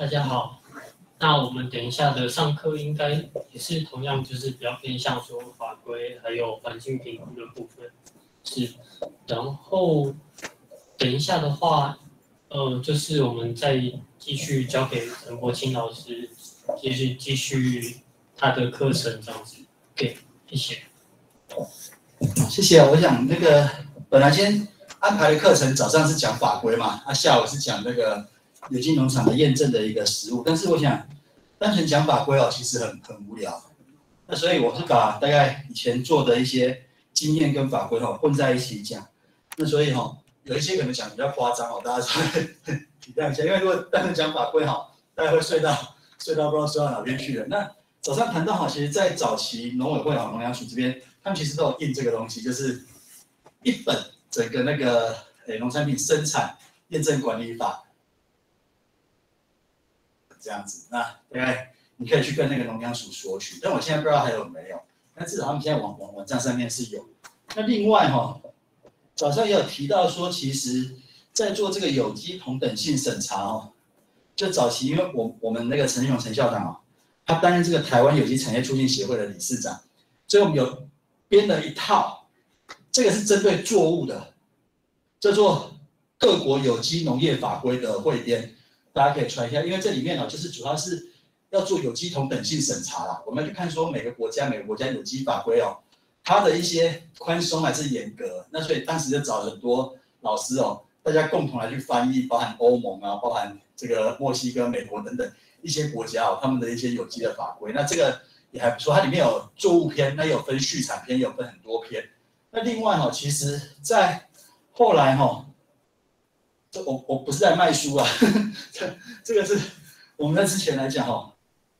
大家好。那我们等一下的上课应该也是同样，就是比较偏向说法规还有环境评估的部分。是，然后等一下的话，就是我们再继续交给陈柏清老师，继续他的课程这样子。OK， 谢谢。 谢谢。我想那个本来今天安排的课程早上是讲法规嘛，下午是讲那个有机农场的验证的一个实务，但是我想单纯讲法规其实很无聊。那所以我是把大概以前做的一些经验跟法规混在一起讲。那所以有一些可能讲比较夸张大家稍微体谅一下，因为如果单纯讲法规大家会睡到不知道睡到哪边去了。那早上谈到其实在早期农委会农粮署这边，他们其实都有印这个东西，就是一本整个那个农产品生产验证管理法这样子。那大概你可以去跟那个农粮署索取，但我现在不知道还有没有。但至少他们现在网站上面是有。那另外早上也有提到说，其实在做这个有机同等性审查就早期因为我们那个陈永陈校长他担任这个台湾有机产业促进协会的理事长，所以我们有编了一套，这个是针对作物的，叫做各国有机农业法规的汇编，大家可以传一下，因为这里面就是主要是要做有机同等性审查啦。我们要去看说每个国家有机法规它的一些宽松还是严格，那所以当时就找了很多老师大家共同来去翻译，包含欧盟包含这个墨西哥、美国等等一些国家他们的一些有机的法规。那这个也还不错，它里面有作物篇，那也有分畜产篇，也有分很多篇。那另外其实在后来这我不是在卖书啊，这个是我们在之前来讲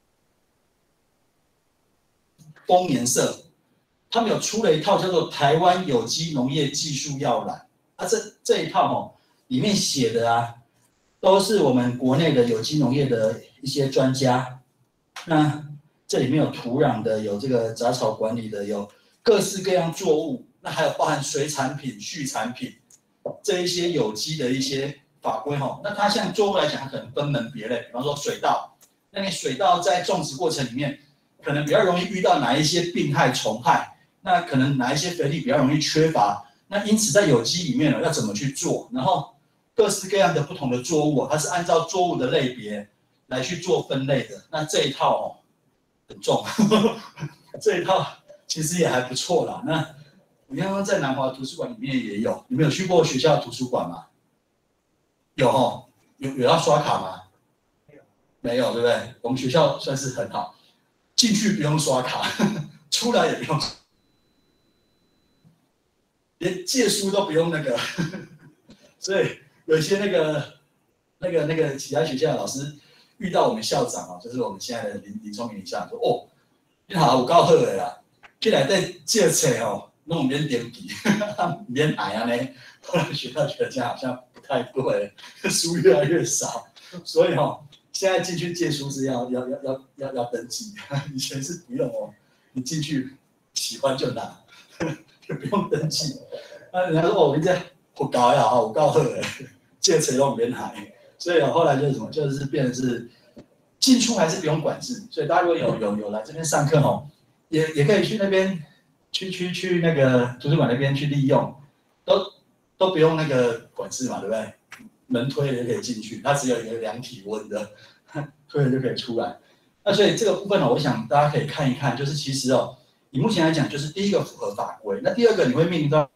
丰年社他们有出了一套叫做《台湾有机农业技术要览》这一套里面写的都是我们国内的有机农业的一些专家。那这里面有土壤的，有这个杂草管理的，有各式各样作物，那还有包含水产品、畜产品这一些有机的一些法规那它像作物来讲，它可能分门别类，比方说水稻，那你水稻在种植过程里面，可能比较容易遇到哪一些病害、虫害，那可能哪一些肥力比较容易缺乏，那因此在有机里面要怎么去做，然后各式各样的不同的作物它是按照作物的类别来去做分类的。那这一套很重，这一套其实也还不错啦。那你刚刚在南华图书馆里面也有，你们有去过学校图书馆吗？有有要刷卡吗？没有，对不对？我们学校算是很好，进去不用刷卡，出来也不用，连借书都不用那个，所以有一些那个其他学校的老师遇到我们校长就是我们现在的林聪明校长说你好，有够好的啦，进来在借册弄免登记，免挨呢。后来学校觉得这样好像不太对，书越来越少，所以现在进去借书是要登记，以前是不用你进去喜欢就拿，就不用登记。那人家说你这不高呀，我够好的，借册都免挨，所以后来就是什么，就是变成是进出还是不用管制，所以大家如果有来这边上课也可以去那边去那个图书馆那边去利用，都不用那个管制嘛，对不对？门推了就可以进去，它只有一个量体温的，推了就可以出来。那所以这个部分我想大家可以看一看，就是其实以目前来讲，就是第一个符合法规，那第二个你会面临到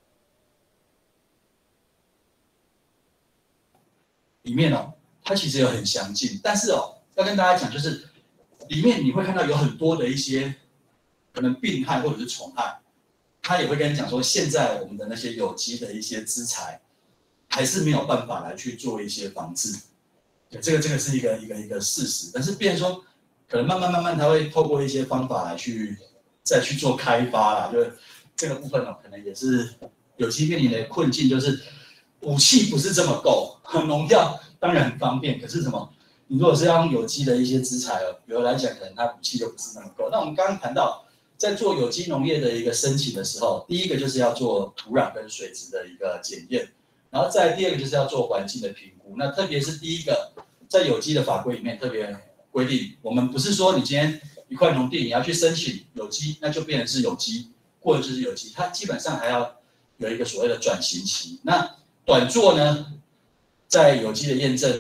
里面它其实有很详尽，但是要跟大家讲，就是里面你会看到有很多的一些可能病害或者是虫害。他也会跟你讲说，现在我们的那些有机的一些资材，还是没有办法来去做一些防治。这个是一个事实，但是变成说，可能慢慢他会透过一些方法来再去做开发啦。就是这个部分可能也是有机面临的困境，就是武器不是这么够，农药当然很方便，可是什么？你如果是要用有机的一些资材有的来讲，可能它武器就不是那么够。那我们刚刚谈到。在做有机农业的一个申请的时候，第一个就是要做土壤跟水质的一个检验，然后再第二个就是要做环境的评估。那特别是第一个在有机的法规里面特别规定，我们不是说你今天一块农地你要去申请有机，那就变成是有机，过了就是有机，它基本上还要有一个所谓的转型期。那短作呢，在有机的验证，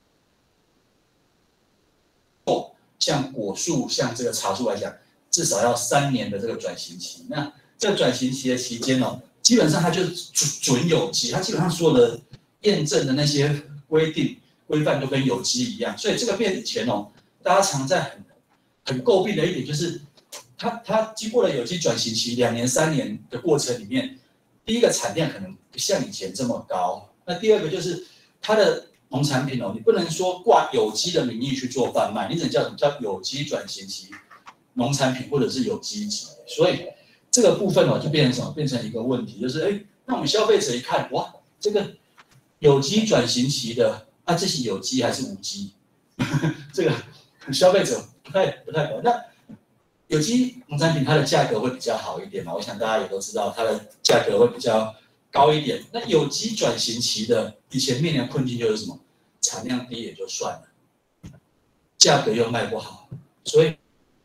像果树、像这个茶树来讲，至少要3年的这个转型期。那这个转型期的期间哦，基本上它就是准有机，它基本上所有的验证的那些规定规范都跟有机一样。所以这个变以前哦，大家常在很诟病的一点就是，它经过了有机转型期2年3年的过程里面，第一个产量可能不像以前这么高，那第二个就是它的农产品哦，你不能说挂有机的名义去做贩卖，你只能叫什么叫有机转型期农产品或者是有机级，所以这个部分哦就变成什么？变成一个问题，就是那我们消费者一看，哇，这个有机转型期的啊，这是有机还是无机？这个消费者不太懂。那有机农产品它的价格会比较好一点嘛？我想大家也都知道，它的价格会比较高一点。那有机转型期的以前面临的困境就是什么？产量低也就算了，价格又卖不好，所以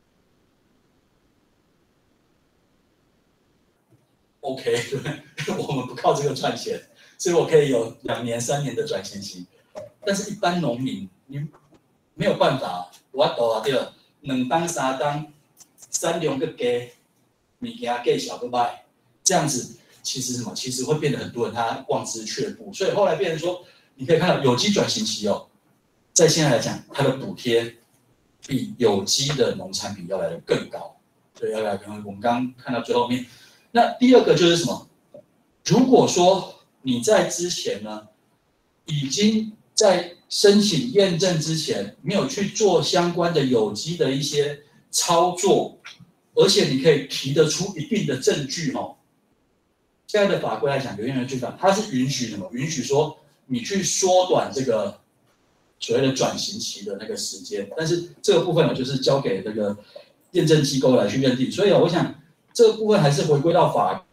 OK， 对不对？我们不靠这个赚钱，所以我可以有2年3年的转型期。但是，一般农民你没有办法，我懂啊，对了，2当3当，产量个低，物件价小个卖，这样子其实什么？其实会变得很多人他望之却步，所以后来变成说，你可以看到有机转型期哦，在现在来讲，它的补贴比有机的农产品要来的更高，所以要来我们刚刚看到最后面。那第二个就是什么？如果说你在之前呢，已经在申请验证之前没有去做相关的有机的一些操作，而且你可以提得出一定的证据哦。现在的法规来讲，有一个规范，它是允许什么？允许说你去缩短这个所谓的转型期的那个时间，但是这个部分呢，就是交给这个验证机构来去认定。所以我想这个部分还是回归到法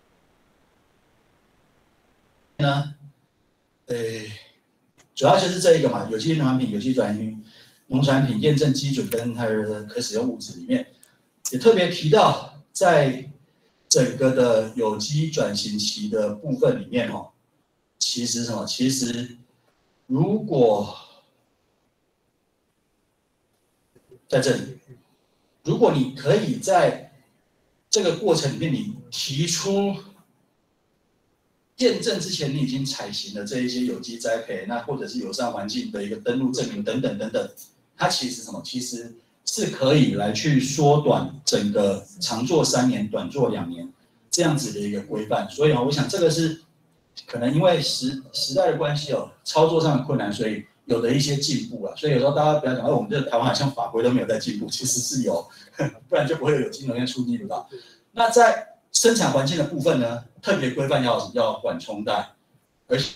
呢，主要就是这一个嘛，有机农产品、有机转型农产品验证基准跟它的可使用物质里面，也特别提到在整个的有机转型期的部分里面哦，其实什么？其实如果在这里，如果你可以在这个过程里面，你提出验证之前你已经采行了这一些有机栽培，那或者是友善环境的一个登录证明等等等等，它其实什么？其实是可以来去缩短整个长做3年、短做2年这样子的一个规范。所以我想这个是可能因为时代的关系哦，操作上的困难，所以有的一些进步啊。所以有时候大家不要讲，我们这个台湾好像法规都没有在进步，其实是有，不然就不会有金融业促进的吧。那在生产环境的部分呢，特别规范要缓冲带，而且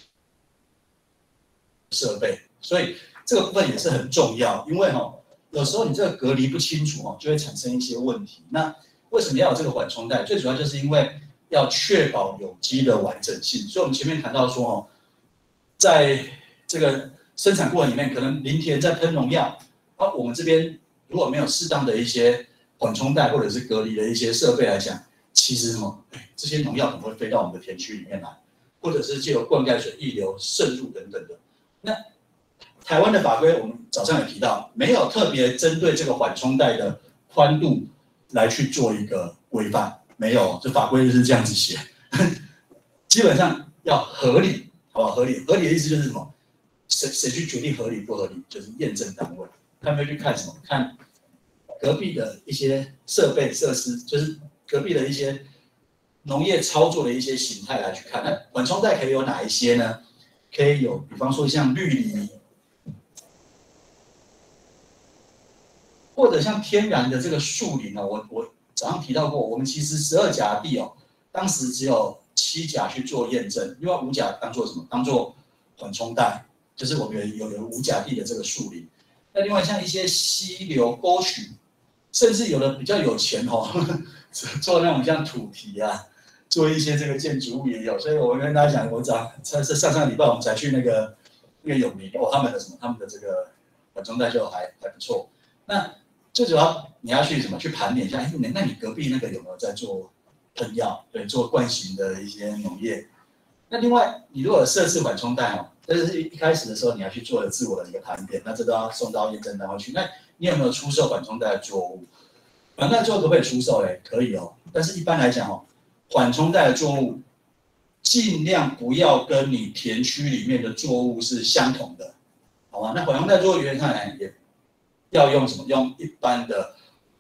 设备，所以这个部分也是很重要。因为有时候你这个隔离不清楚就会产生一些问题。那为什么要有这个缓冲带？最主要就是因为要确保有机的完整性。所以我们前面谈到说在这个生产过程里面，可能林田在喷农药，我们这边如果没有适当的一些缓冲带或者是隔离的一些设备来讲，其实这些农药可能会飞到我们的田区里面来，或者是借由灌溉水溢流渗入等等的。那台湾的法规，我们早上有提到，没有特别针对这个缓冲带的宽度来去做一个规范，没有，这法规就是这样子写，基本上要合理，好不好？合理的意思就是什么？谁去决定合理不合理？就是验证单位，他们会去看什么？看隔壁的一些设备设施，就是隔壁的一些农业操作的一些形态来去看。那缓冲带可以有哪一些呢？可以有，比方说像绿篱，或者像天然的这个树林我早上提到过，我们其实12甲地当时只有7甲去做验证，另外5甲当做什么？当做缓冲带，就是我们有5甲地的这个树林。那另外像一些溪流、沟渠，甚至有的比较有钱做那种像土堤啊，做一些这个建筑物也有。所以我跟大家讲，我上礼拜我们才去那个永明他们的什么，他们的这个缓冲带就还不错。那最主要你要去什么？去盘点一下，那你隔壁那个有没有在做喷药？对，做惯行的一些农业。那另外，你如果有设置缓冲带哦，这是一开始的时候你要去做的自我的一个盘点，那这都要送到验证单位去。那你有没有出售缓冲带的作物？缓冲带作物可不可以出售嘞？可以哦，但是一般来讲哦，缓冲带的作物尽量不要跟你田区里面的作物是相同的，好吗？那缓冲带作物原则上来也要用什么？用一般的。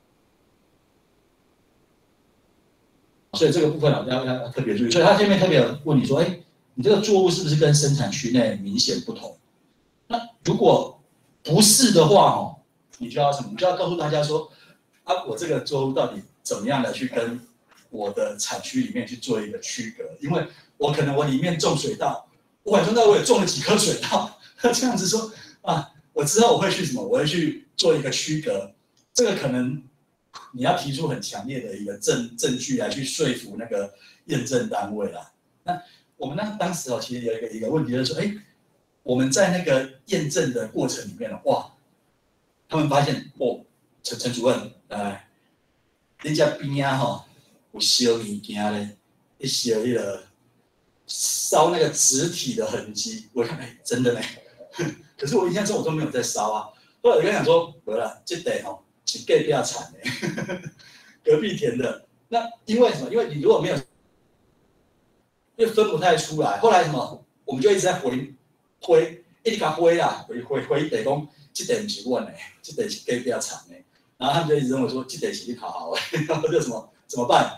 所以这个部分要特别注意。所以他这边特别问你说，你这个作物是不是跟生产区内明显不同？那如果不是的话哦，你就要什么？你就要告诉大家说，我这个作物到底怎么样的去跟我的产区里面去做一个区隔？因为我可能我里面种水稻，我缓冲带我也种了几棵水稻，这样子说我之后我会去什么？我会去做一个区隔，这个可能。你要提出很强烈的一个证据来去说服那个验证单位啦。那我们当时其实有一个问题就是说，我们在那个验证的过程里面哇，他们发现陈主任，你家边有烧物件咧，一烧那个烧那个植体的痕迹，我看真的呢，可是我印象中我都没有在烧啊。后来我跟他讲说，没啦，这得是隔壁产的，隔壁田的。那因为什么？因为你如果没有，因为分不太出来。后来什么？我们就一直在回，一直甲回啦，回地讲，这地不是阮的，这地是隔壁产的。然后他们就一直认为说，这地是你讨好的，然后就怎么办？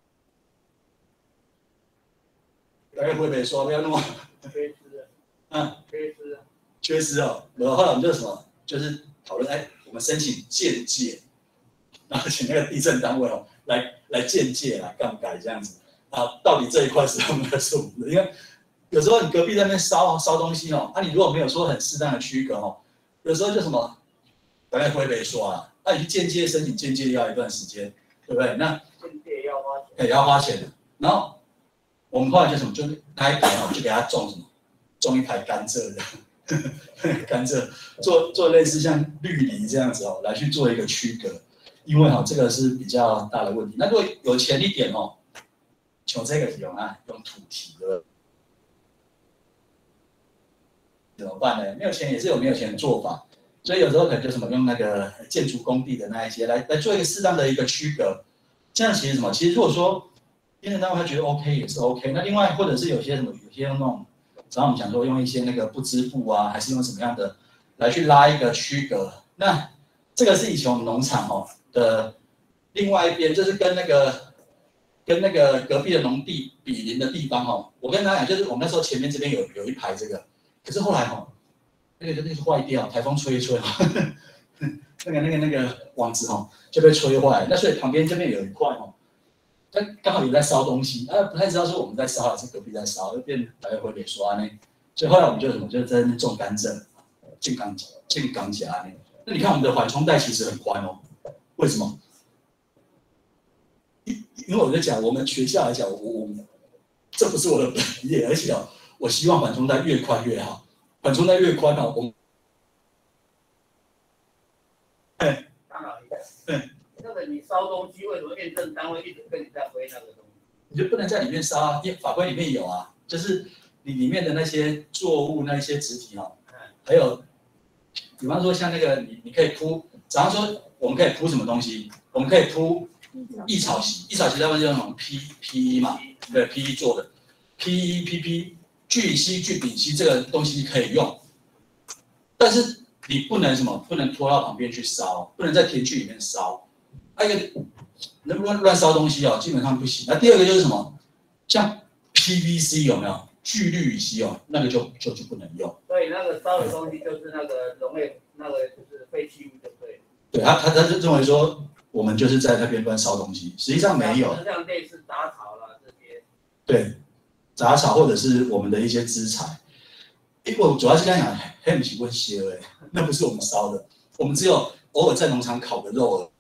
大概会不会说不要弄？ 缺失缺失缺失哦。然后后来我们就什么？就是讨论，我们申请鉴界，然后请那个地震单位来鉴界来杠改这样子到底这一块是我们的是我们的，因为有时候你隔壁在那边烧东西你如果没有说很适当的区隔有时候就什么，大概会被说你去鉴界申请鉴界要一段时间，对不对？那鉴界要花钱， 也要花钱的。然后我们后来就什么，就那一排就给他种什么，种一排甘蔗的。甘蔗做类似像绿梨这样子来去做一个区隔，因为这个是比较大的问题。那如果有钱一点像这个用土提的，怎么办呢？没有钱也是有没有钱的做法，所以有时候可能就什么用那个建筑工地的那一些来做一个适当的一个区隔。这样其实什么？其实如果说验证单位他觉得 OK 也是 OK。那另外或者是有些用那种。然后我们讲说用一些那个不织布还是用什么样的来去拉一个区隔。那这个是以前我们农场的另外一边，就是跟那个隔壁的农地比邻的地方我跟大家讲，就是我们那时候前面这边有一排这个，可是后来那个坏掉，台风吹一吹那个网子就被吹坏了。那所以旁边这边有一块他刚好有在烧东西，不太知道说我们在烧还是隔壁在烧，就变来回给刷呢。所以后来我们就在那边种甘蔗，进钢夹呢。那你看我们的缓冲带其实很宽为什么？因为我在讲我们学校来讲，这不是我的本业，而且我希望缓冲带越宽越好，缓冲带越宽我们当然对。那个你烧东西，为什么验证单位一直跟你在回那个东西？ 你就不能在里面烧因为法规里面有就是你里面的那些作物那一些植体还有，比方说像那个你可以铺，比方说我们可以铺什么东西？我们可以铺益草席，益草席他们就用那种 PE 嘛，对 PE 做的 PE PP 聚乙烯聚丙烯这个东西可以用，但是你不能不能拖到旁边去烧，不能在田区里面烧。能不能乱烧东西基本上不行。那第二个就是什么？像 PVC 有没有聚氯乙烯那个就不能用。 所以那个烧的东西就是那个溶液，那个就是废弃物，就对了。 对，他就认为说我们就是在那边乱烧东西，实际上没有。 像类似杂草啦这些。 对，杂草或者是我们的一些资材。我主要是跟他讲，黑不是问些那不是我们烧的，我们只有偶尔在农场烤个肉而已。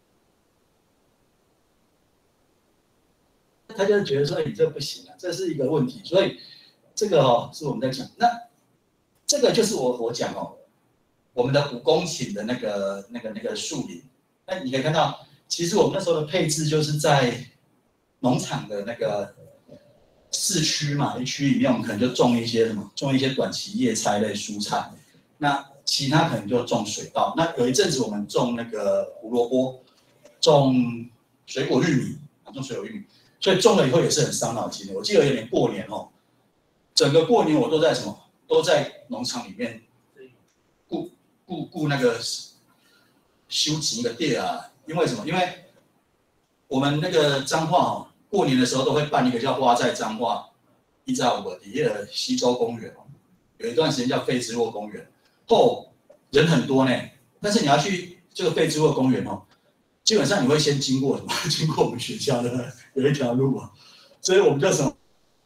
他就觉得说，你这不行这是一个问题，所以这个是我们在讲。那这个就是我讲我们的5公顷的那个树林，那你可以看到，其实我们那时候的配置就是在农场的那个市区嘛，一区里面我们可能就种一些短期叶菜类蔬菜，那其他可能就种水稻。那有一阵子我们种那个胡萝卜，种水果玉米，所以种了以后也是很伤脑筋的。我记得有年过年哦，整个过年我都在都在农场里面顾那个修集一个地啊。因为什么？因为我们那个彰化哦，过年的时候都会办一个叫花在彰化1在5底下的西洲公园哦，有一段时间叫费芝洛公园，人很多呢。但是你要去这个费芝洛公园哦，基本上你会先经过什么？经过我们学校的有一条路啊，所以我们叫什么？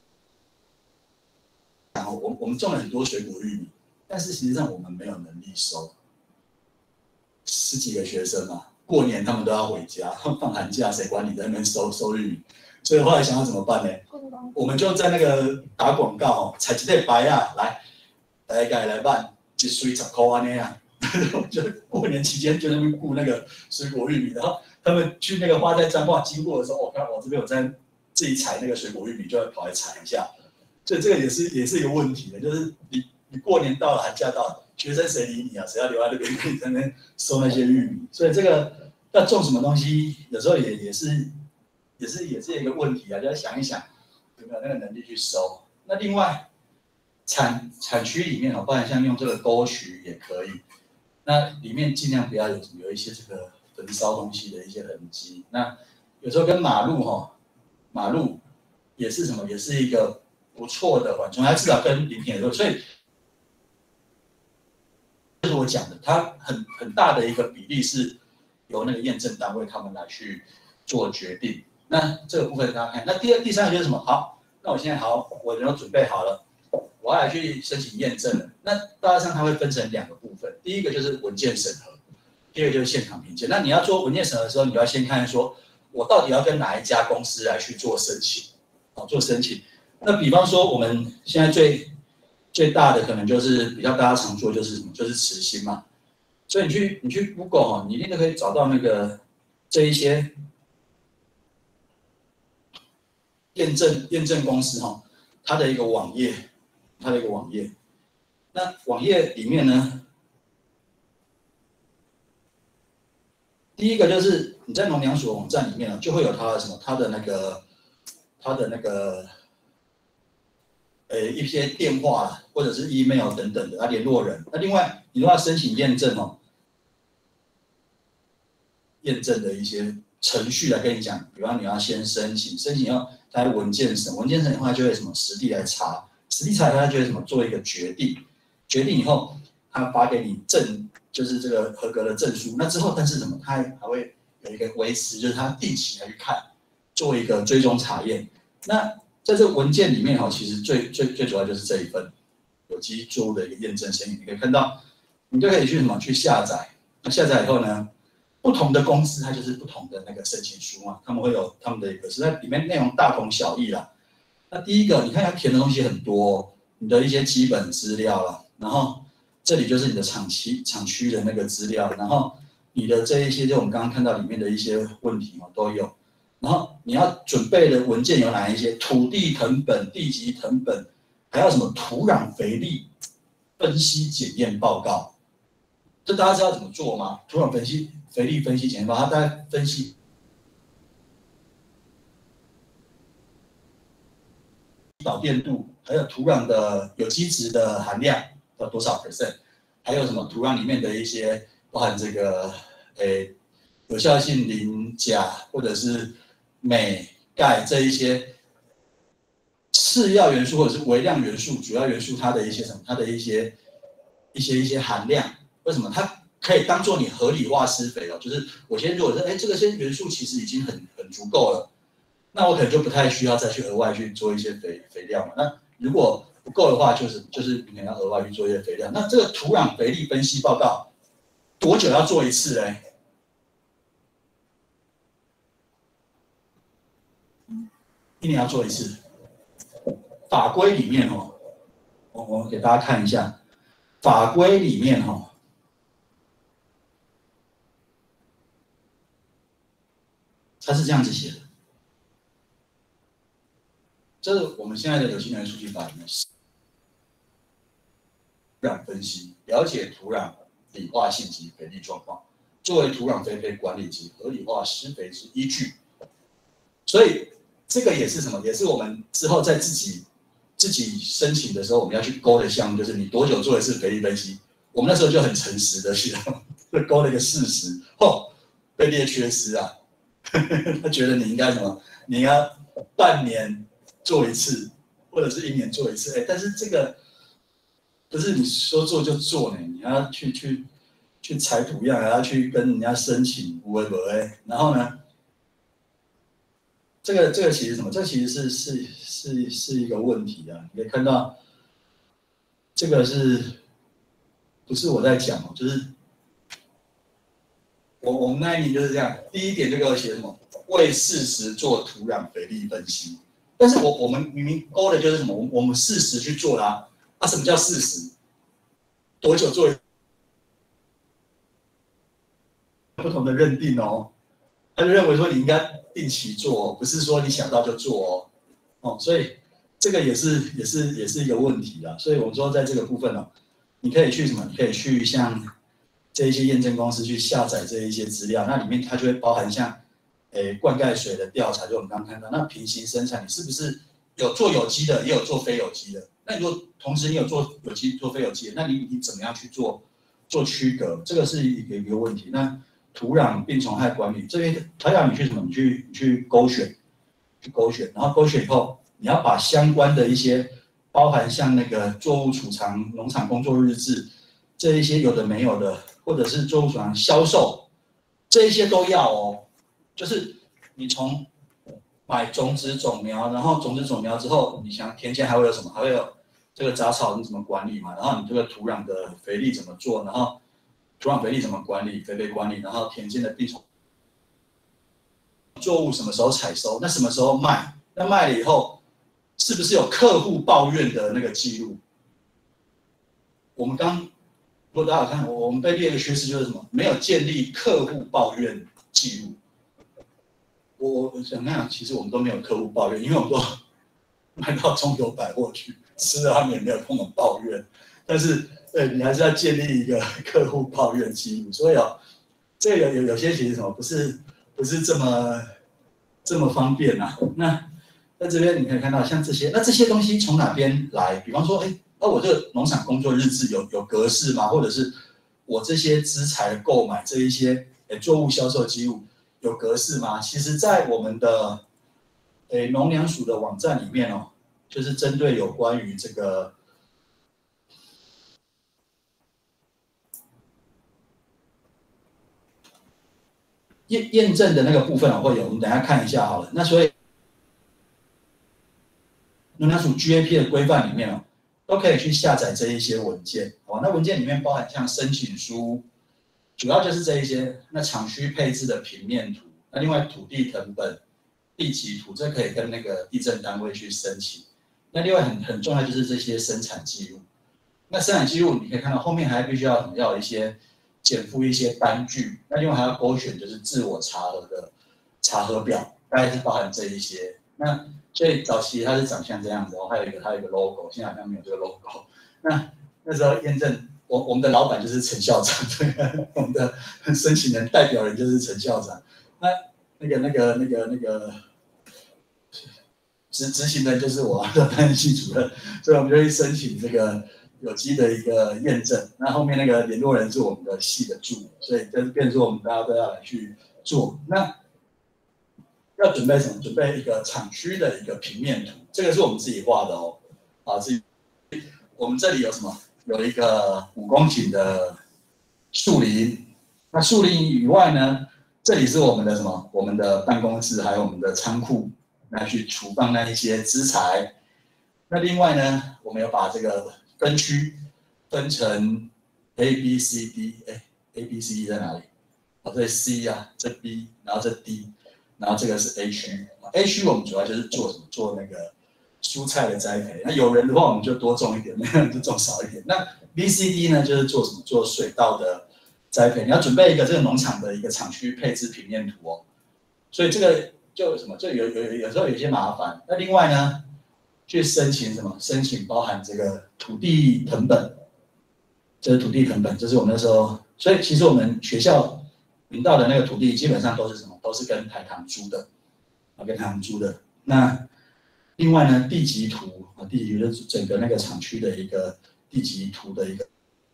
我们种了很多水果玉米，但是实际上我们没有能力收，10几个学生嘛，过年他们都要回家，放寒假谁管你在那边收玉米？所以后来想要怎么办呢？我们就在那个打广告哦，采一块牌啊，大家来办，1水10块安尼啊。就过年期间就在那边顾那个水果玉米，然后他们去那个花在彰化经过的时候，我看我这边有在自己采那个水果玉米，就要跑来采一下。所以这个也是一个问题的，就是你过年到了，寒假到了，学生谁理你啊？谁要留在那边跟你在那边收那些玉米？所以这个要种什么东西，有时候也是一个问题啊，就要想一想有没有那个能力去收。那另外产区里面哦，包含像用这个沟渠也可以，那里面尽量不要有一些这个焚烧东西的一些痕迹。那有时候跟马路也是什么，也是一个不错的缓冲，它至少跟林田有，所以就是我讲的，它很大的一个比例是由那个验证单位他们来去做决定。那这个部分大家看，那第三个就是什么？好，那我现在我人都准备好了，我要来去申请验证了。那大致上它会分成2个部分，第一个就是文件审核，第二个就是现场评鉴。那你要做文件审核的时候，你就要先看说，我到底要跟哪一家公司来去做申请，做申请。那比方说我们现在最大的可能就是比较大家常做就是什么，就是慈心嘛。所以你去 Google 哦，你一定都可以找到那个这一些验证公司哈，它的一个网页，那网页里面呢，第一个就是你在农粮署网站里面呢，就会有它的什么，它的那个一些电话或者是 email 等等的联络人。那另外你如果要申请验证哦，验证的一些程序来跟你讲，比方你要先申请要来文件审的话就会什么实地来查，它就会什么做一个决定以后，它发给你就是这个合格的证书。那之后，但是什么，它还会有一个维持，就是它定期来去看，做一个追踪查验。那在这个文件里面其实最主要就是这一份有机作物的一个验证申请，你可以看到，你就可以去下载。那下载以后呢，不同的公司它就是不同的那个申请书嘛，他们会有他们的一个，实在里面内容大同小异啦。那第一个，你看它填的东西很多，你的一些基本资料啦，然后这里就是你的厂区的那个资料，然后你的这一些就我们刚刚看到里面的一些问题都有。然后你要准备的文件有哪一些？土地誊本、地籍誊本，还有什么土壤肥力分析检验报告？这大家知道怎么做吗？土壤肥力分析检验报告，它大概分析导电度，还有土壤的有机质的含量到多少 %， 还有什么土壤里面的一些包含这个有效性磷、钾或者是镁、钙这一些次要元素或者是微量元素、主要元素，它的一些什么，它的一些含量，为什么它可以当做你合理化施肥哦？就是我如果说，这个些元素其实已经很足够了，那我可能就不太需要再去额外去做一些肥料嘛。那如果不够的话，就是你可能要额外去做一些肥料。那这个土壤肥力分析报告多久要做一次嘞？1年要做一次。法规里面我给大家看一下，法规里面它是这样子写的，这是我们现在的有机能源数据法里面，土壤分析，了解土壤理化性及肥力状况，作为土壤肥配管理及合理化施肥之依据。所以这个也是什么？也是我们之后在自己申请的时候，我们要去勾的项目，就是你多久做一次肥力分析。我们那时候就很诚实的去就勾了一个事实，被列缺失啊。他觉得你应该什么？你要半年做一次，或者是1年做一次。但是这个不是你说做就做呢，你要去采土样，还要去跟人家申请无为不为。然后呢，这个其实什么？这其实是一个问题啊。你可以看到，这个不是我在讲哦，就是我们那一年就是这样。第一点就给我写什么？为事实做土壤肥力分析。但是我们明明勾的就是什么？我们事实去做啦。什么叫事实？多久做？不同的认定哦。他就认为说你应该定期做，不是说你想到就做哦。所以这个也是一个问题啦。所以我说在这个部分哦，你可以去什么？你可以去像这一些验证公司去下载这一些资料，那里面它就会包含像灌溉水的调查，就我们刚刚看到，那平行生产你是不是有做有机的，也有做非有机的？那如果同时你有做有机做非有机的，那你怎么样去做区隔？这个是一个问题。那土壤病虫害管理这边，它要你去什么？你去勾选，然后勾选以后，你要把相关的一些包含像那个作物储藏、农场工作日志这一些有的没有的，或者是作物储藏销售这一些都要哦。就是你从买种子种苗，然后种子种苗之后，你想田间还会有什么？还会有这个杂草你怎么管理嘛？然后你这个土壤的肥力怎么做？然后土壤肥力怎么管理？肥力管理，然后田间的病虫作物什么时候采收？那什么时候卖？那卖了以后，是不是有客户抱怨的那个记录？我们如果大家有看，我们被列的缺失就是什么？没有建立客户抱怨记录。我想看，其实我们都没有客户抱怨，因为我们都卖到中油百货去吃了，他们也没有跟我们抱怨。但是，对你还是要建立一个客户抱怨记录。所以这个有些其实什么不是这么方便啊。那在这边你可以看到，像这些，那这些东西从哪边来？比方说，我这个农场工作日志有格式吗？或者是我这些资材的购买这一些作物销售记录有格式吗？其实，在我们的农粮署的网站里面哦，就是针对有关于这个验证的那个部分哦，会有，我们等一下看一下好了。那所以农粮署 GAP 的规范里面哦，都可以去下载这一些文件哦。那文件里面包含像申请书，主要就是这一些。那厂区配置的平面图，那另外土地誊本、地籍图，这可以跟那个地政单位去申请。那另外很重要就是这些生产记录。那生产记录你可以看到后面还必须要有一些减负一些单据。那另外还要勾选就是自我查核的查核表，大概是包含这一些。那所以早期它是长像这样子哦，它有一个 logo， 现在好像没有这个 logo。那时候验证，我们的老板就是陈校长，对，我们的申请人代表人就是陈校长。那个执行人就是我，班系主任，所以我们就去申请这个有机的一个验证。那后面那个联络人是我们的系的助理，所以就是变成说我们大家都要来去做。那要准备什么？准备一个厂区的一个平面图，这个是我们自己画的哦。我们这里有什么？有一个5公顷的树林。那树林以外呢，这里是我们的什么？我们的办公室，还有我们的仓库，来去储放那一些资材。那另外呢，我们有把这个分区分成 A、B、C、D。A、B、C、D 在哪里？这 C 啊，这 B， 然后这 D。然后这个是 A 区 ，A 区我们主要就是做什么？做那个蔬菜的栽培。那有人的话，我们就多种一点；没有人就种少一点。那 B、C、D 呢，就是做什么？做水稻的栽培。你要准备一个这个农场的一个厂区配置平面图哦。 所以这个就什么，就有时候有一些麻烦。那另外呢，去申请什么？申请包含这个土地誊本，这是土地誊本，这是我们那时候，所以其实我们学校领到的那个土地基本上都是什么？都是跟台糖租的，跟台糖租的。那另外呢，地籍图地籍图就是整个那个厂区的一个地籍图的一个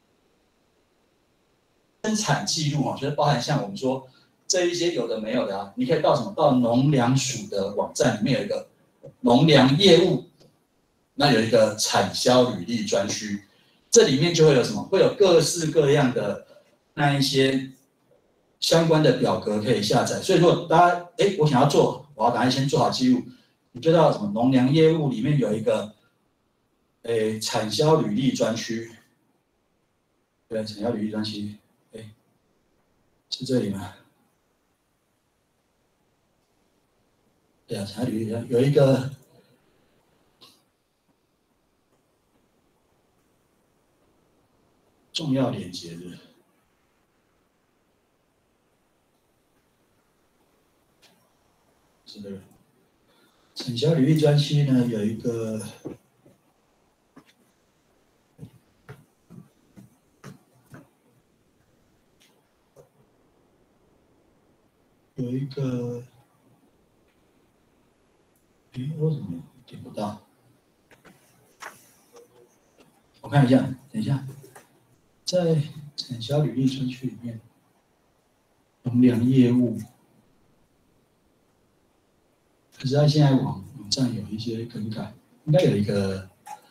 生产记录就是包含像我们说这一些有的没有的你可以到什么？到农粮署的网站里面有一个农粮业务，那有一个产销履历专区，这里面就会有什么？会有各式各样的那一些相关的表格可以下载。所以如果大家我想要做，我要赶快先做好记录，你就到什么农粮业务里面有一个产销履历专区，对，产销履历专区，是这里吗？对啊，产销履历有一个重要连结的。是这个产销履历专区呢，有一个为什么点不到？我看一下，等一下，在产销履历专区里面，农粮业务。可是它现在网站有一些更改，应该有一个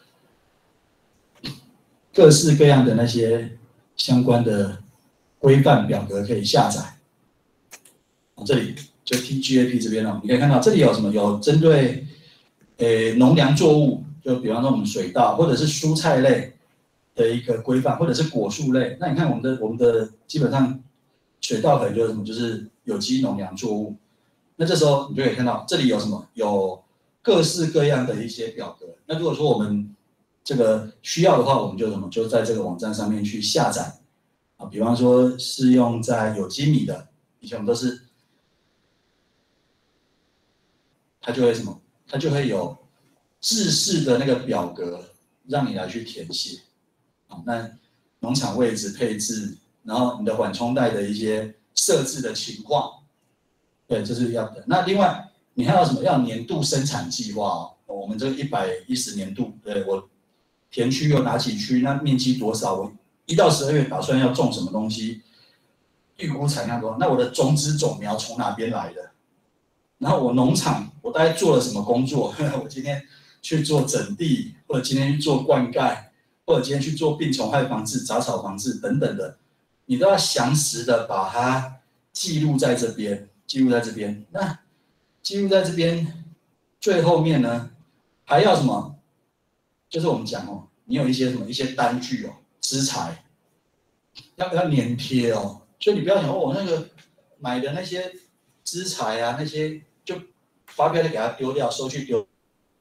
各式各样的那些相关的规范表格可以下载。这里就 TGAP 这边你可以看到这里有什么？有针对农粮作物，就比方说我们水稻或者是蔬菜类的一个规范，或者是果树类。那你看我们的基本上水稻可能就是什么？就是有机农粮作物。那这时候你就可以看到这里有什么？有各式各样的一些表格。那如果说我们这个需要的话，我们就什么？就在这个网站上面去下载比方说是用在有机米的，以前我们都是，它就会什么？它就会有制式的那个表格让你来去填写。那农场位置配置，然后你的缓冲带的一些设置的情况。对，这是要的。那另外，你还有什么？要年度生产计划我们这个110年度，对我田区有哪几区？那面积多少？我1到12月打算要种什么东西？预估产量多少？那我的种子种苗从哪边来的？然后我农场我大概做了什么工作？我今天去做整地，或者今天去做灌溉，或者今天去做病虫害防治、杂草防治等等的，你都要详实的把它记录在这边。那记录在这边，最后面呢，还要什么？就是我们讲你有一些什么一些单据资材，要粘贴所以你不要想我那个买的那些资材啊，那些就发票就给它丢掉，收去丢，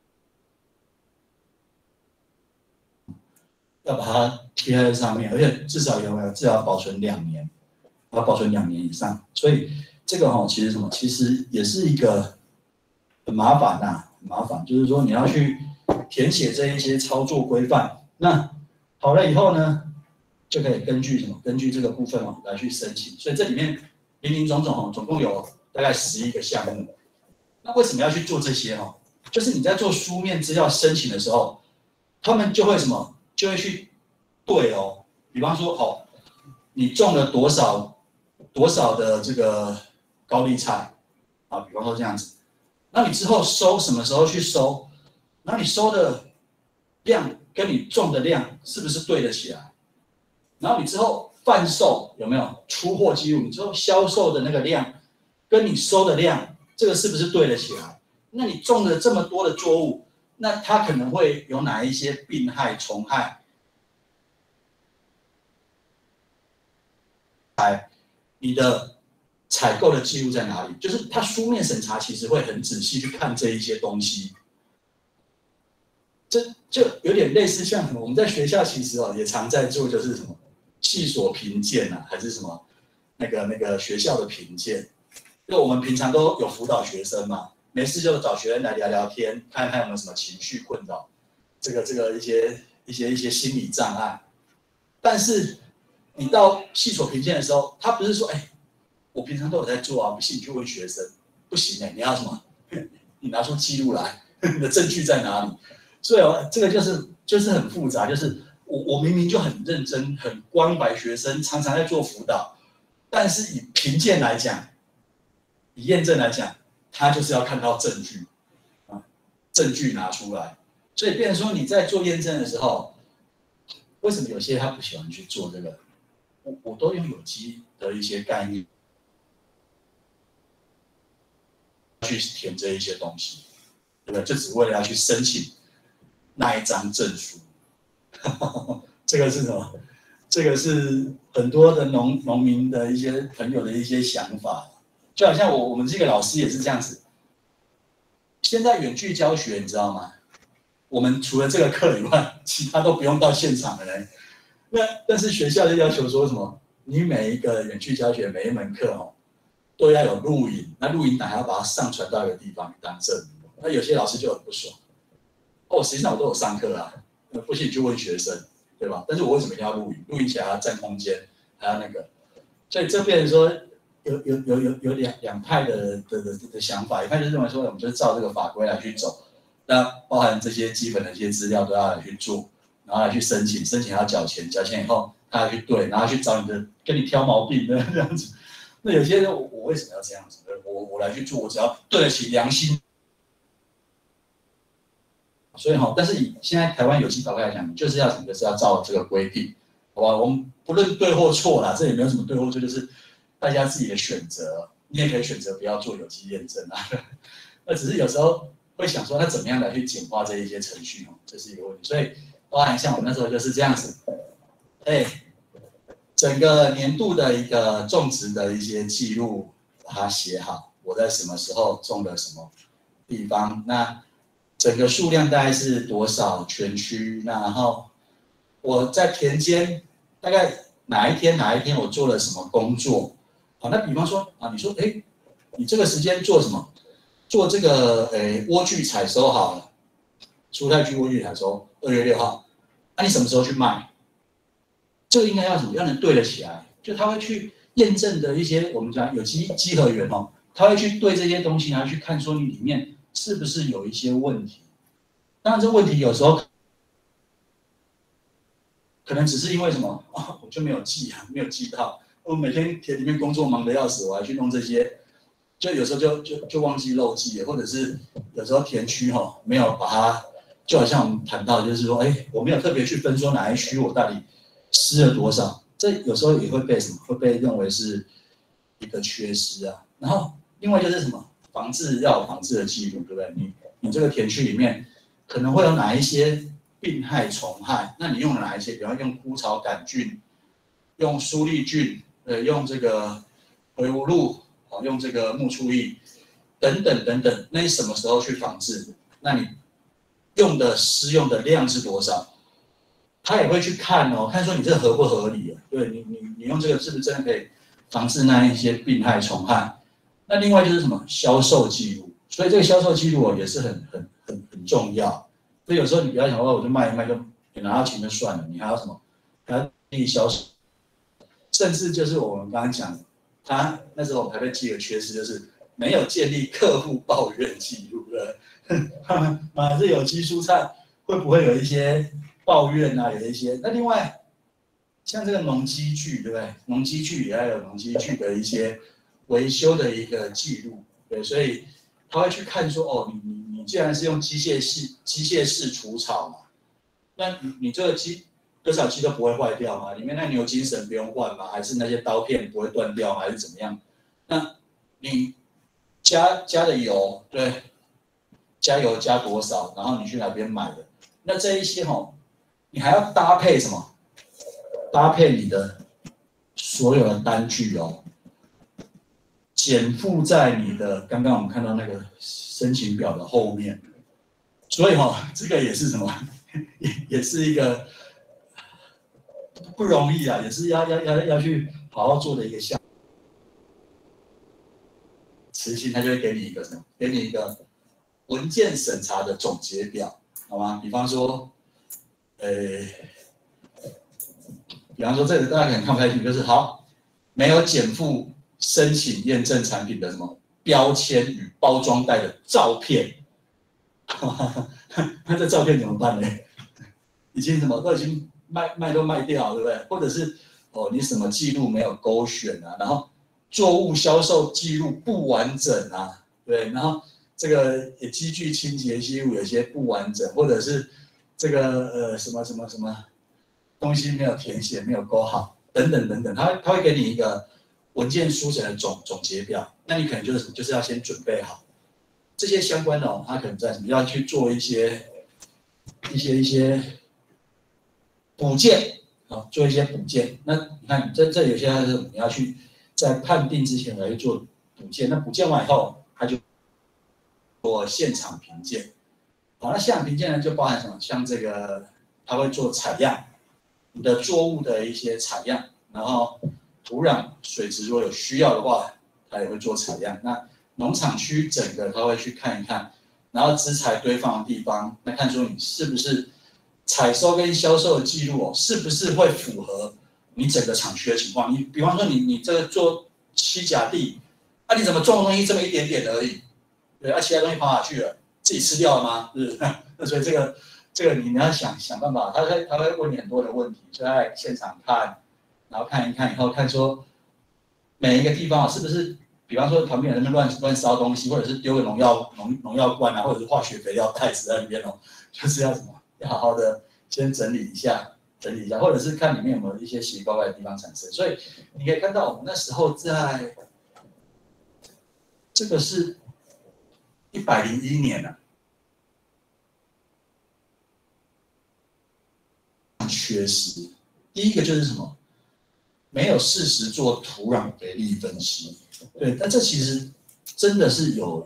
要把它贴在上面，而且至少要保存2年，要保存2年以上，所以。这个其实什么？其实也是一个很麻烦很麻烦。就是说你要去填写这一些操作规范。那好了以后呢，就可以根据什么？根据这个部分来去申请。所以这里面林林总总总共有大概11个项目。那为什么要去做这些就是你在做书面资料申请的时候，他们就会什么？就会去对比方说你种了多少的这个。高丽菜比方说这样子，那你之后收什么时候去收？那你收的量跟你种的量是不是对得起来？然后你之后贩售有没有出货记录？你之后销售的那个量跟你收的量，这个是不是对得起来？那你种了这么多的作物，那它可能会有哪一些病害、虫害？你的采购的记录在哪里？就是他书面审查其实会很仔细去看这一些东西，这就有点类似像什么？我们在学校其实也常在做，就是什么系所评鉴还是什么那个学校的评鉴， 因为我们平常都有辅导学生嘛，没事就找学生来聊聊天，看看有没有什么情绪困扰，这个一些心理障碍。但是你到系所评鉴的时候，他不是说，我平常都有在做啊，不信你去问学生，不行你要什么？你拿出记录来，你的证据在哪里？所以这个就是很复杂，就是我明明就很认真、很关怀学生，常常在做辅导，但是以评鉴来讲，以验证来讲，他就是要看到证据啊，证据拿出来。所以变成说你在做验证的时候，为什么有些他不喜欢去做这个？我都用有机的一些概念去填这一些东西，对不对？就只为了要去申请那一张证书。这个是什么？这个是很多的农民的一些朋友的一些想法，就好像我们这个老师也是这样子。现在远距教学，你知道吗？我们除了这个课以外，其他都不用到现场的人。但是学校就要求说什么？你每一个远距教学每一门课都要有录影，那录影档还要把它上传到一个地方当证明。那有些老师就很不爽。实际上我都有上课啊，不信你去问学生，对吧？但是我为什么一定要录影？录影起来还要占空间，还要那个，所以这变成说有两派的想法，一派就是认为说我们就照这个法规来去走，那包含这些基本的一些资料都要来去做，然后来去申请还要缴钱，缴钱以后他要去对，然后去找跟你挑毛病的这样子。那有些人我为什么要这样子？我来去做，我只要对得起良心。所以但是以现在台湾有机法规来讲，你就是要什么？就是要照这个规定，好吧？我们不论对或错啦，这也没有什么对或错，就是大家自己的选择。你也可以选择不要做有机验证啊。那只是有时候会想说，那怎么样来去简化这一些程序这是一个问题。所以包含像我那时候就是这样子，整个年度的一个种植的一些记录，把它写好，我在什么时候种了什么地方，那整个数量大概是多少全区，那然后我在田间大概哪一天我做了什么工作，好，那比方说你说你这个时间做什么？做这个莴苣采收好了，蔬菜区莴苣采收2月6号，你什么时候去卖？这个应该要什么？要能对得起来，就他会去验证的一些我们讲有机合园他会去对这些东西，然后去看说你里面是不是有一些问题。当然这问题有时候可能只是因为什么我就没有记到，我每天田里面工作忙得要死，我还去弄这些，就有时候就忘记漏记了，或者是有时候田区没有把它，就好像我们谈到就是说我没有特别去分说哪一区我到底施了多少，这有时候也会被什么？会被认为是一个缺失啊。然后另外就是什么？防治要有防治的记录，对不对？你这个田区里面可能会有哪一些病害虫害？那你用了哪一些？比方用枯草杆菌，用苏力菌，用这个回无露，用这个木醋液，等等，那你什么时候去防治？那你施用的量是多少？他也会去看看说你这合不合理对你用这个是不是真的可以防治那一些病害虫害？那另外就是什么销售记录，所以这个销售记录也是很重要。所以有时候你不要想说我就卖一卖就拿到钱就算了，你还要什么？还要建立销售，甚至就是我们刚刚讲的，他那时候我们还被记个缺失，就是没有建立客户抱怨记录的。买这有机蔬菜会不会有一些抱怨啊？有一些。那另外像这个农机具，对不对？农机具也要有农机具的一些维修的一个记录，对，所以他会去看说，你既然是用机械式除草嘛，那你这个多少机都不会坏掉嘛？里面那牛筋绳不用换嘛？还是那些刀片不会断掉吗？还是怎么样？那你加的油，对，加油加多少？然后你去哪边买的？那这一些你还要搭配什么？搭配你的所有的单据减附在你的刚刚我们看到那个申请表的后面。所以这个也是什么？也是一个不容易啊，也是要去好好做的一个项目。 慈心他就会给你一个什么？给你一个文件审查的总结表，好吗？比方说这个大家可能看不太清楚，就是好，没有减负申请验证产品的什么标签与包装袋的照片，那这照片怎么办呢？已经什么都已经卖都卖掉，对不对？或者是你什么记录没有勾选啊，然后作物销售记录不完整啊，对，然后这个也基具清洁记录有些不完整，或者是这个什么东西没有填写没有勾好，等等等等，他会给你一个文件书写的总结表，那你可能就是要先准备好这些相关的他可能在什么要去做一些补件，做一些补件。那你看这有些是你要去在判定之前来去做补件，那补件完以后，他就做现场评鉴。那现场评鉴呢，就包含什么？像这个他会做采样，你的作物的一些采样，然后土壤、水质如果有需要的话，他也会做采样。那农场区整个他会去看一看，然后资材堆放的地方，那看说你是不是采收跟销售的记录是不是会符合你整个厂区的情况？你比方说你这个做7甲地，你怎么种的东西这么一点点而已，对，其他东西跑哪去了？自己吃掉了吗？是，那所以这个你要想办法，他会问你很多的问题，就在现场看，然后看一看以后看说每一个地方是不是，比方说旁边有人乱烧东西，或者是丢个农药罐啊，或者是化学肥料袋子在里面就是要什么？要好好的先整理一下，或者是看里面有没有一些奇奇怪怪的地方产生。所以你可以看到我们那时候在，这个是101年了，缺失。第一个就是什么？没有适时做土壤肥力分析。对，但这其实真的是有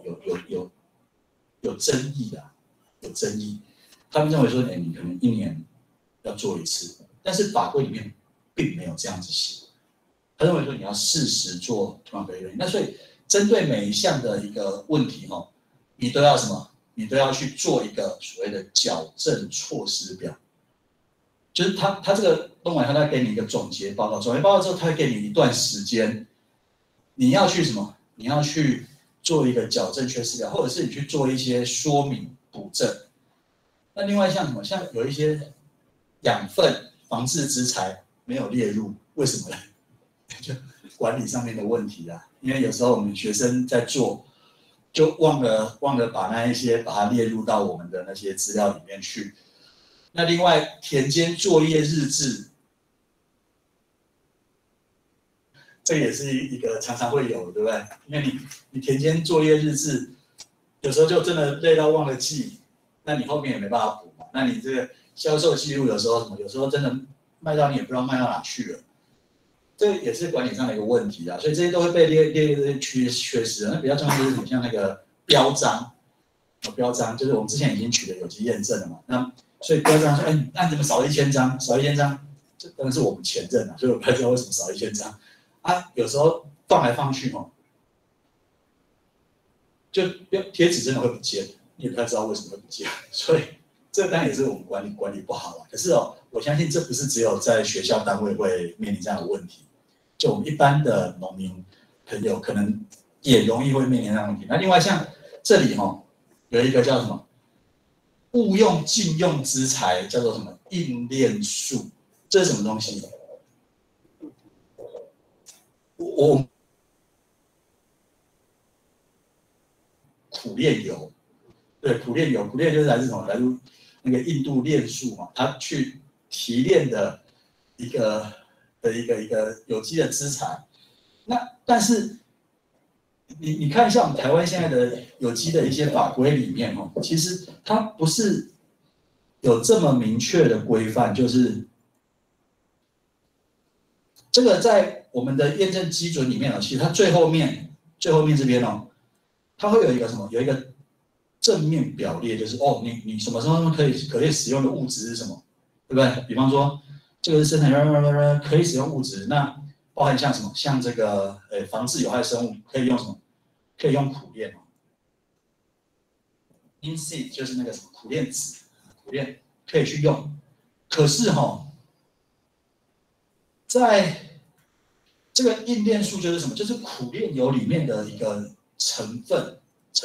争议的，有争议。他们认为说，你可能1年要做1次，但是法规里面并没有这样子写。他认为说你要适时做土壤肥力，那所以针对每一项的一个问题你都要什么？你都要去做一个所谓的矫正措施表。就是他这个弄完，他再给你一个总结报告，总结报告之后，他会给你一段时间，你要去什么？你要去做一个矫正缺失表，或者是你去做一些说明补正。那另外像什么？像有一些养分、防治资材没有列入，为什么呢？就管理上面的问题啊。因为有时候我们学生在做，就忘了把那一些把它列入到我们的那些资料里面去。那另外田间作业日志，这也是一个常常会有，对不对？因为你田间作业日志，有时候就真的累到忘了记。那你后面也没办法补嘛。那你这个销售记录有时候真的卖到你也不知道卖到哪去了，这也是管理上的一个问题啊。所以这些都会被列入缺失。那比较重要就是像那个标章，就是我们之前已经取得有机验证了嘛。那所以标章说，那你怎么少了1000张？少1000张，这当然是我们前任啊，所以我不知道为什么少1000张啊。有时候放来放去就贴纸真的会不见。你也不太知道为什么会不见，所以这当然也是我们管理不好了。可是我相信这不是只有在学校单位会面临这样的问题，就我们一般的农民朋友可能也容易会面临这样的问题。那另外像这里有一个叫什么误用禁用资材，叫做什么应链数，这是什么东西？苦楝油。对，苦楝油就是来自什么？来自那个印度楝树嘛，它去提炼的一个有机的资材。那但是你看一下我们台湾现在的有机的一些法规里面其实它不是有这么明确的规范，就是这个在我们的验证基准里面其实它最后面这边它会有一个什么？有一个正面表列，就是你什么时候可以使用的物质是什么，对不对？比方说这个是生产可以使用物质，那包含像什么？像这个防治有害生物可以用什么？ 可以用苦楝哦 ，linseed 就是那个什么苦楝籽，苦楝可以去用。可是在这个硬链素就是什么？就是苦楝油里面的一个成分。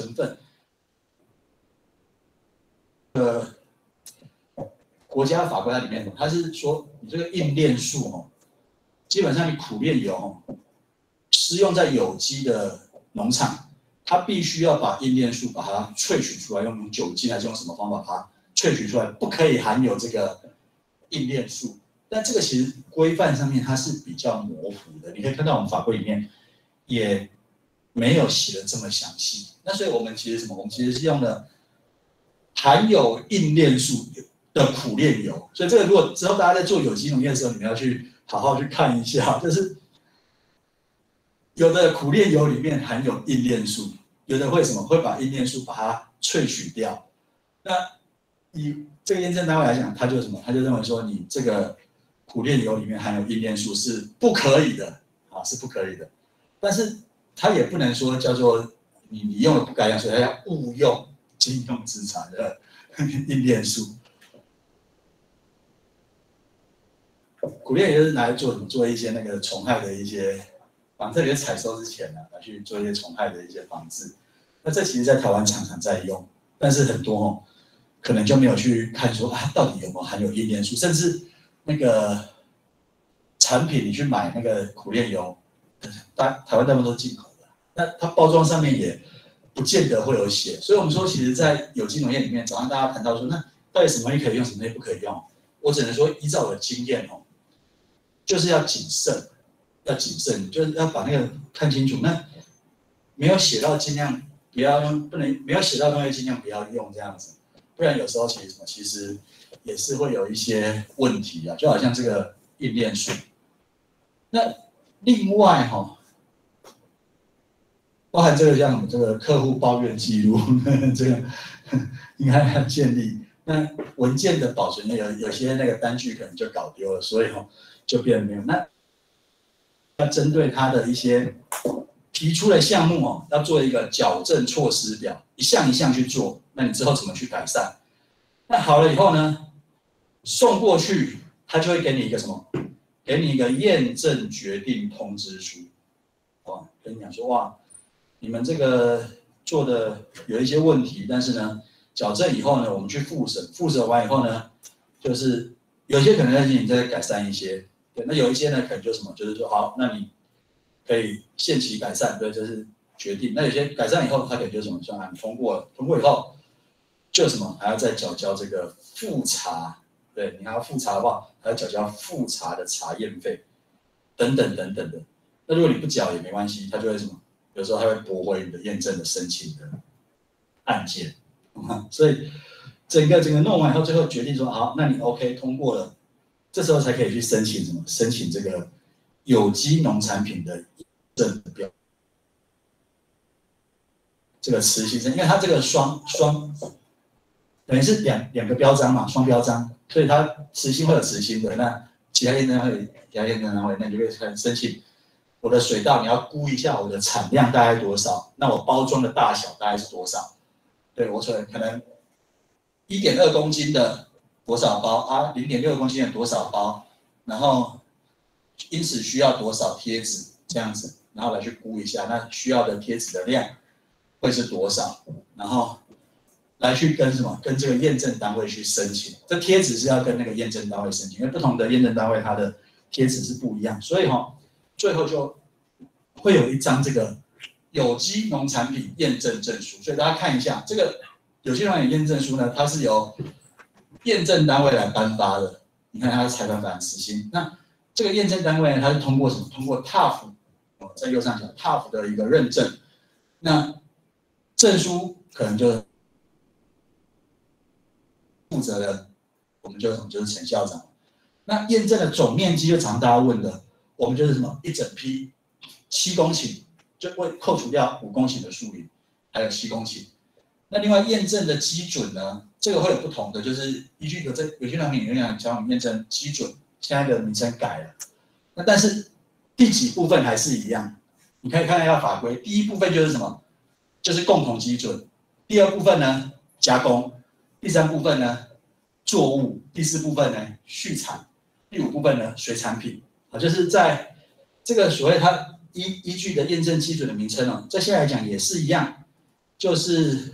国家法规它里面，它是说你这个硬链素基本上你苦楝油施用在有机的农场，它必须要把硬链素把它萃取出来，用酒精还是用什么方法把它萃取出来，不可以含有这个硬链素。但这个其实规范上面它是比较模糊的，你可以看到我们法规里面也没有写的这么详细。那所以我们其实什么？我们其实是用了含有硬链素的苦楝油。所以这个如果之后大家在做有机农业的时候，你们要去好好去看一下，就是有的苦楝油里面含有硬链素，有的会什么？会把硬链素把它萃取掉。那以这个验证单位来讲，他就什么？他就认为说你这个苦楝油里面含有硬链素是不可以的啊，是不可以的。但是他也不能说叫做你用了不该用，所以他要误用禁用资产的硬链素。苦楝油是拿来做一些那个虫害的一些，特别采收之前来去做一些虫害的一些防治。那这其实在台湾常常在用，但是很多可能就没有去看说到底有没有含有硬链素，甚至那个产品你去买那个苦楝油，台湾大部分都是进口的，那它包装上面也不见得会有写。所以我们说，其实，在有机农业里面，早上大家谈到说，那到底什么东西可以用，什么东西不可以用？我只能说，依照我的经验就是要谨慎，就是要把那个看清楚。那没有写到，尽量不要用，不能没有写到的东西尽量不要用这样子，不然有时候其实也是会有一些问题啊，就好像这个硬链素。那另外包含这个像这个客户抱怨记录，这个应该要建立。那文件的保存有些那个单据可能就搞丢了，所以就变得没有。那要针对他的一些提出的项目要做一个矫正措施表，一项一项去做。那你之后怎么去改善？那好了以后呢，送过去，他就会给你一个什么？给你一个验证决定通知书。跟你讲说哇，你们这个做的有一些问题，但是呢，矫正以后呢，我们去复审，复审完以后呢，就是有些可能你再改善一些，对，那有一些呢可能就什么，就是说好，那你可以限期改善，对，这是决定。那有些改善以后，它可能就什么，像你通过了，通过以后就什么还要再缴交这个复查，对，你还要复查的话，还要缴交复查的查验费，等等等等的。那如果你不缴也没关系，它就会什么？有时候它会驳回你的验证的申请的案件，所以整个弄完以后，最后决定说好，那你 OK 通过了，这时候才可以去申请什么？申请这个有机农产品的验证标，这个磁性证，因为它这个双等于是两个标章嘛，双标章，所以它磁性会有磁性的，那其他验证会，那你就可以开始申请。我的水稻你要估一下我的产量大概多少，那我包装的大小大概是多少？对，我可能1.2公斤的多少包啊，0.6公斤的多少包，然后因此需要多少贴纸这样子，然后来去估一下，那需要的贴纸的量会是多少，然后来去跟什么？跟这个验证单位去申请。这贴纸是要跟那个验证单位申请，因为不同的验证单位它的贴纸是不一样，所以最后就会有一张这个有机农产品验证证书，所以大家看一下这个有机农产品验证书呢，它是由验证单位来颁发的。你看它是裁判法实行，那这个验证单位呢，它是通过什么？通过 TAF 在右上角 TAF 的一个认证，那证书可能就负责的，我们就是陈校长。那验证的总面积就常大家问的。我们就是什么一整批7公顷，就会扣除掉5公顷的树林，还有7公顷。那另外验证的基准呢，这个会有不同的，就是依据有机农产品教我们验证基准，现在的名称改了。那但是第几部分还是一样，你可以看一下法规，第一部分就是什么就是共同基准。第二部分呢，加工；第三部分呢，作物；第四部分呢，畜产；第五部分呢，水产品。啊，就是在这个所谓它依据的验证基准的名称哦，在现在来讲也是一样，就是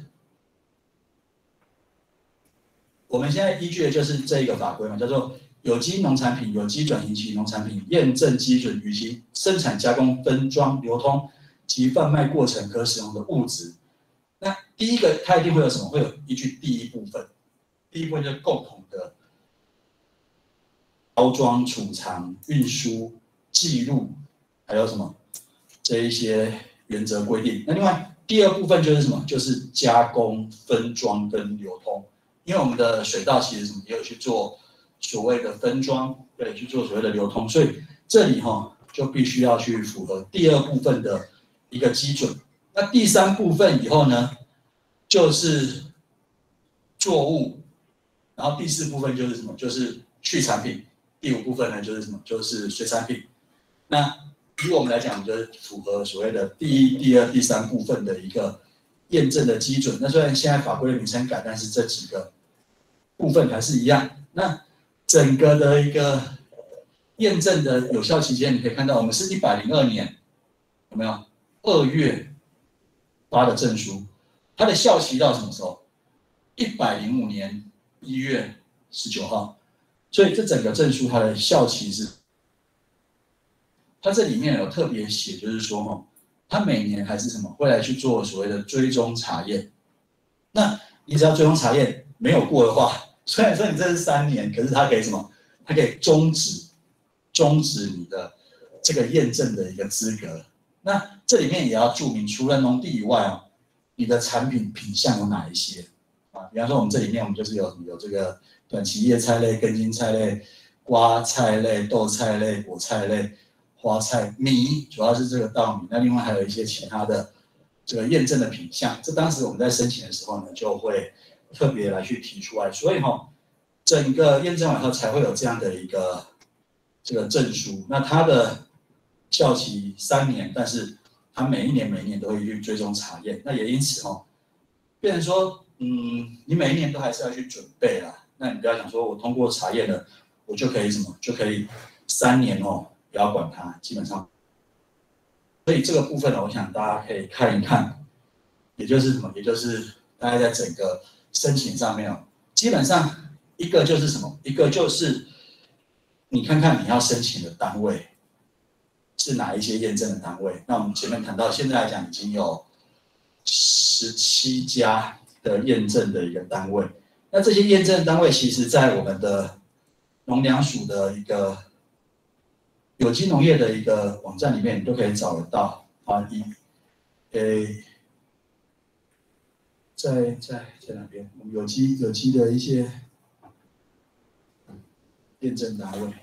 我们现在依据的就是这一个法规嘛，叫做有机农产品、有机转型期农产品验证基准与其生产、加工、分装、流通及贩卖过程可使用的物质。那第一个，它一定会有什么？会有依据第一部分，第一部分就是共同的包装、储藏、运输、记录，还有什么这一些原则规定。那另外第二部分就是什么？就是加工、分装跟流通。因为我们的水稻其实什么也有去做所谓的分装，对，去做所谓的流通，所以这里就必须要去符合第二部分的一个基准。那第三部分以后呢，就是作物，然后第四部分就是什么？就是畜产品。第五部分呢就是什么？就是水产品。那以我们来讲，就是符合所谓的第一、第二、第三部分的一个验证的基准。那虽然现在法规的名称改，但是这几个部分还是一样。那整个的一个验证的有效期间，你可以看到，我们是102年，有没有？2月发的证书，它的效期到什么时候？105年1月19号。所以这整个证书它的效期是，它这里面有特别写，就是说它每年还是什么会来去做所谓的追踪查验。那你只要追踪查验没有过的话，虽然说你这是3年，可是它可以什么？它可以终止你的这个验证的一个资格。那这里面也要注明，除了农地以外你的产品品项有哪一些啊？比方说我们这里面我们就是有这个短期叶菜类、根茎菜类、瓜菜类、豆菜类、果菜类、花菜、米，主要是这个稻米。那另外还有一些其他的这个验证的品项，这当时我们在申请的时候呢，就会特别来去提出来。所以整个验证完后才会有这样的一个这个证书。那它的效期3年，但是它每一年都会去追踪查验。那也因此变成说，你每一年都还是要去准备啦。那你不要想说我通过查验了，我就可以什么，就可以3年不要管它，基本上。所以这个部分呢，我想大家可以看一看，也就是什么，也就是大家在整个申请上面基本上一个就是什么，一个就是你看看你要申请的单位是哪一些验证的单位。那我们前面谈到，现在来讲已经有17家的验证的一个单位。那这些验证单位，其实在我们的农粮署的一个有机农业的一个网站里面，你都可以找得到在哪边？我们有机的一些验证单位。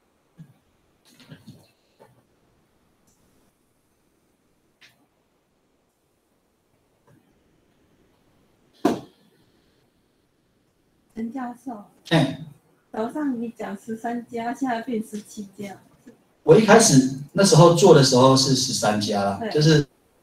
陈教授，早上你讲13家，现在变17家。 我一开始那时候做的时候是13家啦，就是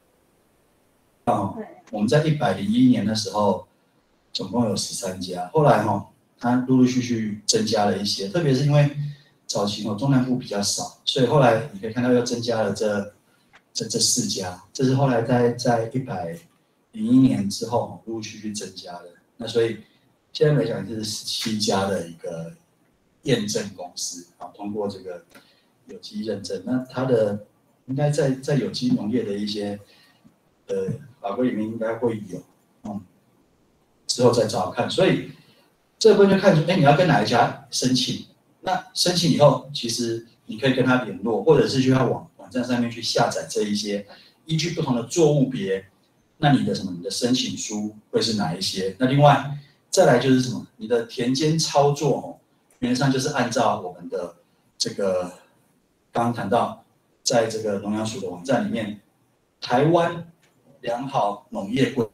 我们在101年的时候总共有13家，后来它陆陆续续增加了一些，特别是因为早期中南部比较少，所以后来你可以看到又增加了这4家，这是后来在101年之后陆陆续续增加的。那所以现在来讲是17家的一个验证公司通过这个有机认证。那它的应该在有机农业的一些法规里面应该会有，之后再找看。所以这部分就看出，你要跟哪一家申请？那申请以后，其实你可以跟他联络，或者是去他网站上面去下载这一些，依据不同的作物别，那你的申请书会是哪一些？那另外再来就是什么？你的田间操作原则上就是按照我们的这个刚刚谈到，在这个农粮署的网站里面，台湾良好农业规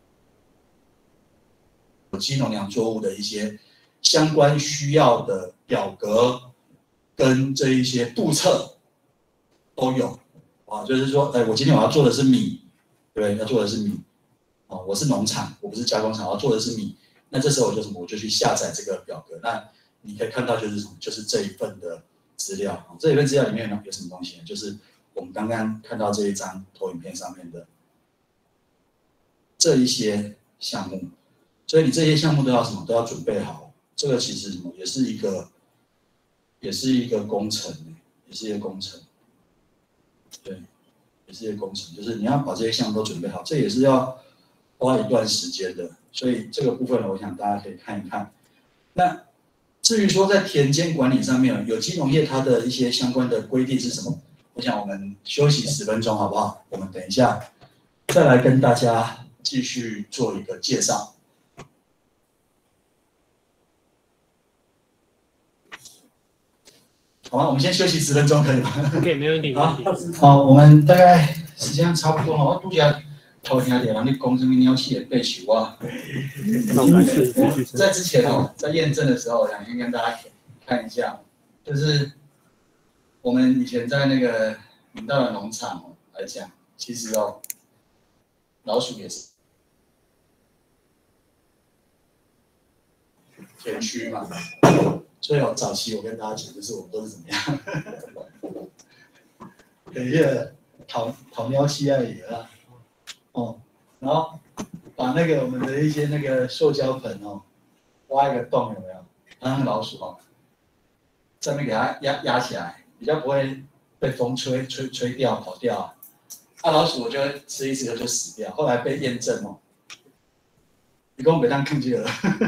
有机农粮作物的一些相关需要的表格跟这一些簿册都有就是说，我今天我要做的是米，对，要做的是米哦，我是农场，我不是加工厂，我做的是米，那这时候我就什么，我就去下载这个表格。那你可以看到就是什么，就是这一份的资料。这一份资料里面有什么东西呢？就是我们刚刚看到这一张投影片上面的这一些项目，所以你这些项目都要什么，都要准备好。这个其实什么，也是一个工程，也是一个工程，对，也是一个工程，就是你要把这些项目都准备好，这也是要花一段时间的。所以这个部分呢，我想大家可以看一看。那至于说在田间管理上面，有机农业它的一些相关的规定是什么？我想我们休息10分钟好不好？我们等一下再来跟大家继续做一个介绍。好吗？我们先休息10分钟，可以吗 ？OK， 没问题。 好，我们大概时间差不多了。我拄则偷听到人你讲什么鸟气的背球啊？在之前哦，在验证的时候，我想先跟大家看一下，就是我们以前在那个明道的农场来讲，其实哦，老鼠也是田区嘛。所以早期我跟大家讲，就是我们都是怎么样，有一个讨喵期啊也啊，哦，然后把那个我们的一些那个塑胶盆哦，挖一个洞有没有？让老鼠哦，上面给它压起来，比较不会被风吹掉跑掉。老鼠我就吃一吃就死掉，后来被验证哦，你跟我没当看见了。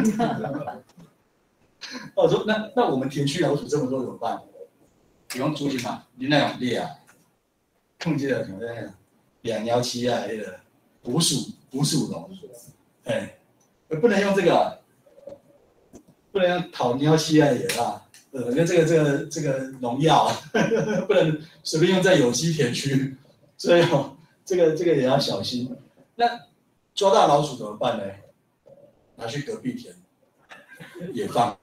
我说那我们田区老鼠这么多怎么办？你用猪去嘛？你那种猎啊，控制了什么的217啊，那个捕鼠笼，哎，不能用这个，不能用讨117啊也啊，因为这个农药啊，不能随便用在有机田区，所以哦，这个也要小心。那抓到老鼠怎么办呢？拿去隔壁田也放。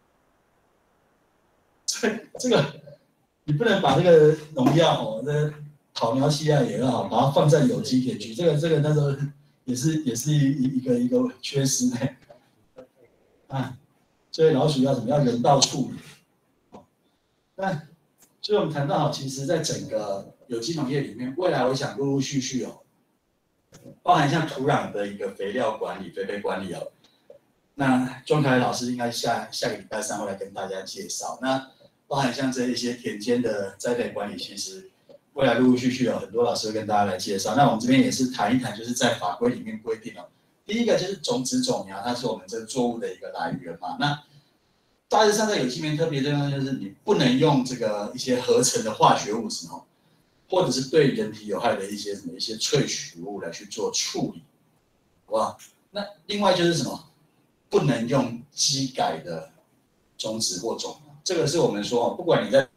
这个你不能把这个农药哦，这讨苗期啊也好，把它放在有机田区，这个那时候也是一个缺失的啊，所以老鼠要怎么样人道处理？那所以我们谈到，其实在整个有机农业里面，未来我想陆陆续续哦，包含像土壤的一个肥料管理、肥培管理哦，那庄凯老师应该下个礼拜3会来跟大家介绍。那包含像这一些田间的栽培管理，其实未来陆陆续续有很多老师会跟大家来介绍。那我们这边也是谈一谈，就是在法规里面规定哦，第一个就是种子种苗，它是我们这个作物的一个来源嘛。那大致上在有机里面特别重要就是你不能用这个一些合成的化学物质哦，或者是对人体有害的一些萃取物来去做处理，好不好？那另外就是什么，不能用基改的种子或种苗。这个是我们说，不管你在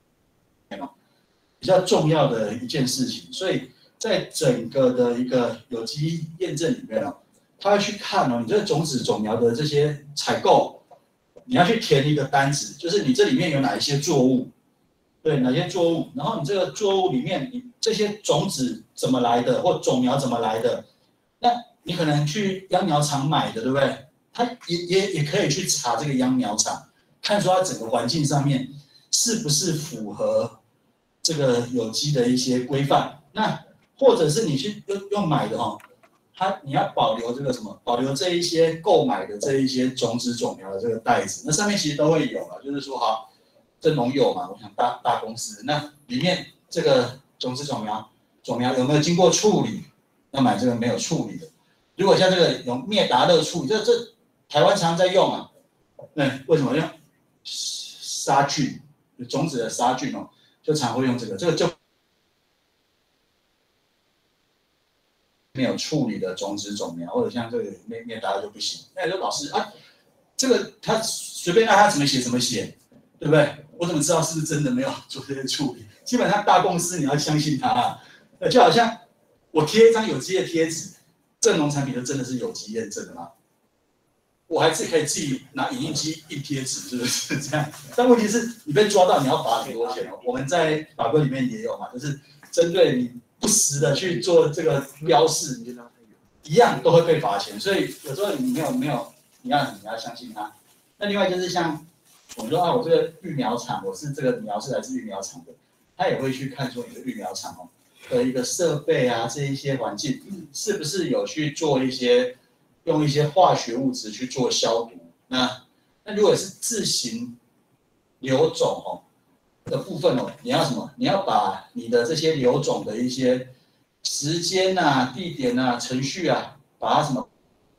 比较重要的一件事情，所以在整个的一个有机验证里面哦，他会去看哦，你这个种子种苗的这些采购，你要去填一个单子，就是你这里面有哪一些作物，对，哪些作物，然后你这个作物里面，你这些种子怎么来的，或种苗怎么来的，那你可能去秧苗场买的，对不对？他也可以去查这个秧苗场。看说它整个环境上面是不是符合这个有机的一些规范，那或者是你去用买的哦，你要保留这个什么，保留这一些购买的这一些种子种苗的这个袋子，那上面其实都会有了，就是说好，这农友嘛，我想大公司，那里面这个种子种苗有没有经过处理？要买这个没有处理的，如果像这个有灭达乐处理，这台湾常在用啊，对，为什么用？杀菌，种子的杀菌哦，就常会用这个就没有处理的种子种苗，或者像这个灭达就不行。那说老师啊，这个他随便让他怎么写，对不对？我怎么知道是不是真的没有做这些处理？基本上大公司你要相信他啊，就好像我贴一张有机的贴纸，这农产品就真的是有机验证的吗？我还是可以自己拿影印机印贴纸，是不是这样？但问题是，你被抓到，你要罚很多钱哦。我们在法规里面也有嘛，就是针对你不实的去做这个标示，你就让他有。 一样都会被罚钱。所以有时候你没有，你要相信他。那另外就是像我们说啊，我这个育苗场，我是这个苗是来自育苗场的，他也会去看说你的育苗场的一个设备啊，这一些环境是不是有去做用一些化学物质去做消毒。那如果是自行留种的部分你要什么？你要把你的这些留种的一些时间啊、地点啊、程序啊，把它什么？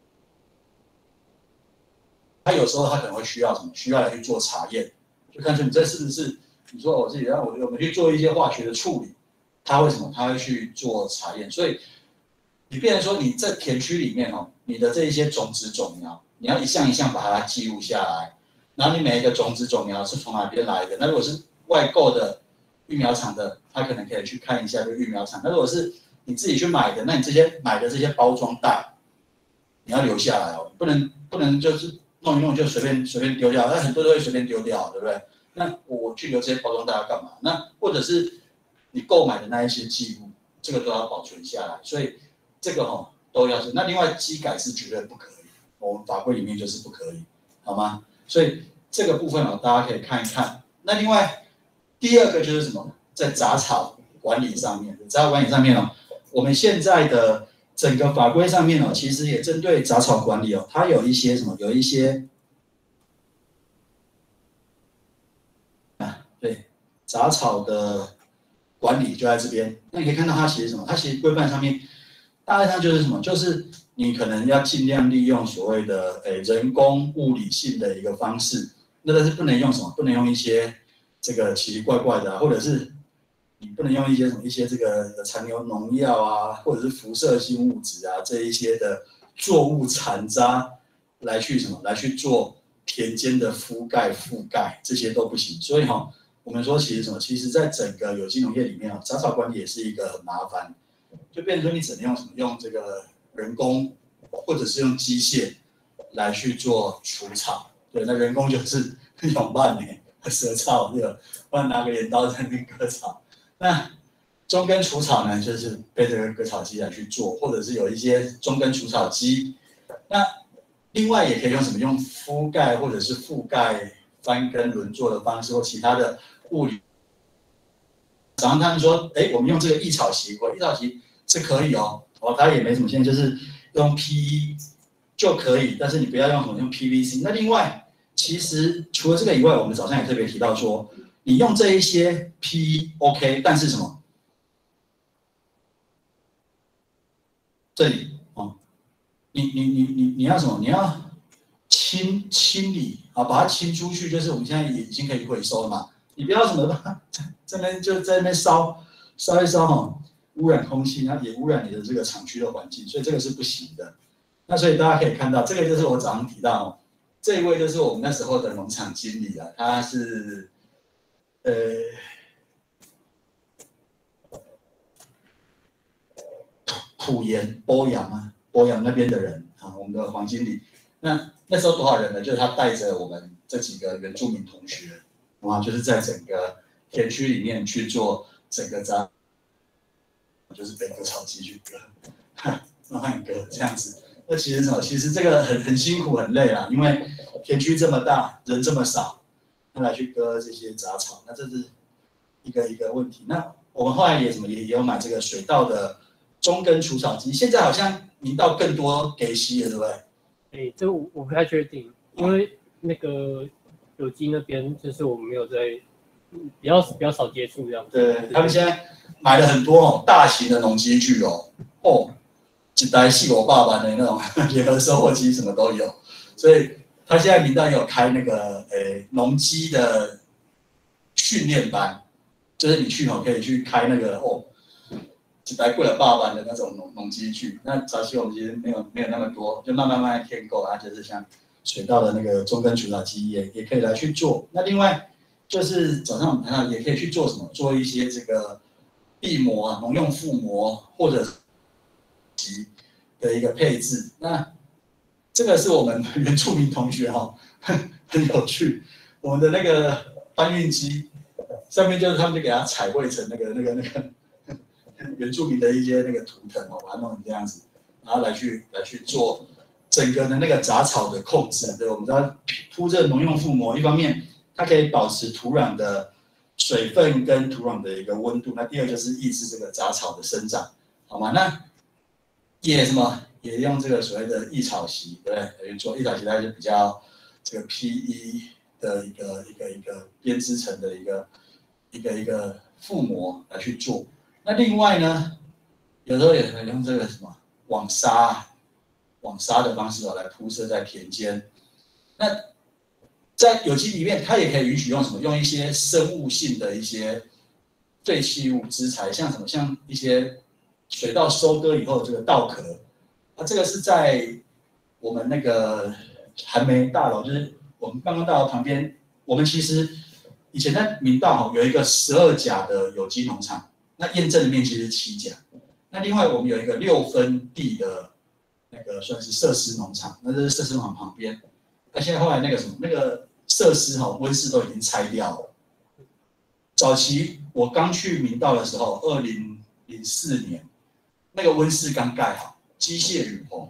它有时候它可能会需要什么？需要来去做查验，就看出你这是不是你说我自己让我们去做一些化学的处理，它会什么？它会去做查验。所以你变成说你这田区里面你的这一些种子种苗，你要一项一项把它记录下来，然后你每一个种子种苗是从哪边来的？那如果是外购的育苗场的，他可能可以去看一下这个育苗场。那如果是你自己去买的，那你这些买的这些包装袋，你要留下来不能就是弄一弄就随便丢掉，那很多都会随便丢掉，对不对？那我去留这些包装袋要干嘛？那或者是你购买的那一些记录，这个都要保存下来，所以这个都要是。那另外基改是绝对不可以，我们法规里面就是不可以，好吗？所以这个部分大家可以看一看。那另外第二个就是什么？在杂草管理上面，杂草管理上面我们现在的整个法规上面其实也针对杂草管理它有一些什么？有一些对杂草的管理就在这边。那你可以看到它其实什么？它其实规范上面大概上就是什么？就是你可能要尽量利用所谓的人工物理性的一个方式，那但是不能用什么？不能用一些这个奇奇怪怪的或者是你不能用一些这个残留农药啊，或者是辐射性物质啊这一些的作物残渣来去什么？来去做田间的覆盖，这些都不行。所以我们说其实什么？其实在整个有机农业里面杂草管理也是一个很麻烦，就变成说你只能用什么？用这个人工或者是用机械来去做除草。对，那人工就是用慢蛇草对吧？不然拿个镰刀在那边割草。那中根除草呢，就是被这个割草机来去做，或者是有一些中根除草机。那另外也可以用什么？用覆盖或者是覆盖、翻耕、轮作的方式，或其他的物理。早上他们说，我们用这个益草席，益草席是可以它也没什么限制，就是用 PE 就可以，但是你不要用什么用 PVC。那另外，其实除了这个以外，我们早上也特别提到说，你用这一些 PE OK， 但是什么？这里你要什么？你要清理把它清出去，就是我们现在已经可以回收了嘛。你不要什么在那边烧一烧污染空气，然后也污染你的这个厂区的环境，所以这个是不行的。那所以大家可以看到，这个就是我早上提到这一位就是我们那时候的农场经理他是埔盐波阳那边的人我们的黄经理。那时候多少人呢？就是他带着我们这几个原住民同学就是在整个田区里面去做整个就是被割草机去割，慢慢割这样子。那其实什么？其实这个很辛苦很累啦，因为田区这么大，人这么少，来去割这些杂草，那这是一个问题。那我们后来也有买这个水稻的中根除草机，现在好像明道更多给息了，对不对？ 这我不太确定，因为那个有机那边就是我们没有在比较少接触这样。 对，他们现在买了很多大型的农机具一台458的那种联合收获机什么都有，所以他现在明道也有开那个农机的训练班，就是你去可以去开那个一台过了8万的那种农机具。那早期我们其实没有那么多，就慢慢添购就是像水稻的那个中根除草机也可以来去做。那另外就是早上我们谈到也可以去做什么？做一些这个地膜农用覆膜或者的一个配置。那这个是我们原住民同学很有趣，我们的那个搬运机上面就是他们就给它彩绘成那个原住民的一些那个图腾把它弄成这样子。 然后来去做整个的那个杂草的控制。对，我们知道铺这个农用覆膜，一方面它可以保持土壤的水分跟土壤的一个温度，那第二就是抑制这个杂草的生长，好吗？那也也用这个所谓的异草席，对不对？来做异草席，它就比较这个 PE 的一个编织成的一个覆膜来去做。那另外呢，有时候也可以用这个网纱的方式来铺设在田间。那在有机里面，它也可以允许用用一些生物性的一些废弃物资材，像一些水稻收割以后这个稻壳。这个是在我们那个寒梅大楼，就是我们办公大楼旁边。我们其实以前在明道有一个12甲的有机农场，那验证的面积是7甲。那另外我们有一个6分地的那个算是设施农场，那这是设施农场旁边。那现在后来那个设施温室都已经拆掉了。早期我刚去明道的时候，2004年，那个温室刚盖好。机械雨棚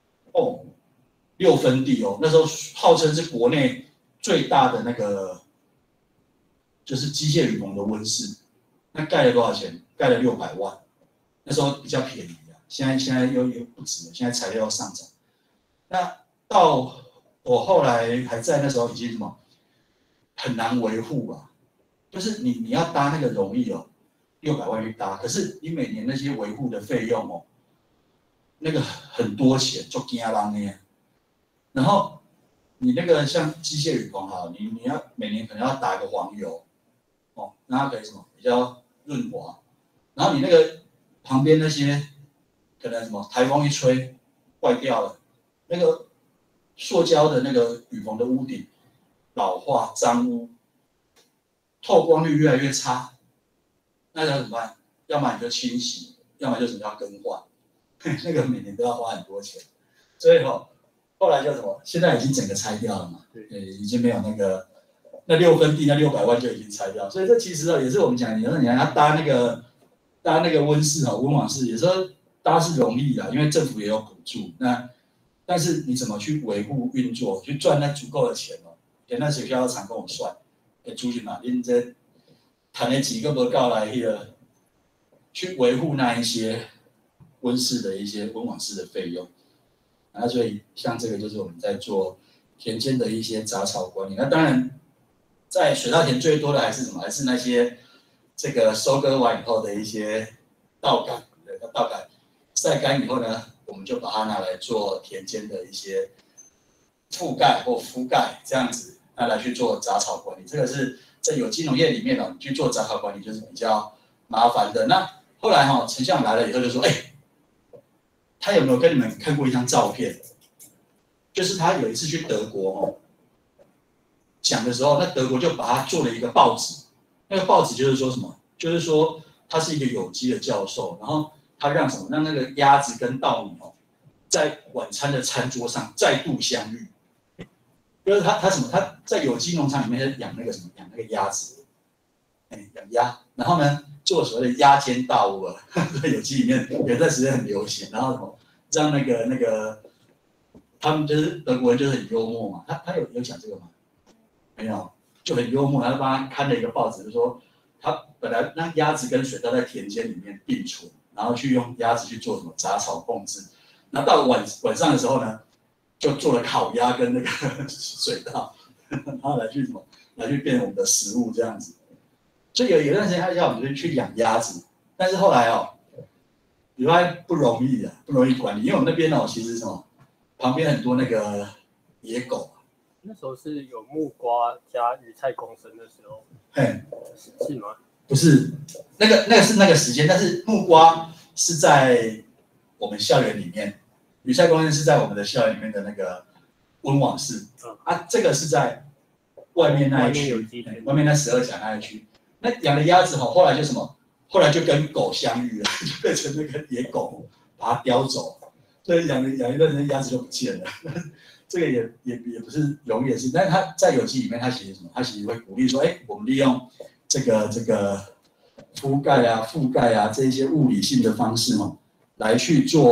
，6分地那时候号称是国内最大的那个，就是机械雨棚的温室。那盖了多少钱？盖了600万，那时候比较便宜啊。现在又不止了，现在材料上涨。那到我后来还在那时候已经很难维护啊，就是你要搭那个容易600万去搭，可是你每年那些维护的费用那个很多钱，就惊人呢。然后你那个像机械雨棚你要每年可能要打个黄油，让它可以比较润滑。然后你那个旁边那些可能台风一吹坏掉了，那个塑胶的那个雨棚的屋顶老化脏污，透光率越来越差，那要怎么办？要么你就清洗，要么就是要更换。那个每年都要花很多钱，所以后来就现在已经整个拆掉了嘛，已经没有那6分地那600万就已经拆掉，所以这其实也是我们讲，有时候你要搭那个温室温网室，有时候搭是容易的，因为政府也有补助，但是你怎么去维护运作，去赚那足够的钱前那学校常跟我算，主席嘛，恁这谈的几个不够来去维护那一些温室的一些温网室的费用，所以像这个就是我们在做田间的一些杂草管理。那当然，在水稻田最多的还是还是那些这个收割完以后的一些稻杆，稻杆晒干以后呢，我们就把它拿来做田间的一些覆盖或覆盖这样子，来去做杂草管理。这个是在有机农业里面你去做杂草管理就是比较麻烦的。那后来陈校长来了以后就说，他有没有跟你们看过一张照片？就是他有一次去德国讲的时候，那德国就把他做了一个报纸，那个报纸就是说什么？就是说他是一个有机的教授，然后他让那个鸭子跟稻米在晚餐的餐桌上再度相遇。就是他在有机农场里面养那个鸭子，养鸭，然后呢做所谓的鸭间稻物在有机里面有一段时间很流行，然后让那个他们就是德国人就是很幽默嘛，他有讲这个吗？没有，就很幽默，他就帮他看了一个报纸，就说他本来让鸭子跟水稻在田间里面并存，然后去用鸭子去做杂草控制，然后到晚上的时候呢，就做了烤鸭跟那个水稻，然后来去变成我们的食物这样子。所以有段时间他叫我们去养鸭子，但是后来原来不容易啊，不容易管理，因为我们那边其实旁边很多那个野狗。 那时候是有木瓜加鱼菜共生的时候，是吗？ 不是，那个是那个时间，但是木瓜是在我们校园里面，鱼菜共生是在我们的校园里面的那个温网室，这个是在外面那一区，外面那12甲那一区。那养的鸭子后来就后来就跟狗相遇了，就变成那个野狗把它叼走，所以养一段时间鸭子就不见了。这个也不是容易的事，但是他在有机里面，他其实他其实会鼓励说，我们利用这个覆盖啊这一些物理性的方式来去做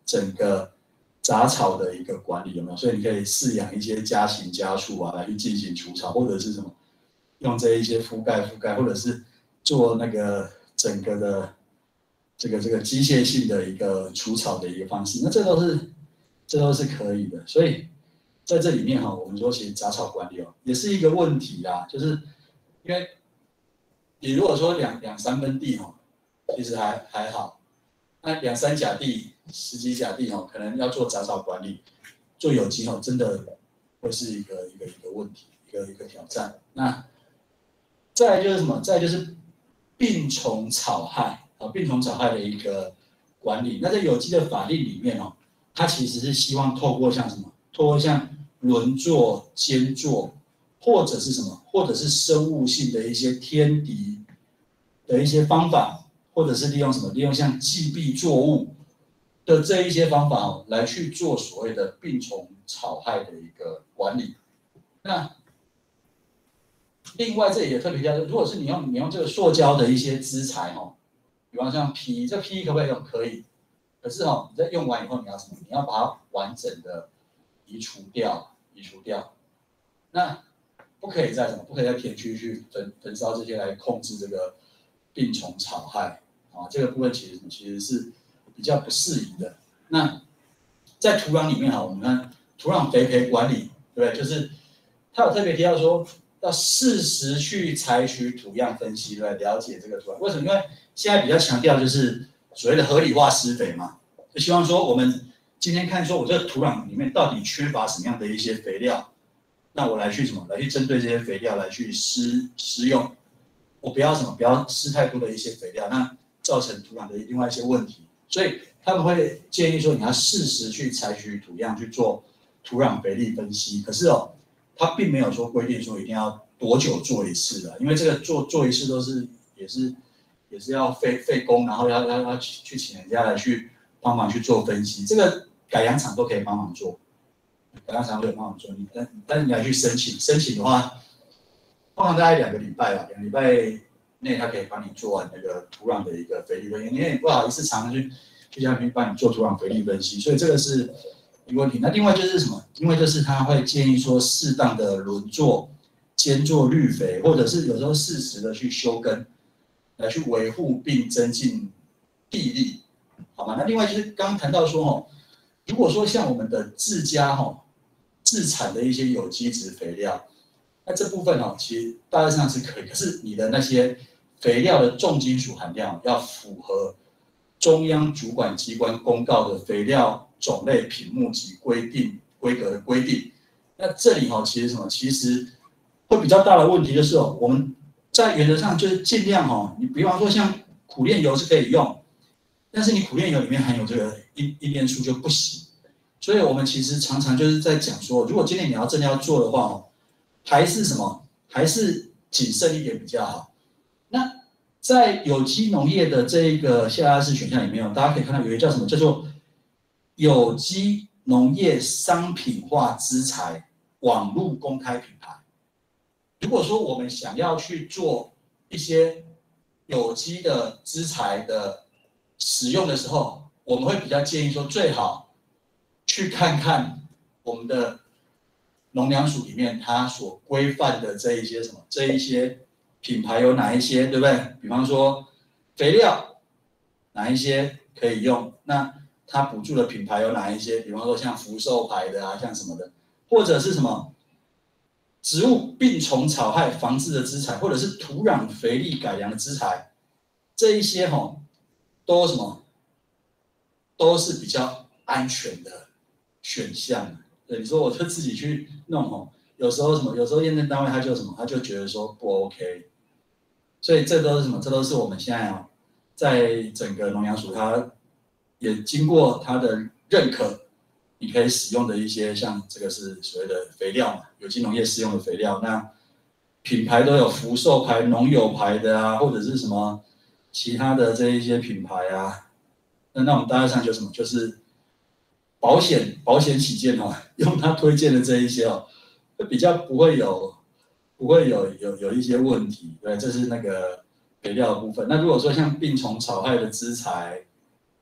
整个杂草的一个管理有没有？所以你可以饲养一些家禽家畜啊，来去进行除草，或者是什么用这一些覆盖，或者是做那个整个的这个机械性的一个除草的一个方式，那这都是可以的。所以在这里面我们说其实杂草管理也是一个问题啦，就是因为你如果说两三分地其实还好，那2-3甲地、10几甲地可能要做杂草管理、做有机真的会是一个问题，一个挑战。那再来就是什么？再来就是病虫草害病虫草害的一个管理。那在有机的法令里面它其实是希望透过像什么？透过像轮作、间作，或者是什么？或者是生物性的一些天敌的一些方法，或者是利用什么？利用像忌避作物的这一些方法来去做所谓的病虫草害的一个管理。那另外这里也特别讲，如果是你用这个塑胶的一些资材比方像 PE， 这 PE 可不可以用？可以。可是你在用完以后你要什么？你要把它完整的移除掉。那不可以在什么？不可以在田区去焚烧这些来控制这个病虫草害这个部分其实是比较不适宜的。那在土壤里面我们看土壤肥培管理，对不对？就是他有特别提到说，要适时去采取土样分析来了解这个土壤。为什么？因为现在比较强调就是所谓的合理化施肥嘛，就希望说我们今天看说我这个土壤里面到底缺乏什么样的一些肥料，那我来去什么？来去针对这些肥料来去施用。我不要什么？不要施太多的一些肥料，那造成土壤的另外一些问题。所以他们会建议说，你要适时去采取土样去做土壤肥力分析。可是他并没有说规定说一定要多久做一次的，因为这个做一次都是也是要费工，然后要去请人家来去帮忙去做分析。这个改良场都可以帮忙做，改良场都可以帮忙做。但是你要去申请的话，通常大概2个礼拜吧，2个礼拜内他可以帮你做完那个土壤的一个肥力分析，因为你不好意思常常去叫他们帮你做土壤肥力分析，所以这个是一个问题。那另外就是什么？另外就是他会建议说，适当的轮作、间作绿肥，或者是有时候适时的去休耕，来去维护并增进地力，好吗？那另外就是刚刚谈到说如果说像我们的自家自产的一些有机质肥料，那这部分其实大致上是可以，可是你的那些肥料的重金属含量要符合中央主管机关公告的肥料种类品目及规格的规定。那这里其实什么？其实会比较大的问题就是我们在原则上就是尽量你比方说像苦楝油是可以用，但是你苦楝油里面含有这个一链素就不行。所以我们其实常常就是在讲说，如果今天你真的要做的话还是什么？还是谨慎一点比较好。那在有机农业的这一个下拉式选项里面大家可以看到有一个叫什么？叫做有机农业商品化资材网络公开平台。如果说我们想要去做一些有机的资材的使用的时候，我们会比较建议说，最好去看看我们的农粮署里面它所规范的这一些什么，这一些品牌有哪一些，对不对？比方说肥料哪一些可以用，那它补助的品牌有哪一些？比方说像福寿牌的像什么的，或者是什么植物病虫草害防治的资材，或者是土壤肥力改良的资材，这一些都什么？都是比较安全的选项。对，你说我就自己去弄有时候什么？有时候验证单位他就什么？他就觉得说不 OK。所以这都是什么？这都是我们现在在整个农粮署它也经过它的认可，你可以使用的一些像这个是所谓的肥料嘛，有机农业适用的肥料。那品牌都有福寿牌、农友牌的或者是什么其他的这一些品牌那我们大致上就什么？就是保险起见用他推荐的这一些会比较不会有一些问题。对，这是那个肥料的部分。那如果说像病虫草害的资材，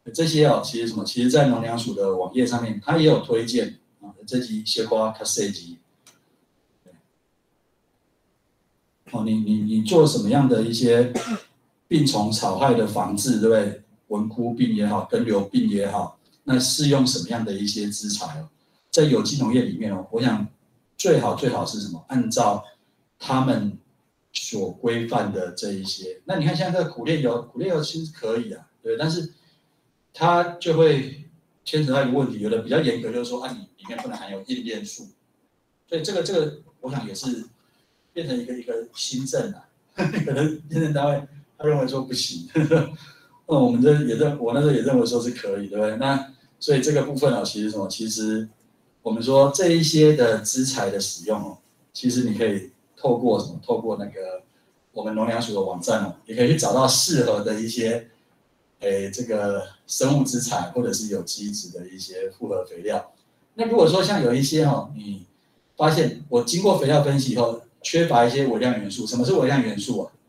这些哦，其实什么？其实在农粮署的网页上面，它也有推荐啊，这集西瓜卡塞集。哦，你做什么样的一些病虫草害的防治，对不对？蚊枯病也好，根瘤病也好，那适用什么样的一些资材哦？在有机农业里面哦，我想最好是什么？按照他们所规范的这一些。那你看像这个苦楝油其实可以啊，对，但是它就会牵扯到一个问题，有的比较严格，就是说啊，你里面不能含有硬链素，所以这个我想也是变成一个新政啊，可能验证单位他认为说不行，那我们我那时候也认为说是可以，对不对？那所以这个部分哦，其实什么？其实我们说这一些的资材的使用哦，其实你可以透过什么？透过那个我们农粮署的网站哦，也可以去找到适合的一些。这个生物资材或者是有机质的一些复合肥料。那如果说像有一些哦，你发现我经过肥料分析以后缺乏一些微量元素，什么是微量元素啊？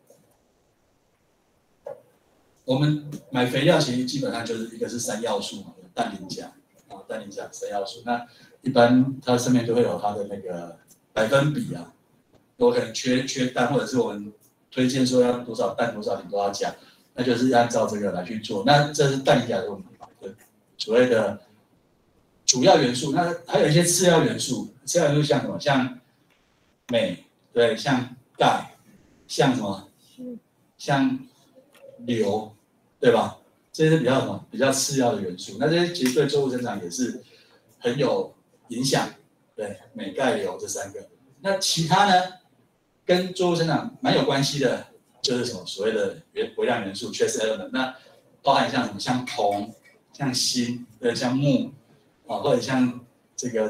我们买肥料其实基本上就是一个是三要素嘛，氮磷钾啊，氮磷钾三要素。那一般它上面都会有它的那个百分比啊，有可能缺氮，或者是我们推荐说要多少氮多少磷多少钾。那就是按照这个来去做，那这是氮磷钾的问题，所谓的主要元素。那还有一些次要元素，次要元素像什么？像镁，对，像钙，像什么？像硫，对吧？这些是比较什么？比较次要的元素。那这些其实对作物生长也是很有影响，对，镁、钙、硫这三个。那其他呢，跟作物生长蛮有关系的。就是什么所谓的微量元素 trace element， 那包含像什么像铜、像锌、像钼啊，或者像这个，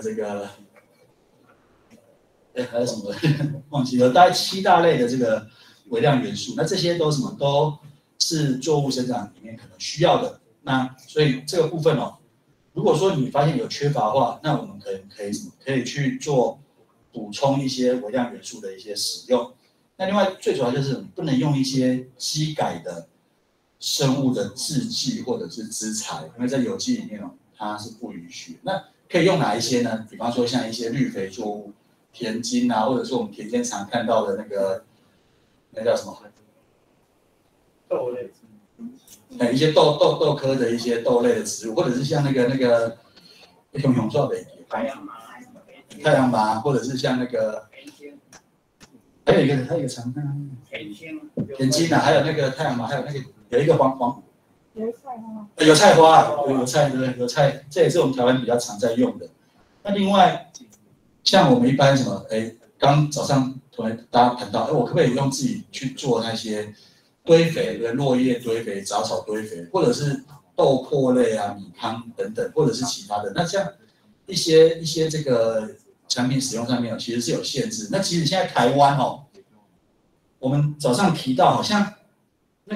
还有什么忘记了？大概7大类的这个微量元素，那这些都什么都是作物生长里面可能需要的。那所以这个部分哦，如果说你发现有缺乏的话，那我们可以什么？可以去做补充一些微量元素的一些使用。那另外最主要就是不能用一些基改的生物的制剂或者是资材，因为在有机里面哦，它是不允许。那可以用哪一些呢？比方说像一些绿肥作物、田金啊，或者是我们田间常看到的那叫什么？ 豆类。 一些豆科的一些豆类的植物，或者是像那个用做的太阳麻，或者是像那个。还有一个常看田金啊，还有那个太阳麻，还有那个有一个黄油菜花，油菜对不对？油菜这也是我们台湾比较常在用的。那另外像我们一般什么，刚早上大家谈到，我可不可以用自己去做那些堆肥，落叶堆肥、杂草堆肥，或者是豆粕类啊、米糠等等，或者是其他的？那像一些这个。产品使用上面其实是有限制。那其实现在台湾哦，我们早上提到好像那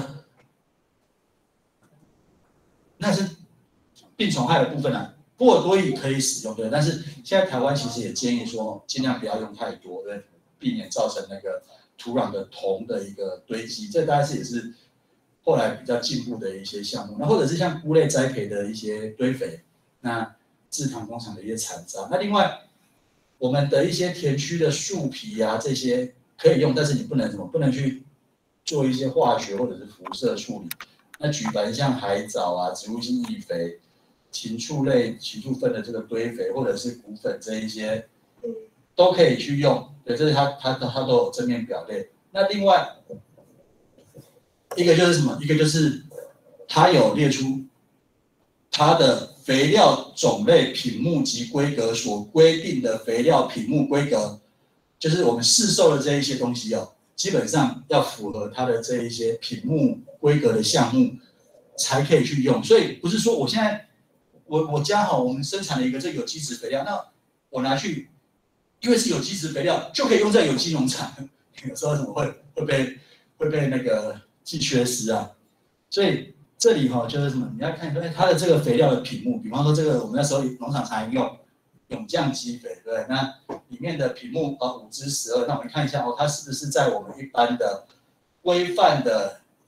是病虫害的部分啊，波尔多液可以使用对，但是现在台湾其实也建议说尽量不要用太多，对，避免造成那个土壤的铜的一个堆积。这大概也是后来比较进步的一些项目。那或者是像菇类栽培的一些堆肥，那制糖工厂的一些残渣。那另外我们的一些田区的树皮啊，这些可以用，但是你不能去做一些化学或者是辐射处理。那举凡像海藻啊、植物性易肥、禽畜类禽畜粪的这个堆肥，或者是骨粉这一些，都可以去用。对，这是它都有正面表列。那另外一个就是什么？一个就是它有列出它的肥料种类、品目及规格所规定的肥料品目规格，就是我们市售的这一些东西哦，基本上要符合它的这一些品目规格的项目才可以去用。所以不是说我现在我家好，我们生产了一个这有机质肥料，那我拿去，因为是有机质肥料就可以用在有机农场，有时候怎么会被那个既缺失啊，所以。这里就是什么？你要看它的这个肥料的品目，比方说这个我们那时候农场常用永降基肥，对不对？那里面的品目5至12，那我们看一下它是不是在我们一般的规范的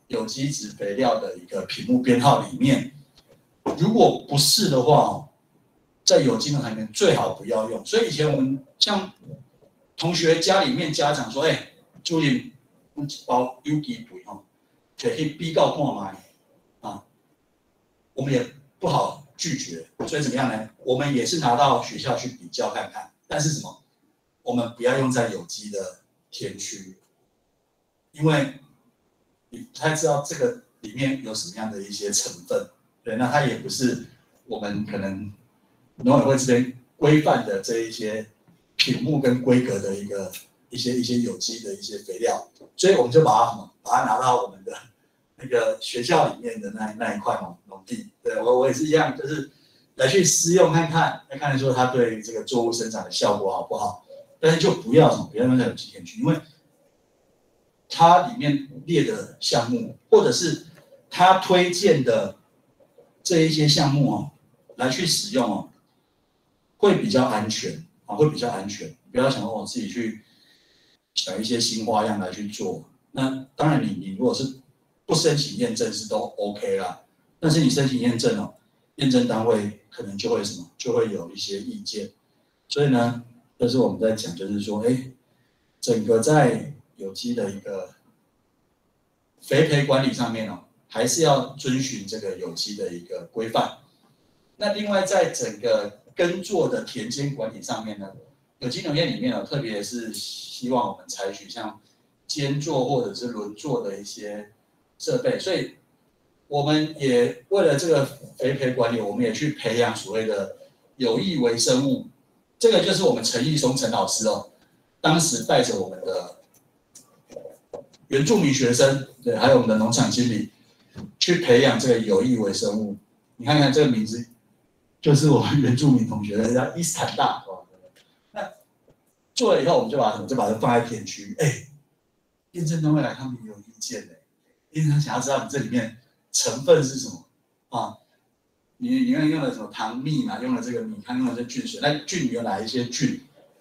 有机质肥料的一个品目编号里面，如果不是的话，在有机农场里面最好不要用。所以以前我们像同学家里面家长说，主任，我一包有机肥可以比较看卖啊，我们也不好拒绝，所以怎么样呢？我们也是拿到学校去比较看看，但是什么？我们不要用在有机的田区，因为你不太知道这个里面有什么样的一些成分，对，那它也不是我们可能农委会这边规范的这一些品目跟规格的一些有机的一些肥料，所以我们就把它拿到我们的那个学校里面的那一块农地，对，我也是一样，就是来去施用看看，来看说它对这个作物生长的效果好不好。但是就不要用在有机田区，因为它里面列的项目，或者是它推荐的这一些项目来去使用会比较安全会比较安全。不要想我自己去想一些新花样来去做。那当然你如果是不申请验证是都 OK 啦，但是你申请验证验证单位可能就会有一些意见，所以呢。就是我们在讲，就是说，整个在有机的一个肥培管理上面还是要遵循这个有机的一个规范。那另外，在整个耕作的田间管理上面呢，有机农业里面特别是希望我们采取像间作或者是轮作的一些设备，所以我们也为了这个肥培管理，我们也去培养所谓的有益微生物。这个就是我们陈义松陈老师当时带着我们的原住民学生，对，还有我们的农场经理去培养这个有益微生物。你看看这个名字，就是我们原住民同学的叫伊斯坦大。那做了以后，我们就把它放在田区。验证单位来，他们也有意见因为他想要知道你这里面成分是什么啊。你用了什么糖蜜嘛？用了这个米糠，用了这菌水，那菌有哪一些菌？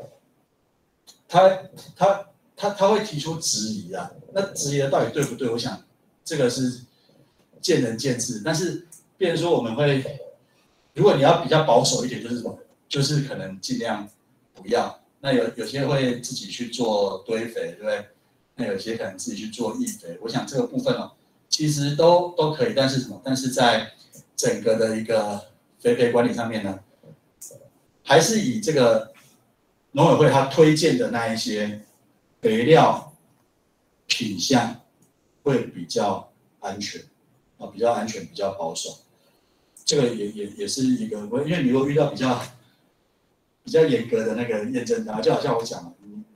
他会提出质疑啊。那质疑的到底对不对？我想这个是见仁见智。但是，变成说我们会，如果你要比较保守一点，就是什么？就是可能尽量不要。那有些会自己去做堆肥，对不对？那有些可能自己去做易肥。我想这个部分其实都可以。但是什么？但是在整个的一个肥培管理上面呢，还是以这个农委会他推荐的那一些肥料品项会比较安全比较安全，比较保守。这个也是一个，因为你如果遇到比较严格的那个验证单，就好像我讲了，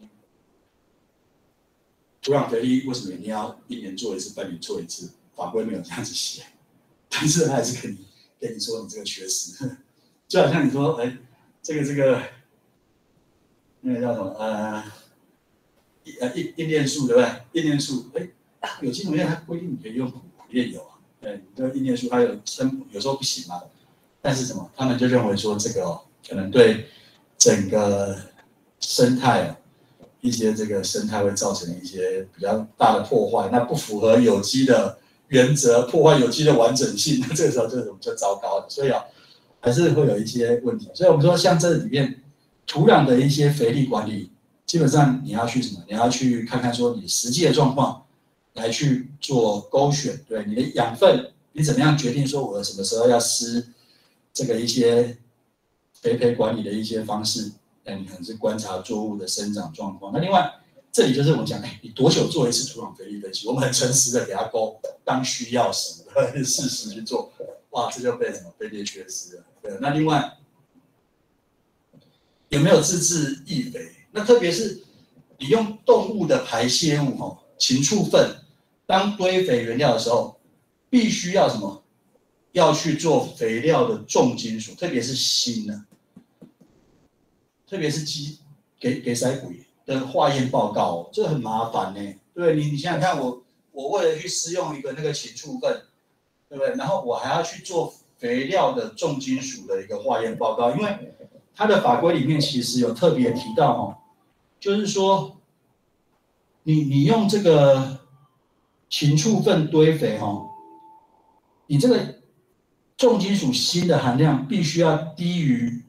土壤肥力为什么你要1年做一次，半年做一次？法规没有这样子写。但是他还是跟你说你这个缺失，就好像你说，这个那个叫什么印链树对不对？印链树，有机农业它规定你可以用苦炼油你这个印链树它有时候不行嘛，但是什么？他们就认为说这个可能对整个生态一些这个生态会造成一些比较大的破坏，那不符合有机的原则，破坏有机的完整性，这个时候就糟糕了。所以还是会有一些问题。所以我们说，像这里面土壤的一些肥力管理，基本上你要去什么？你要去看看说你实际的状况，来去做勾选。对你的养分，你怎么样决定说我什么时候要施这个一些肥培管理的一些方式？你可能是观察作物的生长状况。那另外，这里就是我们讲，你多久做一次土壤肥力分析？我们很诚实的给它勾，当需要时，适时去做。哇，这就被什么被列缺失了。对，那另外有没有自制易肥？那特别是你用动物的排泄物禽畜粪当堆肥原料的时候，必须要什么？要去做肥料的重金属，特别是锌呢，特别是给塞鬼的化验报告这很麻烦呢。对你想想看，我为了去施用一个那个禽畜粪，对不对？然后我还要去做肥料的重金属的一个化验报告，因为它的法规里面其实有特别提到就是说，你用这个禽畜粪堆肥你这个重金属锌的含量必须要低于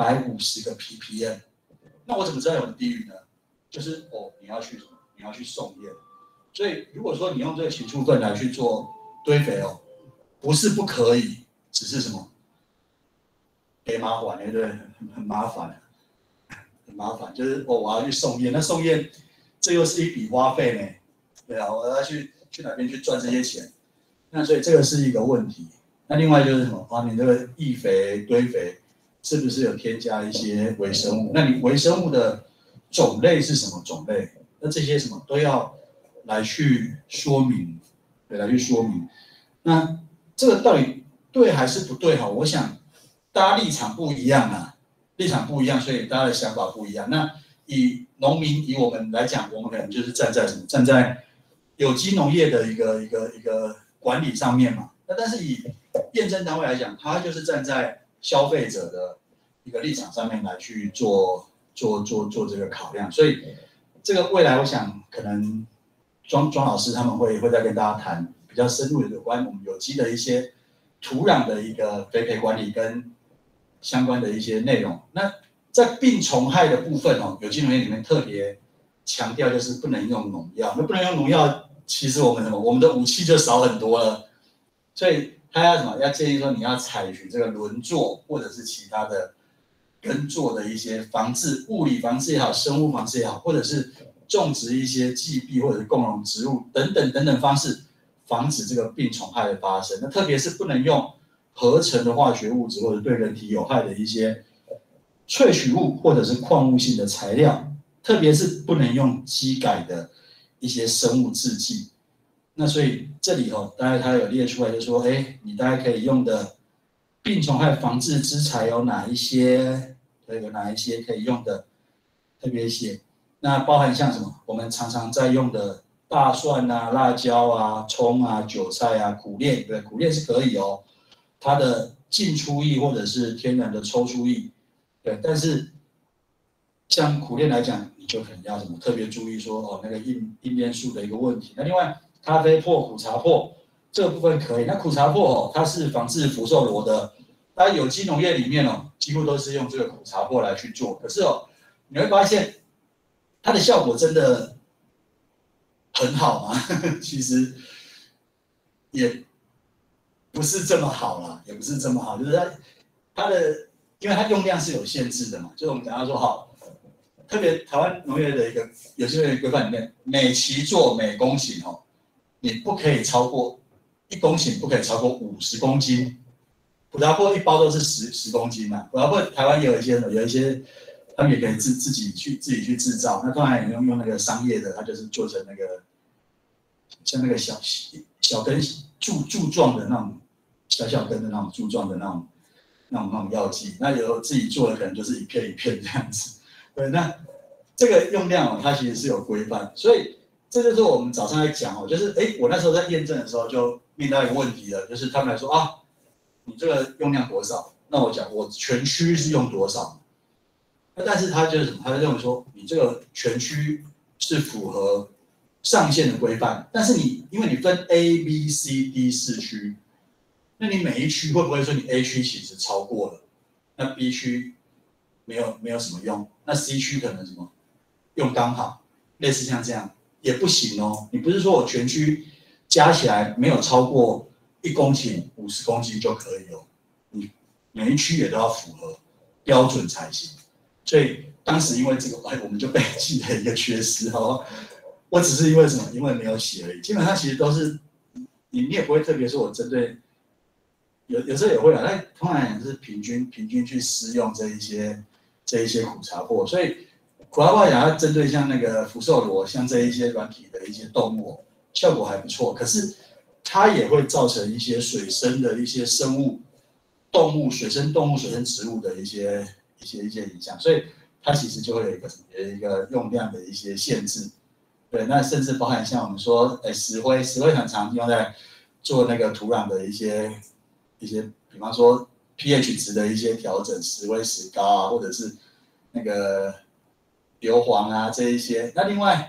250个 ppm。那我怎么知道有低于呢？就是你要去送验。所以如果说你用这个禽畜粪来去做堆肥不是不可以，只是什么？给麻烦，对不对？很麻烦，很麻烦。就是我要去送验，那送验这又是一笔花费呢，对啊，我要去哪边去赚这些钱？那所以这个是一个问题。那另外就是什么？你这个易肥、堆肥是不是有添加一些微生物？那你微生物的种类是什么种类？那这些什么都要来去说明，对，来去说明。那这个到底对还是不对我想大家立场不一样啊，立场不一样，所以大家的想法不一样。那以农民以我们来讲，我们可能就是站在什么？站在有机农业的一个管理上面嘛。那但是以验证单位来讲，它就是站在消费者的一个立场上面来去做这个考量。所以这个未来我想可能庄老师他们会再跟大家谈比较深入的有关我们有机的一些土壤的一个肥培管理跟相关的一些内容。那在病虫害的部分有机农业里面特别强调就是不能用农药。那不能用农药，其实我们的武器就少很多了。所以他要什么？要建议说你要采取这个轮作或者是其他的耕作的一些防治，物理防治也好，生物防治也好，或者是种植一些寄避或者是共荣植物等等方式，防止这个病虫害的发生。那特别是不能用合成的化学物质或者对人体有害的一些萃取物或者是矿物性的材料，特别是不能用基改的一些生物制剂。那所以这里大概它有列出来，就说，你大概可以用的病虫害防治之材有哪一些？有哪一些可以用的？特别写。那包含像什么？我们常常在用的大蒜啊、辣椒啊、葱啊、韭菜啊、苦楝，对，苦楝是可以它的浸出液或者是天然的抽出液，对。但是像苦楝来讲，你就可能要什么特别注意说那个应变数的一个问题。那另外咖啡粕、苦茶粕这个部分可以。那苦茶粕它是防治福寿螺的，它有机农业里面几乎都是用这个苦茶粕来去做。可是你会发现它的效果真的很好吗？其实也不是这么好啦，也不是这么好，就是它的，因为它用量是有限制的嘛，就是我们讲到说特别台湾农业的一个有机农业规范里面，每期做每公顷你不可以超过1公顷，不可以超过50公斤。苦茶粕一包都是10公斤嘛，苦茶粕台湾也有一些他们也可以自己去制造。那当然也用那个商业的，它就是做成那个像那个小根柱状的那种小根的那种柱状的那种药剂。那有自己做的可能就是一片一片这样子。对，那这个用量它其实是有规范，所以这就是我们早上在讲就是我那时候在验证的时候就面到一个问题了，就是他们来说你这个用量多少？那我讲我全区是用多少？那但是他就是什么？他就认为说你这个全区是符合上限的规范，但是因为你分 A、B、C、D 4区，那你每一区会不会说你 A 区其实超过了，那 B 区没有什么用，那 C 区可能什么用刚好，类似像这样也不行你不是说我全区加起来没有超过1公顷50公斤就可以你每一区也都要符合标准才行。所以当时因为这个，我们就被记了一个缺失我只是因为什么？因为没有写而已。基本上其实都是你也不会特别说我针对，有时候也会但通常也是平均去施用这一些苦茶粕。所以苦茶粕也要针对像那个福寿螺，像这一些软体的一些动物，效果还不错。可是它也会造成一些水生的一些生物、动物、水生动物、水生植物的一些影响，所以它其实就会有一个用量的一些限制。对，那甚至包含像我们说，石灰很常用在做那个土壤的一些，比方说 pH 值的一些调整，石灰石膏或者是那个硫磺这一些。那另外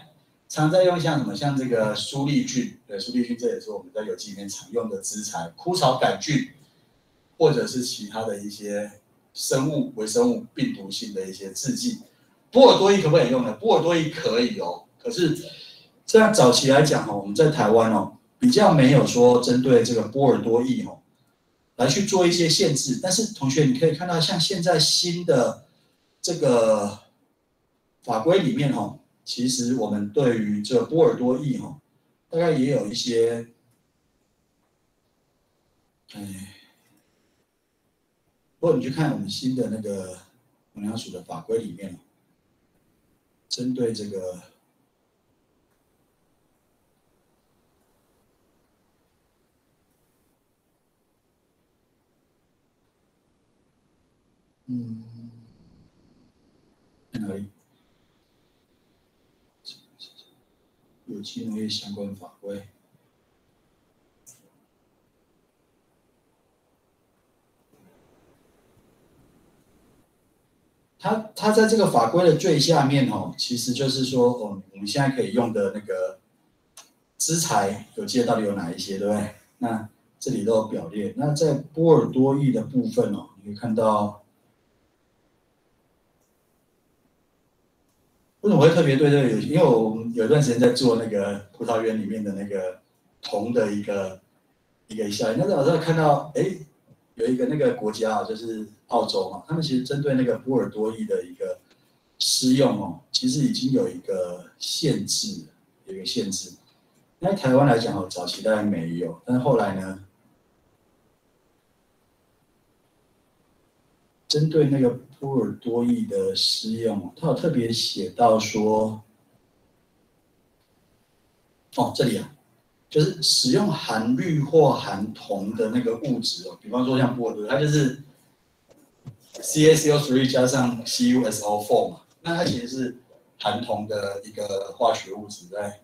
常在用像什么，像这个苏力菌，对，苏力菌这也是我们在有机里面常用的资材，枯草杆菌，或者是其他的一些生物、微生物、病毒性的一些制剂。波尔多液可不可以用呢？波尔多液可以哦，可是这样早期来讲哦，我们在台湾哦，比较没有说针对这个波尔多液哦，来去做一些限制。但是同学你可以看到，像现在新的这个法规里面哦，其实我们对于这个波尔多液哦，大概也有一些，如果你去看我们新的那个农粮署的法规里面，针对这个在哪里？有机农业相关法规。它在这个法规的最下面哦，其实就是说哦，我们现在可以用的那个资材有机的到底有哪一些，对不对？那这里都有表列。那在波尔多液的部分哦，你可以看到，为什么会特别对这个有？因为我们有一段时间在做那个葡萄园里面的那个铜的一个效应，那我在看到，有一个那个国家啊，就是澳洲嘛，他们其实针对那个波尔多液的一个施用哦，其实已经有一个限制，那台湾来讲哦，早期当然没有，但是后来呢，针对那个波尔多液的施用，它有特别写到说，哦，这里啊，就是使用含氯或含铜的那个物质哦，比方说像波尔多，它就是 CaCO3 加上 CuSO4 嘛，那它其实是含铜的一个化学物质在，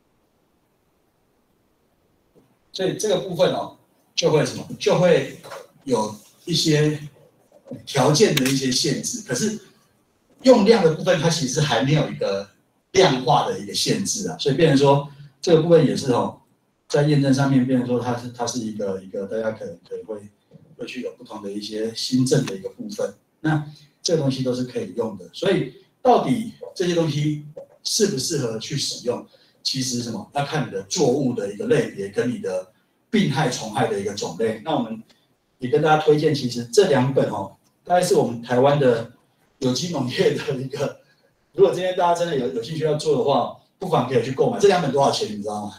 所以这个部分哦，就会什么，就会有一些条件的一些限制，可是用量的部分它其实还没有一个量化的一个限制啊，所以变成说这个部分也是哦，在验证上面变成说它是一个大家可能会去有不同的一些新政的一个部分，那这个东西都是可以用的，所以到底这些东西适不适合去使用，其实什么要看你的作物的一个类别跟你的病害虫害的一个种类。那我们也跟大家推荐，其实这2本哦，大概是我们台湾的有机农业的一个，如果今天大家真的有兴趣要做的话，不妨可以去购买。这2本多少钱你知道吗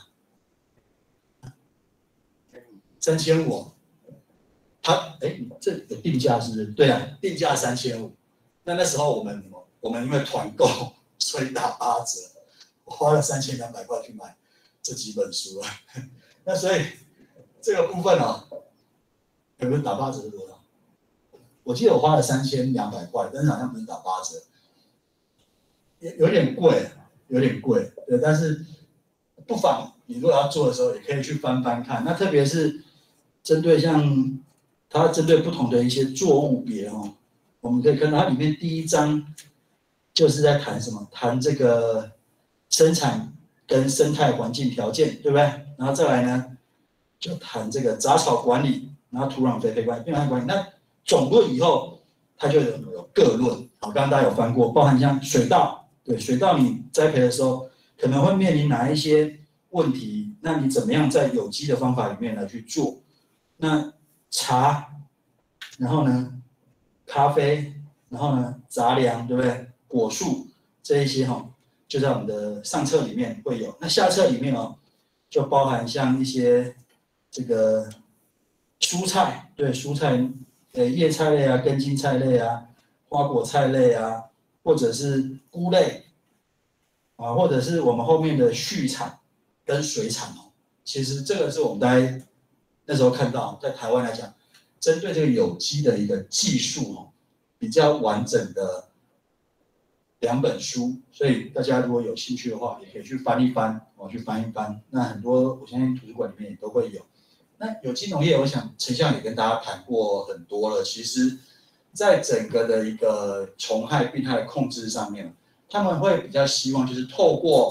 ？3500。它这有定价是不是？对啊，定价3500。那时候我们因为团购，所以打8折，我花了3200块去买这几本书啊。那所以这个部分哦，有没有打8折是多少？我记得我花了3200块，但是好像不是打8折，有点贵，对，但是不妨你如果要做的时候，也可以去翻翻看。那特别是针对像它针对不同的一些作物别哦，我们可以看到它里面第1章就是在谈什么？谈这个生产跟生态环境条件，对不对？然后再来呢，就谈这个杂草管理，然后土壤肥管理、病害管理。那总论以后，它就有各论。好，刚刚大家有翻过，包含像水稻，对，水稻你栽培的时候可能会面临哪一些问题？那你怎么样在有机的方法里面来去做？那茶，然后呢，咖啡，然后呢，杂粮，对不对？果树这一些哈，就在我们的上册里面会有。那下册里面哦，就包含像一些这个蔬菜，对，蔬菜，叶菜类啊，根茎菜类啊，花果菜类啊，或者是菇类啊，或者是我们后面的畜产跟水产哦。其实这个是我们大概那时候看到，在台湾来讲，针对这个有机的一个技术哦，比较完整的2本书，所以大家如果有兴趣的话，也可以去翻一翻，去翻一翻。那很多我相信图书馆里面也都会有。那有机农业，我想丞相也跟大家谈过很多了。其实，在整个的一个虫害、病害控制上面，他们会比较希望就是透过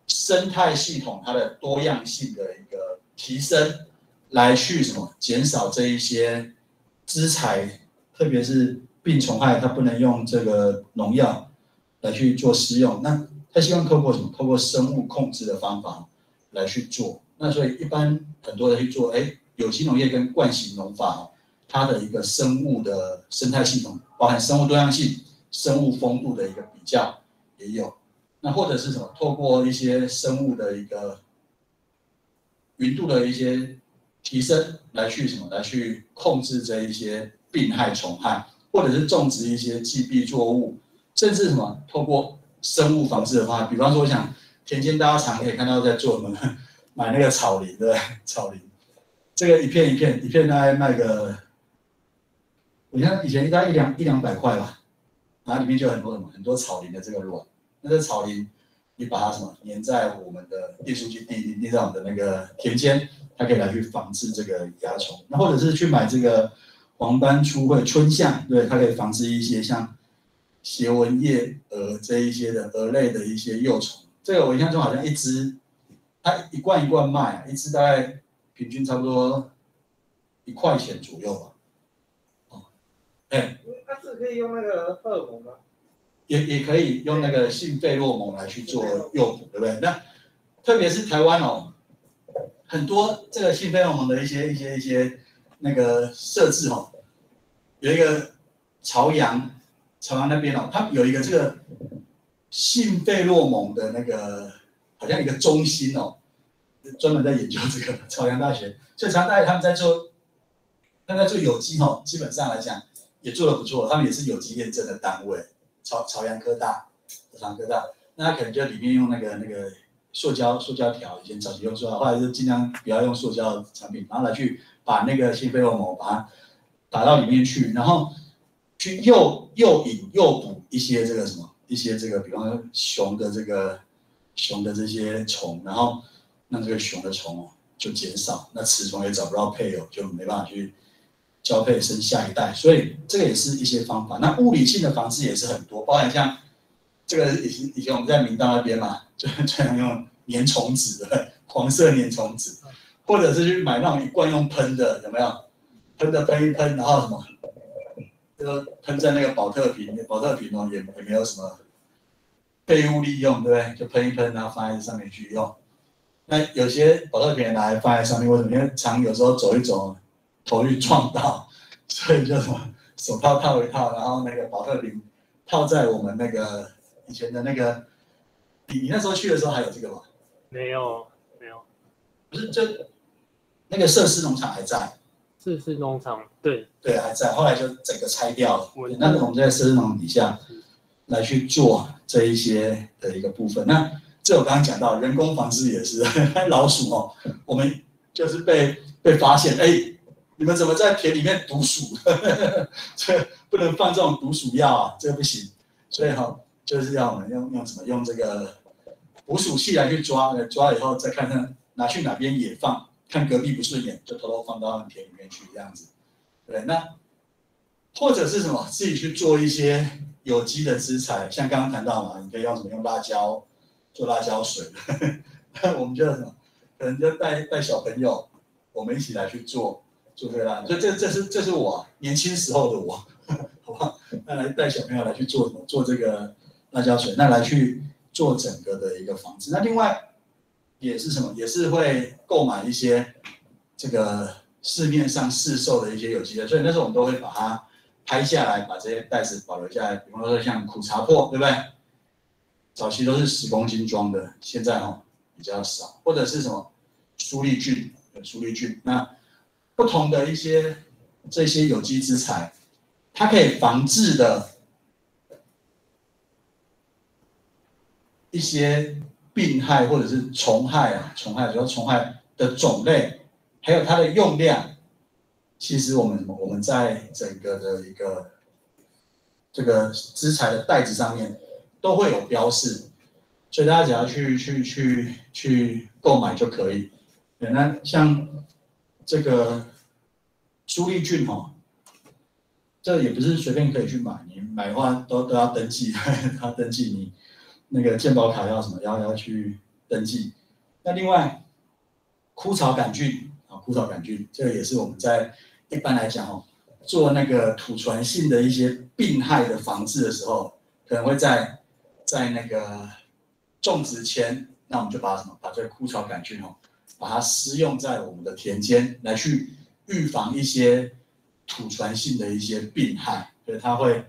生态系统它的多样性的一个提升，来去什么减少这一些资材，特别是病虫害，它不能用这个农药来去做施用。那他希望透过什么？透过生物控制的方法来去做。那所以一般很多人去做，有机农业跟惯行农法，它的一个生物的生态系统，包含生物多样性、生物丰度的一个比较也有。那或者是什么？透过一些生物的一个云度的一些提升，来去什么？来去控制这一些病害虫害，或者是种植一些寄避作物，甚至什么？透过生物防治的方法，比方说，我想田间大家常可以看到在做什么，买那个草林的草林，这个一片大概卖个，我看以前大概一两百块吧，然后里面就有很多草林的这个卵，那这草林你把它什么粘在我们的叶书基地，粘在我们的那个田间，它可以来去防治这个蚜虫，那或者是去买这个黄斑粗喙春象，对，它可以防治一些像斜纹叶蛾这一些的蛾类的一些幼虫，这个我印象中好像一只，它一罐一罐卖，一只大概平均差不多1块钱左右吧。 它是可以用那个荷尔蒙吗？ 也可以用那个性费洛蒙来去做诱捕，对不对？那特别是台湾哦，很多这个性费洛蒙的一些那个设置哦，有一个朝阳那边哦，它有一个这个性费洛蒙的那个好像一个中心哦，专门在研究这个朝阳大学，所以朝阳大学他们在做有机哦，基本上来讲也做得不错，他们也是有机验证的单位，朝阳科大，那他可能就里面用那个塑胶条，以前早期用塑胶，后来就尽量不要用塑胶产品，然后来去把那个性费洛蒙把它打到里面去，然后去诱引诱捕一些这个什么一些这个，比方说熊的这些虫，然后让这个熊的虫哦就减少，那雌虫也找不到配偶，就没办法去交配生下一代，所以这个也是一些方法。那物理性的防治也是很多，包含像这个以前我们在明道那边嘛，就常用粘虫纸的黄色粘虫纸，或者是去买那种一罐用喷的，有没有？喷一喷，然后什么？这个喷在那个保特瓶哦，也没有什么废物利用，对不对？就喷一喷，然后放在上面去用。那有些保特瓶拿来放在上面，为什么？因为常有时候走一走，头去撞到，所以就什么手套套一套，然后那个保特瓶套在我们那个以前的那个，你那时候去的时候还有这个吗？ 没有， 不是，就那个设施农场还在。 这是农场，对还在，后来就整个拆掉了。那我们在设施农场底下来去做这一些的一个部分。那这我刚刚讲到人工防治也是，老鼠哦，我们就是被发现，你们怎么在田里面毒鼠？这不能放这种毒鼠药啊，这个不行。所以就是要我们用什么？用这个捕鼠器来去抓，抓以后再看看拿去哪边野放。看隔壁不顺眼，就偷偷放到田里面去，这样子，对。那或者是什么，自己去做一些有机的资材，像刚刚谈到嘛，你可以用什么？用辣椒做辣椒水，那我们就什么？可能就带小朋友，我们一起来去做这个辣，所以这是我年轻时候的我，好不好？那来带小朋友来去做什么？做这个辣椒水，那来去做整个的一个防治。那另外。也是什么？也是会购买一些这个市面上市售的一些有机的，所以那时候我们都会把它拍下来，把这些袋子保留下来。比方说像苦茶粕，对不对？早期都是10公斤装的，现在比较少。或者是什么苏力菌，那不同的一些这些有机资材，它可以防治的一些。病害或者是虫害主要虫害的种类，还有它的用量，其实我们在整个的一个这个资材的袋子上面都会有标示，所以大家只要去购买就可以。对，那像这个苏力菌这也不是随便可以去买，你买的话都要登记，要登记你。那个健保卡要什么？要去登记。那另外枯草杆菌啊，枯草杆菌这个也是我们在一般来讲哦，做那个土传性的一些病害的防治的时候，可能会在那个种植前，那我们就把这个枯草杆菌哦，把它施用在我们的田间，来去预防一些土传性的一些病害，所以它会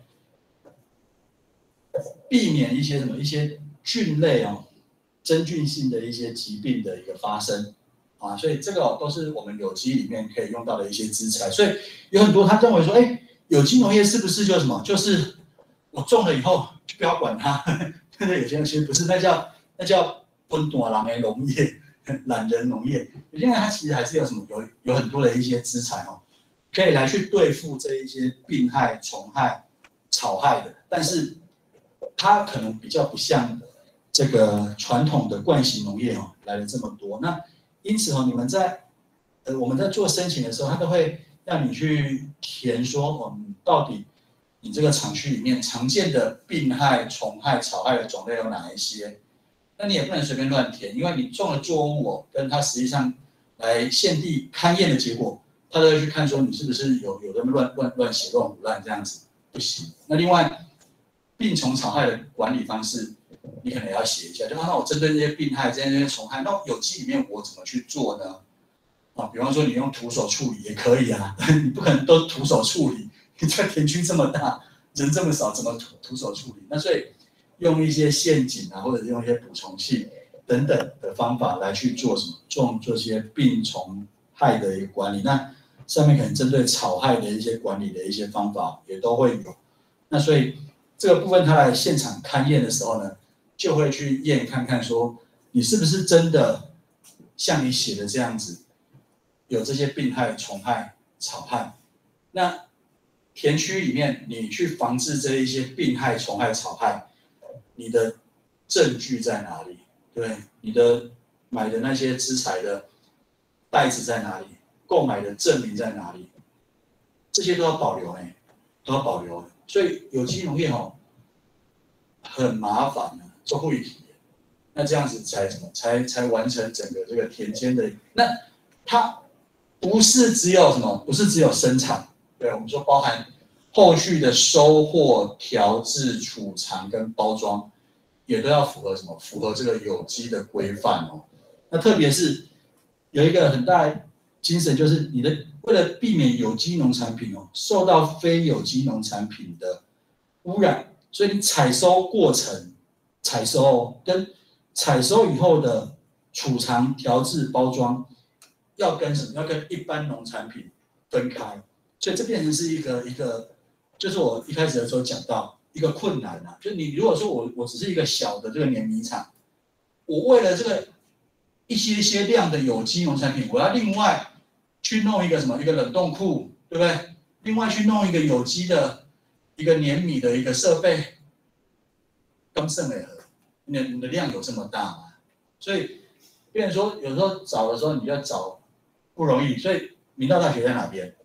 避免一些菌类哦，真菌性的一些疾病的一个发生啊，所以这个都是我们有机里面可以用到的一些资材。所以有很多他认为说，有机农业是不是就什么？就是我种了以后就不要管它。但是有些人其实不是，那叫温短郎的农业，懒人农业。有些人他其实还是有什么有很多的一些资材哦，可以来去对付这一些病害、虫害、草害的，但是它可能比较不像这个传统的惯性农业哦来的这么多。那因此哦，你们我们在做申请的时候，他都会让你去填说到底你这个厂区里面常见的病害、虫害、草害的种类有哪一些？那你也不能随便乱填，因为你种的作物哦，跟它实际上来现地勘验的结果，他都会去看说你是不是有的乱写乱胡乱这样子，不行。那另外病虫草害的管理方式，你可能也要写一下，就那我针对这些病害、这些虫害，那有机里面我怎么去做呢？啊，比方说你用徒手处理也可以啊，你不可能都徒手处理，你在田区这么大，人这么少，怎么徒手处理？那所以用一些陷阱啊，或者用一些补充器等等的方法来去做什么，做这些病虫害的一个管理。那上面可能针对草害的一些管理的一些方法也都会有。那所以这个部分他来现场勘验的时候呢，就会去验看看说你是不是真的像你写的这样子，有这些病害、虫害、草害。那田区里面你去防治这一些病害、虫害、草害，你的证据在哪里？对，你的买的那些资材的袋子在哪里？购买的证明在哪里？这些都要保留都要保留。所以有机农业很麻烦的，做会体。那这样子才完成整个这个田间的。那它不是只有不是只有生产，对，我们说包含后续的收获、调制、储藏跟包装，也都要符合符合这个有机的规范哦。那特别是有一个很大的精神，就是为了避免有机农产品受到非有机农产品的污染，所以你采收过程、采收跟采收以后的储藏、调制、包装，要跟一般农产品分开，所以这变成是一个，就是我一开始的时候讲到一个困难啊，就是你如果说我只是一个小的这个碾米厂，我为了这个一些量的有机农产品，我要另外去弄一个一个冷冻库，对不对？另外去弄一个有机的一个碾米的一个设备，刚剩了。你的量有这么大吗？所以，变成说有时候找的时候你要找不容易。所以，明道大学在哪边？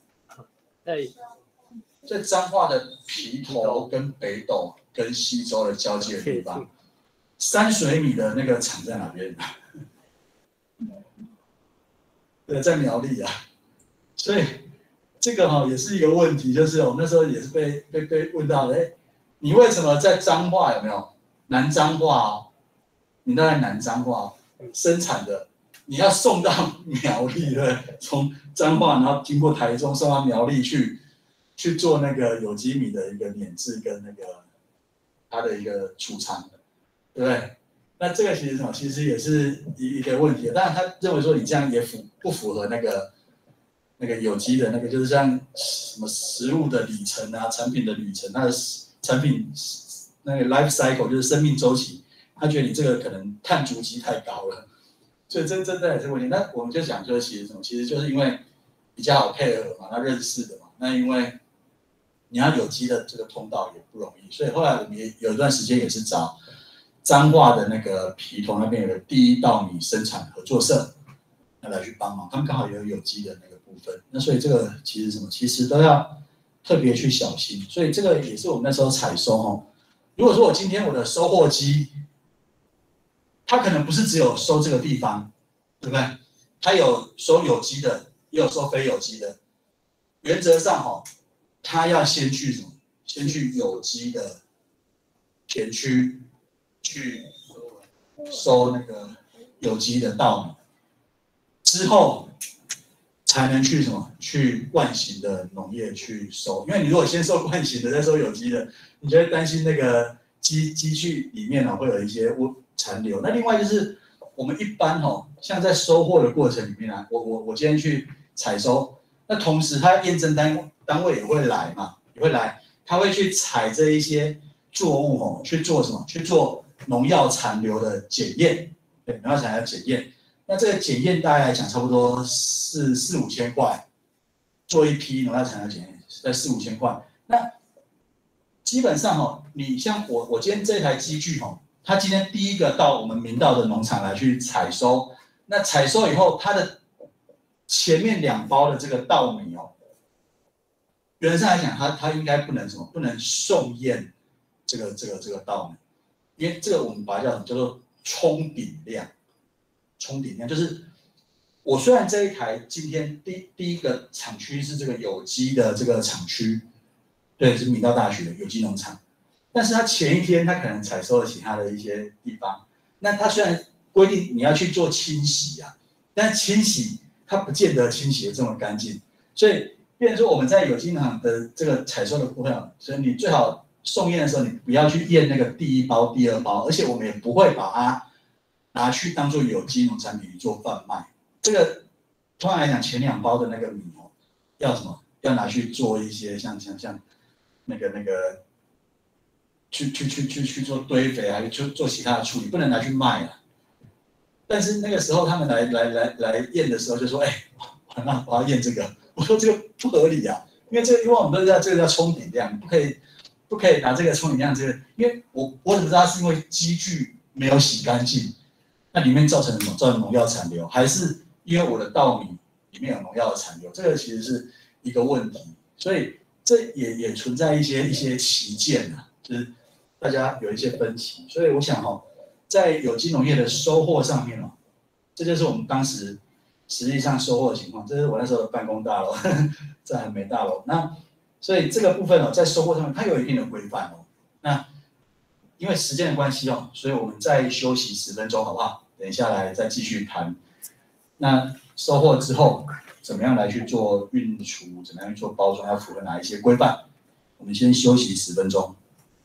在彰化的埤头跟北斗跟西周的交界的地方。3水米的那个厂在哪边？对，在苗栗啊。所以这个也是一个问题，就是我那时候也是被问到的，你为什么在彰化有没有？南彰化你在南彰化生产的，你要送到苗栗的，从彰化然后经过台中送到苗栗去做那个有机米的一个碾制跟那个它的一个储藏，对不对？那这个其实也是一个问题。当然他认为说你这样也不符合那个有机的那个，就是像什么食物的里程啊，产品的里程，它的产品。那个 life cycle 就是生命周期，他觉得你这个可能碳足迹太高了，所以这也是问题。那我们就讲说，其实就是因为比较好配合嘛，那认识的嘛。那因为你要有机的这个通道也不容易，所以后来我们也有一段时间也是找彰化的那个埤头那边有个第一稻米生产合作社，那来去帮忙，他们刚好也有机的那个部分。那所以这个其实都要特别去小心。所以这个也是我们那时候采收如果说我今天我的收获机它可能不是只有收这个地方，对不对？它有收有机的，也有收非有机的。原则上它要先去什么？先去有机的田区去收那个有机的稻米，之后才能去什么？去惯型的农业去收。因为你如果先收惯型的，再收有机的，你就会担心那个机具里面会有一些残留。那另外就是我们一般像在收获的过程里面啊，我今天去采收，那同时它验证单位也会来嘛，也会来，他会去采这一些作物去做什么？去做农药残留的检验，对，农药残留的检验。那这个检验大概来讲，差不多是4、5千块，做一批农药残留检验，在4、5千块。那基本上你像我今天这台机具它今天第一个到我们明道的农场来去采收，那采收以后，它的前面2包的这个稻米原则上来讲，它应该不能什么，不能送验这个稻米，因为这个我们把它叫做冲顶量。冲顶量就是我虽然这一台今天第一个厂区是这个有机的这个厂区，对，是明道大学的有机农场，但是它前一天它可能采收了其他的一些地方，那它虽然规定你要去做清洗啊，但清洗它不见得清洗的这么干净，所以变成说我们在有机农场的这个采收的部分，所以你最好送验的时候，你不要去验那个第1包、第2包，而且我们也不会把它拿去当做有机农产品做贩卖。这个通常来讲，前2包的那个米要什么？要拿去做一些像那个去做堆肥，还是去做其他的处理，不能拿去卖了。但是那个时候他们来验的时候就说，那我要验这个，我说这个不合理啊，因为我们都知道这个叫冲顶量，不可以拿这个冲顶量这个，因为我怎么知道是因为机具没有洗干净，那里面造成什么？造成农药残留，还是因为我的稻米里面有农药的残留？这个其实是一个问题，所以这也存在一些歧见啊，就是大家有一些分歧，所以我想在有机农业的收获上面这就是我们当时实际上收获的情况。这是我那时候的办公大楼，在恒美大楼。那所以这个部分在收获上面它有一定的规范那因为时间的关系所以我们再休息10分钟好不好？等一下来再继续谈。那收获之后怎么样来去做运输？怎么样去做包装？要符合哪一些规范？我们先休息10分钟。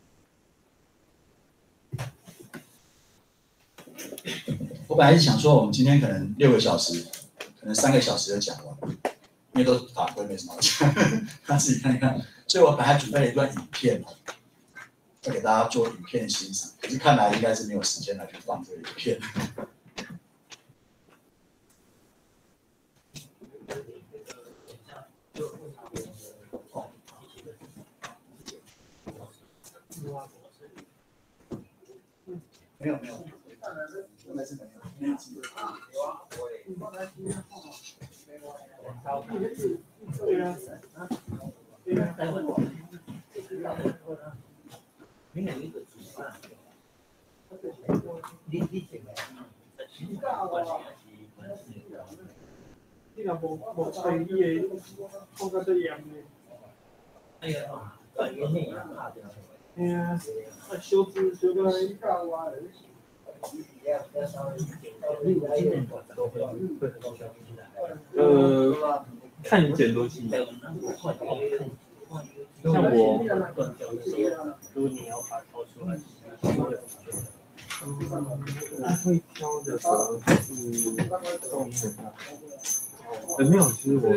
我本来是想说，我们今天可能6个小时，可能3个小时就讲完，因为都法规没什么好讲，他自己看一看。所以我本来准备了一段影片要给大家做影片欣赏，可是看来应该是没有时间来去放这个影片。没有，应该是没有。 你若无吹伊个，放到最严的。哎呀，哎呀，修个看剪多细，像我，如果你要把它掏出来，会挑的时候是动很大。没有，其实我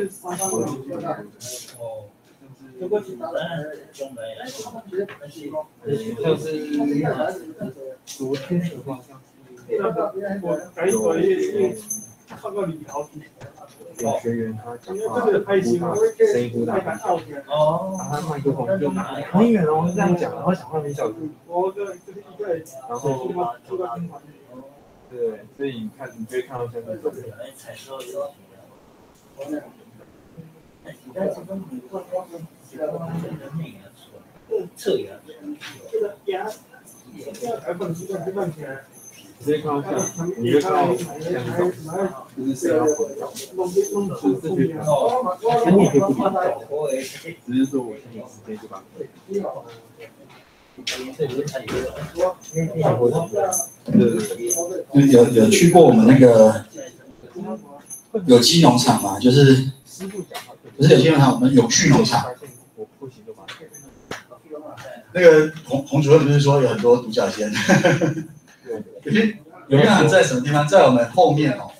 像是昨天的话，像是看到你好几。 有学员他讲话声音忽大，把他麦克风就拿很远哦，这样讲，然后讲话很小声，然后对，所以你看，你可以看到像这种。 直接看到像，你会看到像那种，就是谁要混淆，就是这些跟你就不一样，只是说我现在直接就把有去过我们那个有机农场嘛？就是不是有机农场，我们永续农场。那个洪主任不是说有很多独角仙？有没有在什么地方？在我们后面哦。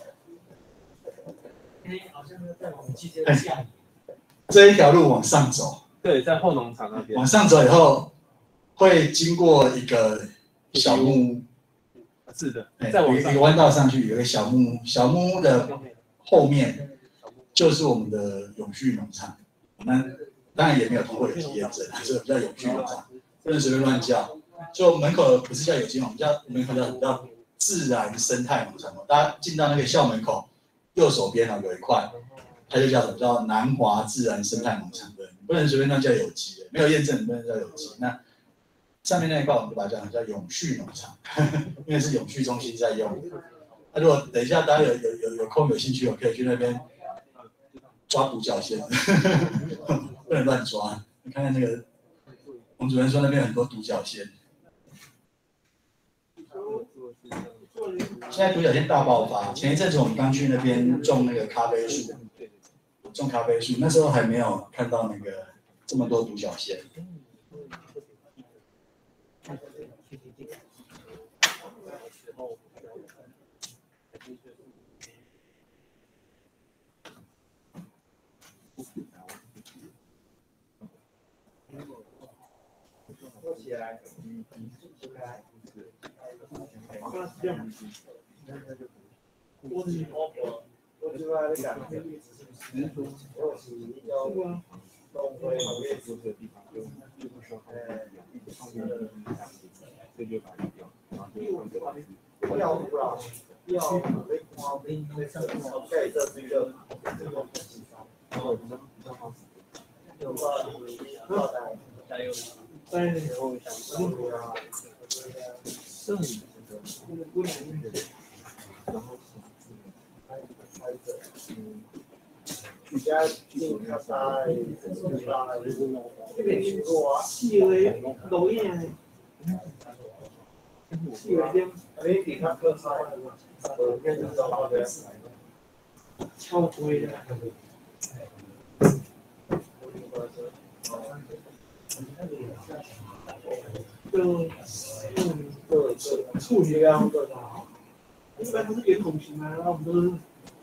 这一条路往上走。 对，在后农场那边。 往上走以后，会经过一个小木屋。 是的， 有一个弯道上去，有一个小木屋，小木屋的后面就是我们的永续农场。那当然也没有通过有机验证，这个比较永续农场，不能随便乱叫。就门口不是叫有机农场，门口叫自然生态农场。大家进到那个校门口右手边有一块，它就叫什么叫南华自然生态农场。对，你不能随便乱叫有机的，没有验证你不能叫有机。那上面那一块我们就把它叫永续农场，因为是永续中心在用。那如果等一下大家有空有兴趣，我可以去那边抓独角仙，不能乱抓。你看看那个，我们主任说那边很多独角仙。现在独角仙大爆发。前一阵子我们刚去那边种那个咖啡树，种咖啡树，那时候还没有看到那个这么多独角仙。 起来，我是我就在讲，我是要东辉农业组的地方，就不说这就把它掉，然后就换个要不啦，要被花冰被上盖这这个哦，有话加油。在那个后想剩不能然后你家进他在这边去过啊？去了抖音，去了点，哎，给他喝茶，应该就是好的，超贵的。处理啊，一般都是圆筒形啊，然后我们都是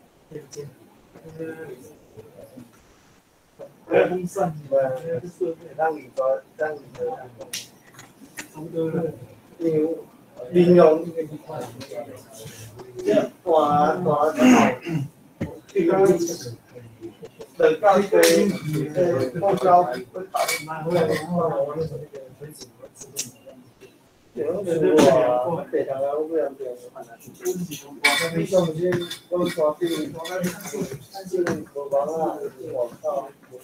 还有风扇，让你抓，让你的，差不多利用大这个等到一个目标会打满回来的话，我北上我不想变，我们上去我刷屏，就是我帮他我靠，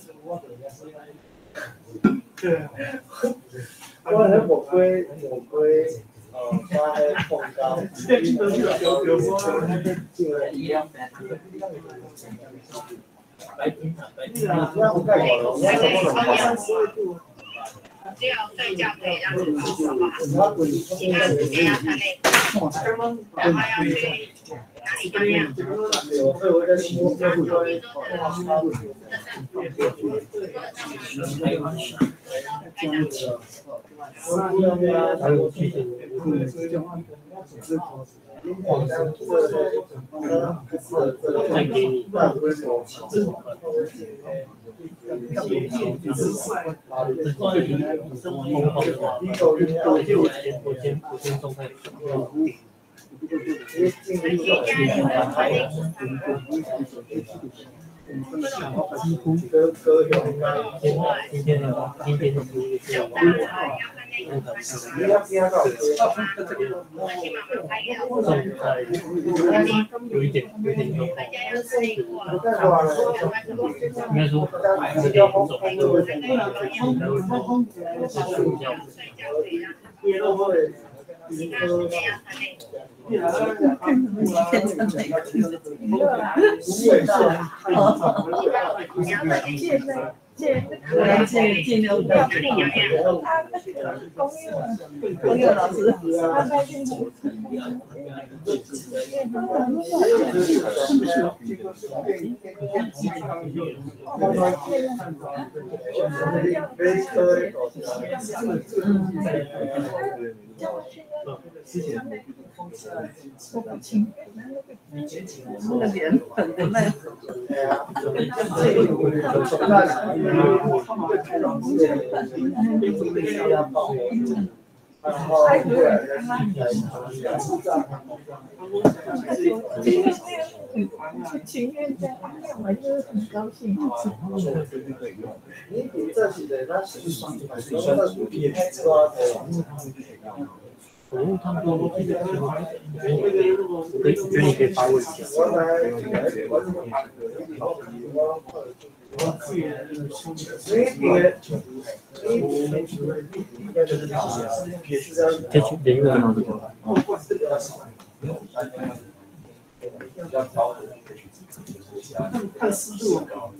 对，我那我归他还碰到，有时候那个进来一样。白天那我盖好了， 只要睡觉可以让你舒服吧。其他时间要太累，然后要去哪里锻炼？ 再给你。我先状态。今天的有一点应该说其他时间要3类。 看什么影片真的有进流量。公佑老师，说不清，那个脸很不耐。情愿在我就是很高兴。 哦，他们都我觉得你可以发问一下。可以去连个吗？ 看湿度。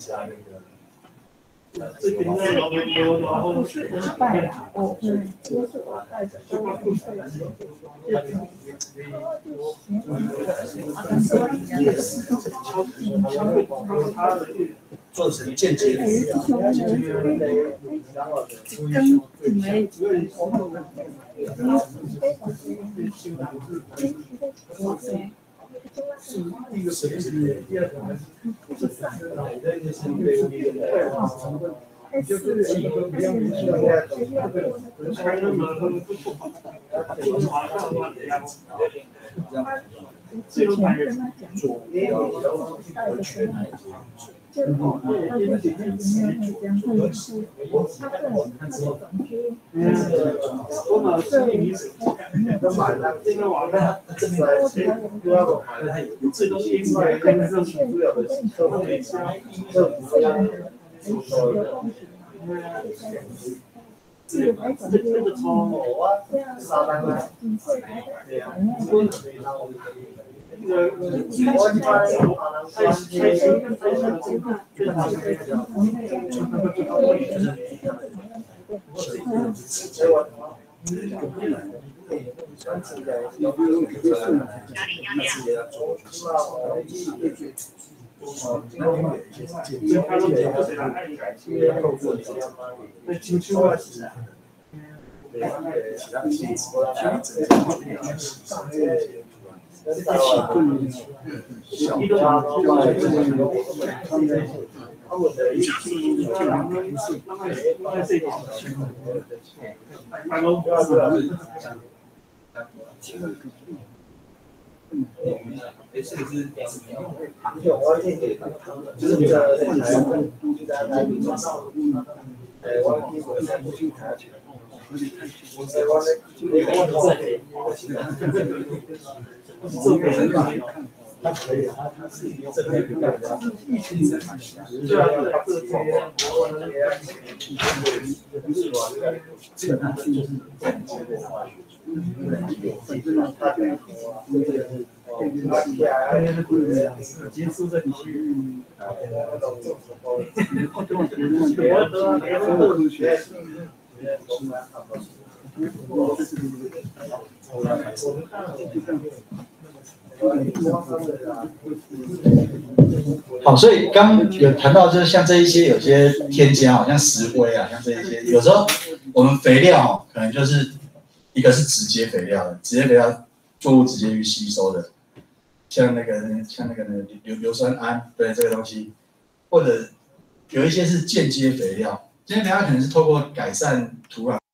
这边呢， 不是拜啦，我是我带着， 做成间接的。第一个是第二个还是脑袋的身体就是几个比较明显的，开那么不错，就是马上嘛这样。自由版人左边有全奶对，因为我们是历史，这个网站这边自动音乐跟政府主要的客户一下，政府这个从沙滩来，对呀， 好，所以刚有谈到，就是像这一些有些添加，好像石灰啊，像这一些，有时候我们肥料可能就是一个是直接肥料的，直接肥料作物直接去吸收的，像那个硫酸铵，对这个东西，或者有一些是间接肥料，间接肥料可能是透过改善土壤。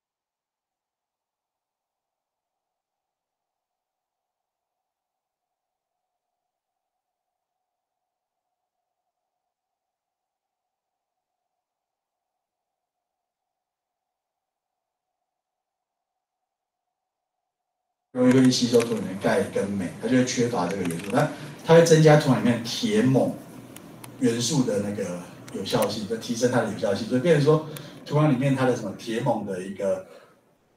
容易会吸收土里面钙跟镁，它就会缺乏这个元素，它会增加土壤里面铁锰元素的那个有效性，就提升它的有效性，所以变成说土壤里面它的什么铁锰的一个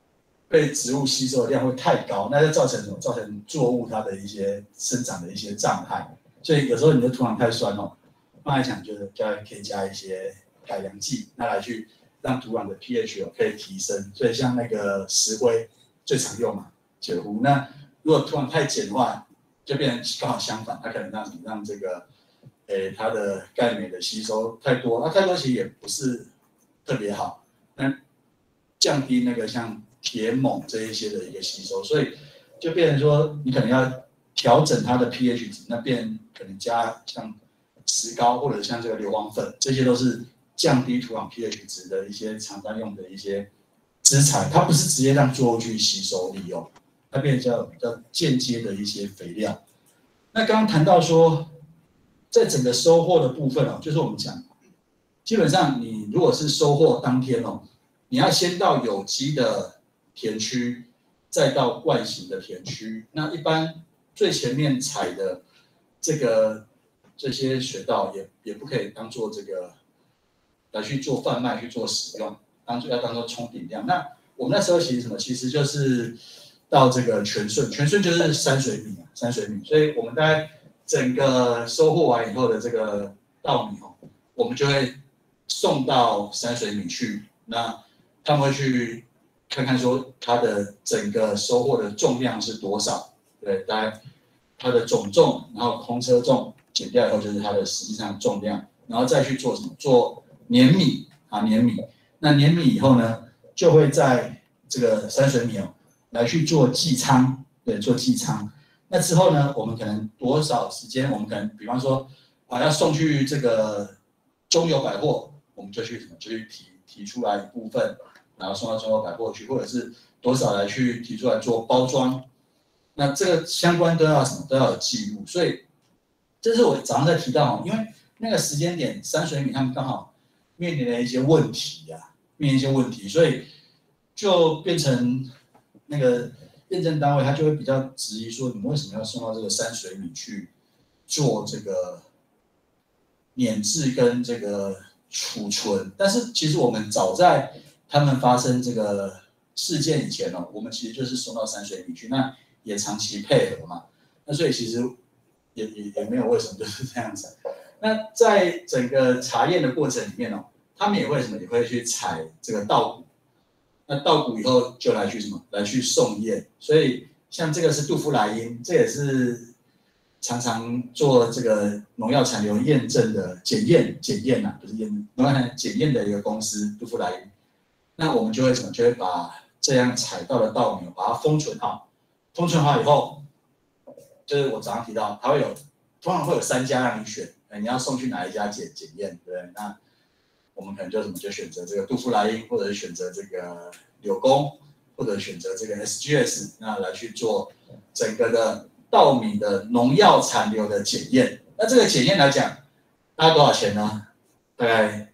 被植物吸收的量会太高，那就造成什么？造成作物它的一些生长的一些障碍。所以有时候你的土壤太酸哦，放在讲就是可以加一些改良剂，那来去让土壤的 pH 可以提升。所以像那个石灰最常用嘛，碱糊。那如果土壤太碱的话，就变成刚好相反，它可能让这个它的钙镁的吸收太多，那太多其实也不是特别好，那降低那个像铁锰这一些的一个吸收，所以就变成说你可能要调整它的 pH 值，那可能加像石膏或者像这个硫磺粉，这些都是降低土壤 pH 值的一些常常用的一些资材，它不是直接让作物去吸收利用，它变成比较间接的一些肥料。那刚刚谈到说，在整个收获的部分哦，就是我们讲，基本上你如果是收获当天哦，你要先到有机的田区，再到惯型的田区。那一般最前面采的这些水稻也不可以当做这个来去做贩卖去做使用，要当做冲顶量。那我们那时候其实什么？其实就是到这个全顺就是山水米，所以我们大概整个收获完以后的这个稻米哦，我们就会送到山水米去。那他们会去看看说它的整个收获的重量是多少，对，大概它的总重，然后空车重减掉以后就是它的实际上的重量，然后再去做什么？做碾米啊，碾米。那碾米以后呢，就会在这个山水米哦来去做寄仓，对，做寄仓。那之后呢，我们可能多少时间？我们可能比方说要送去这个中油百货，我们就去提出来一部分。然后送到中油百货去，或者是多少来去提出来做包装，那这个相关都要什么？都要有记录。所以这是我早上在提到，因为那个时间点山水米他们刚好面临了一些问题啊，所以就变成那个验证单位他就会比较质疑说，你们为什么要送到这个山水米去做这个碾制跟这个储存？但是其实我们早在他们发生这个事件以前哦，我们其实就是送到山水米去，那也长期配合嘛，那所以其实也没有为什么就是这样子。那在整个查验的过程里面哦，他们也会去采这个稻谷，那稻谷以后就来去送验，所以像这个是杜夫莱因，这也是常常做这个农药残留验证的检验啊，不是验农药残留检验的一个公司杜夫莱因。那我们就会把这样采到的稻米把它封存好，以后，就是我早上提到，通常会有3家让你选，你要送去哪一家检验，对不对？那我们可能就选择这个杜夫莱因，或者是选择这个柳工，或者选择这个 SGS， 那来去做整个的稻米的农药残留的检验。那这个检验来讲，大概多少钱呢？大概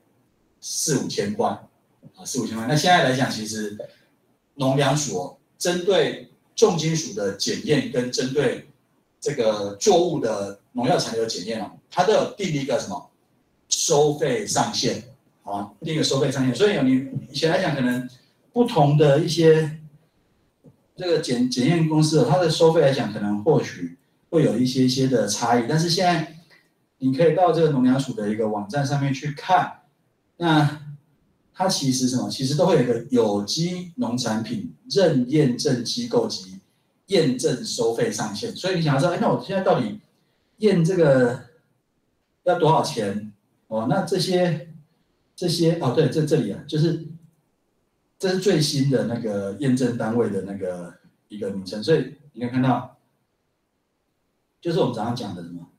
4-5千块。4-5千块。那现在来讲，其实农粮署针对重金属的检验跟针对这个作物的农药残留检验它都有定一个什么收费上限定一个收费上限。所以你以前来讲，可能不同的一些这个检验公司它的收费来讲，可能或许会有一些的差异。但是现在你可以到这个农粮署的一个网站上面去看，那它其实都会有一个有机农产品认验证机构及验证收费上限。所以你想要知道，那我现在到底验这个要多少钱？那这些对，这里就是这是最新的那个验证单位的那个一个名称。所以你可以看到，就是我们早上讲的什么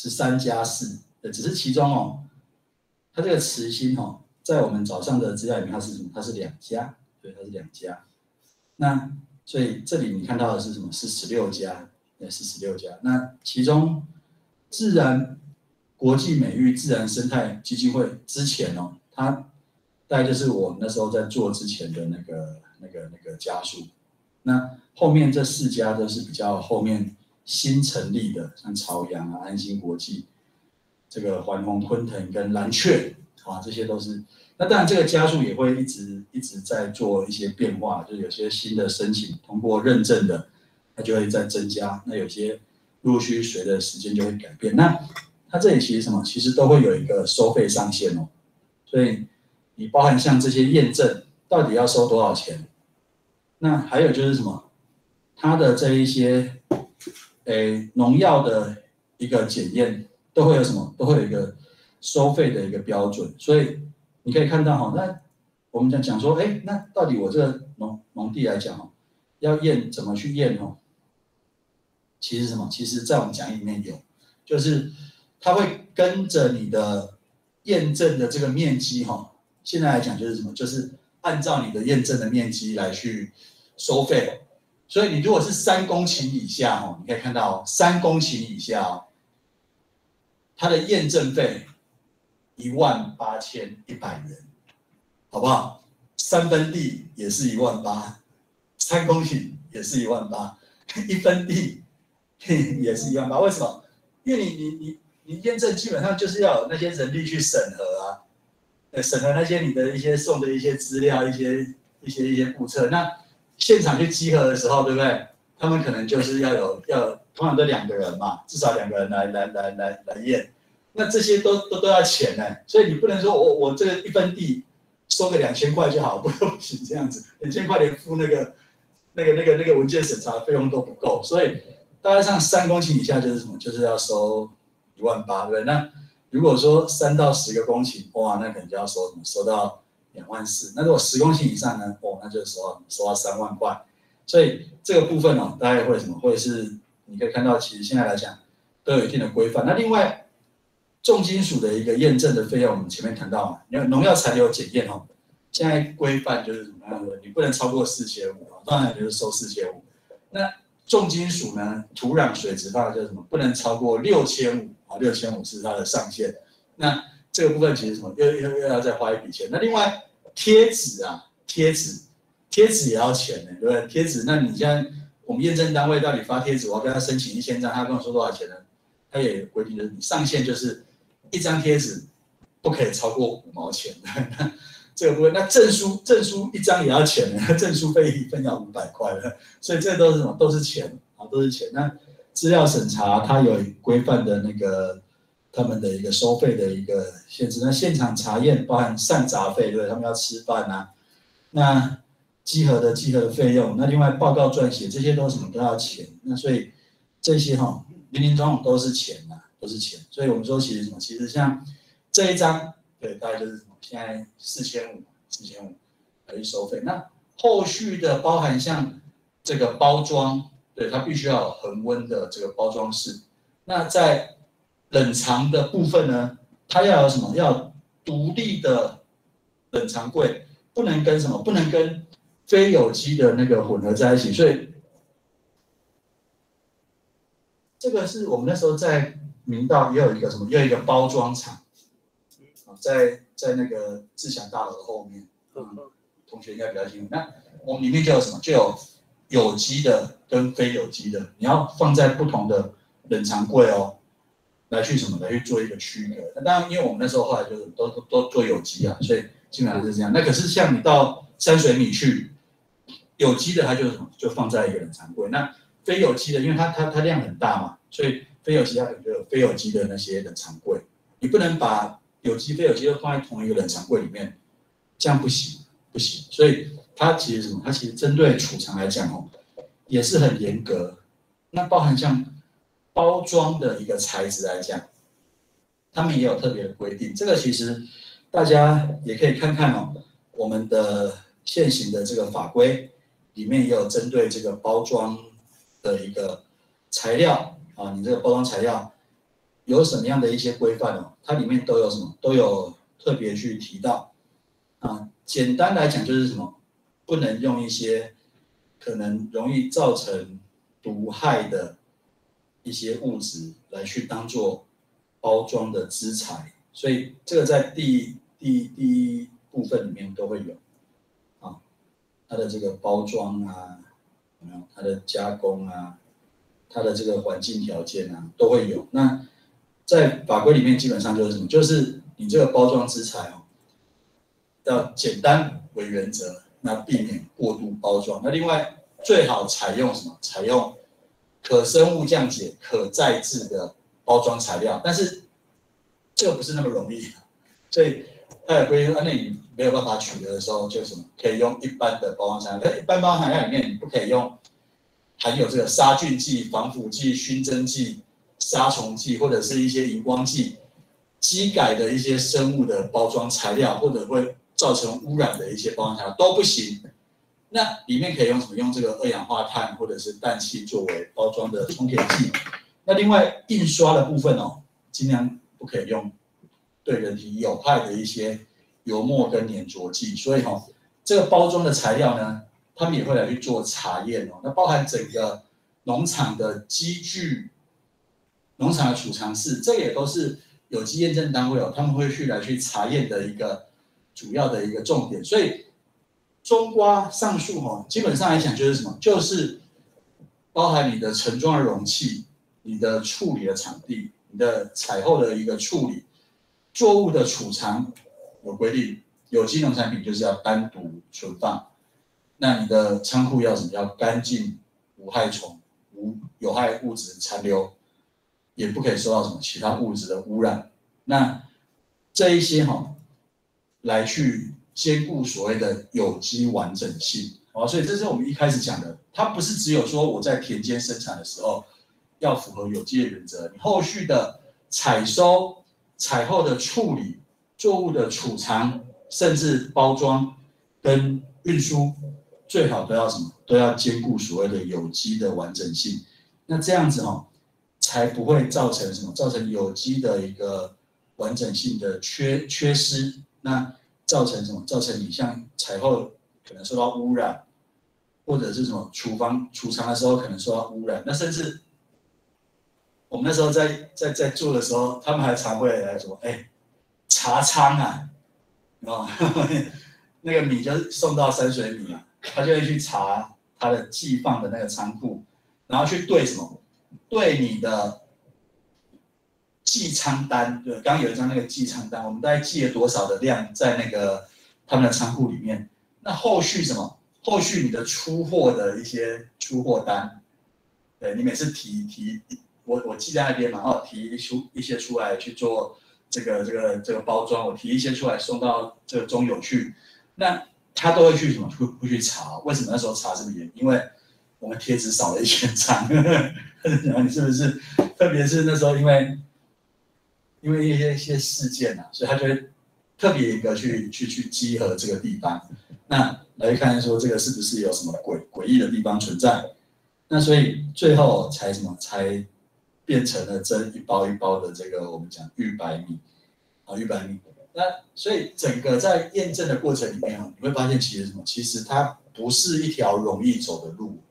13+4，只是其中它这个慈心在我们早上的资料里面，它是什么？它是2家，对，它是2家。那所以这里你看到的是什么？是16家，是16家。那其中自然国际美誉自然生态基金会之前它大概就是我们那时候在做之前的那个家数。那后面这4家都是比较后面新成立的，像朝阳安心国际、这个环宏昆腾跟蓝雀。这些都是那当然这个加速也会一直在做一些变化，就是有些新的申请通过认证的，它就会再增加，那有些陆续随着时间就会改变。那它这里其实什么？其实都会有一个收费上限哦，所以你包含像这些验证到底要收多少钱？那还有就是什么？它的这一些农药的一个检验都会有什么？都会有一个收费的一个标准，所以你可以看到哈，那我们讲说，那到底我这个农地来讲哦，要验怎么去验哦？其实什么？其实在我们讲义里面有，就是它会跟着你的验证的这个面积哈，现在来讲就是什么？就是按照你的验证的面积来去收费。所以你如果是3公顷以下哦，你可以看到3公顷以下哦，它的验证费18100元，好不好？3分地也是18000，3公顷也是18000，1分地也是18000。为什么？因为你验证基本上就是要有那些人力去审核啊，审核那些你的一些送的一些资料、一些簿册。那现场去稽核的时候，对不对？他们可能就是要通常都2个人嘛，至少2个人来验。那这些都要钱呢，所以你不能说我这个1分地收个2000块就好，不行这样子，2000块连付那个文件审查费用都不够，所以大概上3公顷以下就是什么，就是要收18000，对不对？那如果说3到10个公顷，哇，那可能就要收什么，收到24000。那如果10公顷以上呢，那就收到3万块。所以这个部分哦，大概会什么？会是你可以看到，其实现在来讲都有一定的规范。那另外，重金属的一个验证的费用，我们前面谈到嘛，农药残留检验哦，现在规范就是什么样的？你不能超过4500，当然就是收4500。那重金属呢，土壤水质方面就是什么？不能超过6500啊，6500是它的上限。那这个部分其实什么？又要再花一笔钱。那另外贴纸啊，贴纸也要钱呢，对不对？贴纸，那你现在我们验证单位到底发贴纸，我要跟他申请1000张，他跟我说多少钱呢？他也规定就是你上限就是1张贴纸不可以超过5毛钱的。这个部分，那证书1张也要钱的，证书费1份要500块的，所以这都是什么？都是钱啊，都是钱。那资料审查它有规范的那个他们的一个收费的一个限制。那现场查验包含散杂费，对不对？他们要吃饭啊。那稽核的费用，那另外报告撰写这些都是什么都要钱。那所以这些林林总总都是钱啊，都是钱。所以我们说其实什么？其实像这一张，对，大概就是什么？现在4500来去收费。那后续的包含像这个包装，对，它必须要有恒温的这个包装室。那在冷藏的部分呢，它要有什么？要有独立的冷藏柜，不能跟什么？不能跟非有机的那个混合在一起。所以这个是我们那时候在明道也有一个什么？也有一个包装厂，在那个自强大楼的后面，同学应该比较清楚。那我们里面就有什么？就有有机的跟非有机的，你要放在不同的冷藏柜哦，来去什么？来去做一个区隔。那当然，因为我们那时候后来就是都做有机啊，所以基本上是这样。那可是像你到山水米去，有机的它就是什么？就放在一个冷藏柜。那非有机的，因为它量很大嘛，所以非有机它就有非有机的那些冷藏柜。你不能把有机、非有机都放在同一个冷藏柜里面，这样不行。所以它其实什么？它其实针对储藏来讲也是很严格。那包含像包装的一个材质来讲，他们也有特别的规定。这个其实大家也可以看看我们的现行的这个法规里面也有针对这个包装的一个材料啊，你这个包装材料有什么样的一些规范它里面都有什么？都有特别去提到啊。简单来讲就是什么？不能用一些可能容易造成毒害的一些物质来去当做包装的资材，所以这个在第一部分里面都会有啊，它的这个包装啊，它的加工啊，它的这个环境条件啊都会有。那在法规里面基本上就是什么？就是你这个包装资材要简单为原则，那避免过度包装。那另外最好采用什么？采用可生物降解、可再制的包装材料，但是这个不是那么容易，所以它有规定，那你没有办法取得的时候，就什么可以用一般的包装材料，但一般包装材料里面你不可以用含有这个杀菌剂、防腐剂、熏蒸剂、杀虫剂或者是一些荧光剂、基改的一些生物的包装材料，或者会造成污染的一些包装材料都不行。那里面可以用什么？用这个二氧化碳或者是氮气作为包装的充填剂。那另外印刷的部分哦，尽量不可以用对人体有害的一些油墨跟粘着剂。所以哦，这个包装的材料呢，他们也会来去做查验哦。那包含整个农场的机具、农场的储藏室，这也都是有机验证单位哦，他们会来去查验的一个主要的一个重点。所以中瓜上述哈，基本上来讲就是什么？就是包含你的盛装的容器、你的处理的场地、你的采后的一个处理、作物的储藏有规定，有机农产品就是要单独存放。那你的仓库要什么？要干净、无害虫、无有害物质残留，也不可以受到什么其他物质的污染。那这一些哈，来去兼顾所谓的有机完整性，好，所以这是我们一开始讲的，它不是只有说我在田间生产的时候要符合有机的原则，你后续的采收、采后的处理、作物的储藏，甚至包装跟运输，最好都要什么？都要兼顾所谓的有机的完整性。那这样子哈，才不会造成什么？造成有机的一个完整性的缺失。那造成什么？造成你像采后可能受到污染，或者是什么储藏的时候可能受到污染。那甚至我们那时候在做的时候，他们还常会来说：“哎，查仓啊，哦，那个米就是送到山水米啊，他就会去查他的寄放的那个仓库，然后去对什么？对你的寄仓单，对，刚刚有一张那个寄仓单，我们大概寄了多少的量在那个他们的仓库里面？那后续什么？后续你的出货的一些出货单，对你每次提，我记在那边嘛，哦，提一些出来去做这个包装，我提一些出来送到这个中友去，那他都会去什么？会去查，为什么那时候查这么严？因为我们贴纸少了一圈张，你是不是？特别是那时候因为一些事件啊，所以他就会特别一个去稽核这个地方，那来看说这个是不是有什么诡异的地方存在，那所以最后才才变成了这一包一包的这个我们讲玉白米啊，玉白米。那所以整个在验证的过程里面啊，你会发现其实什么？其实它不是一条容易走的路，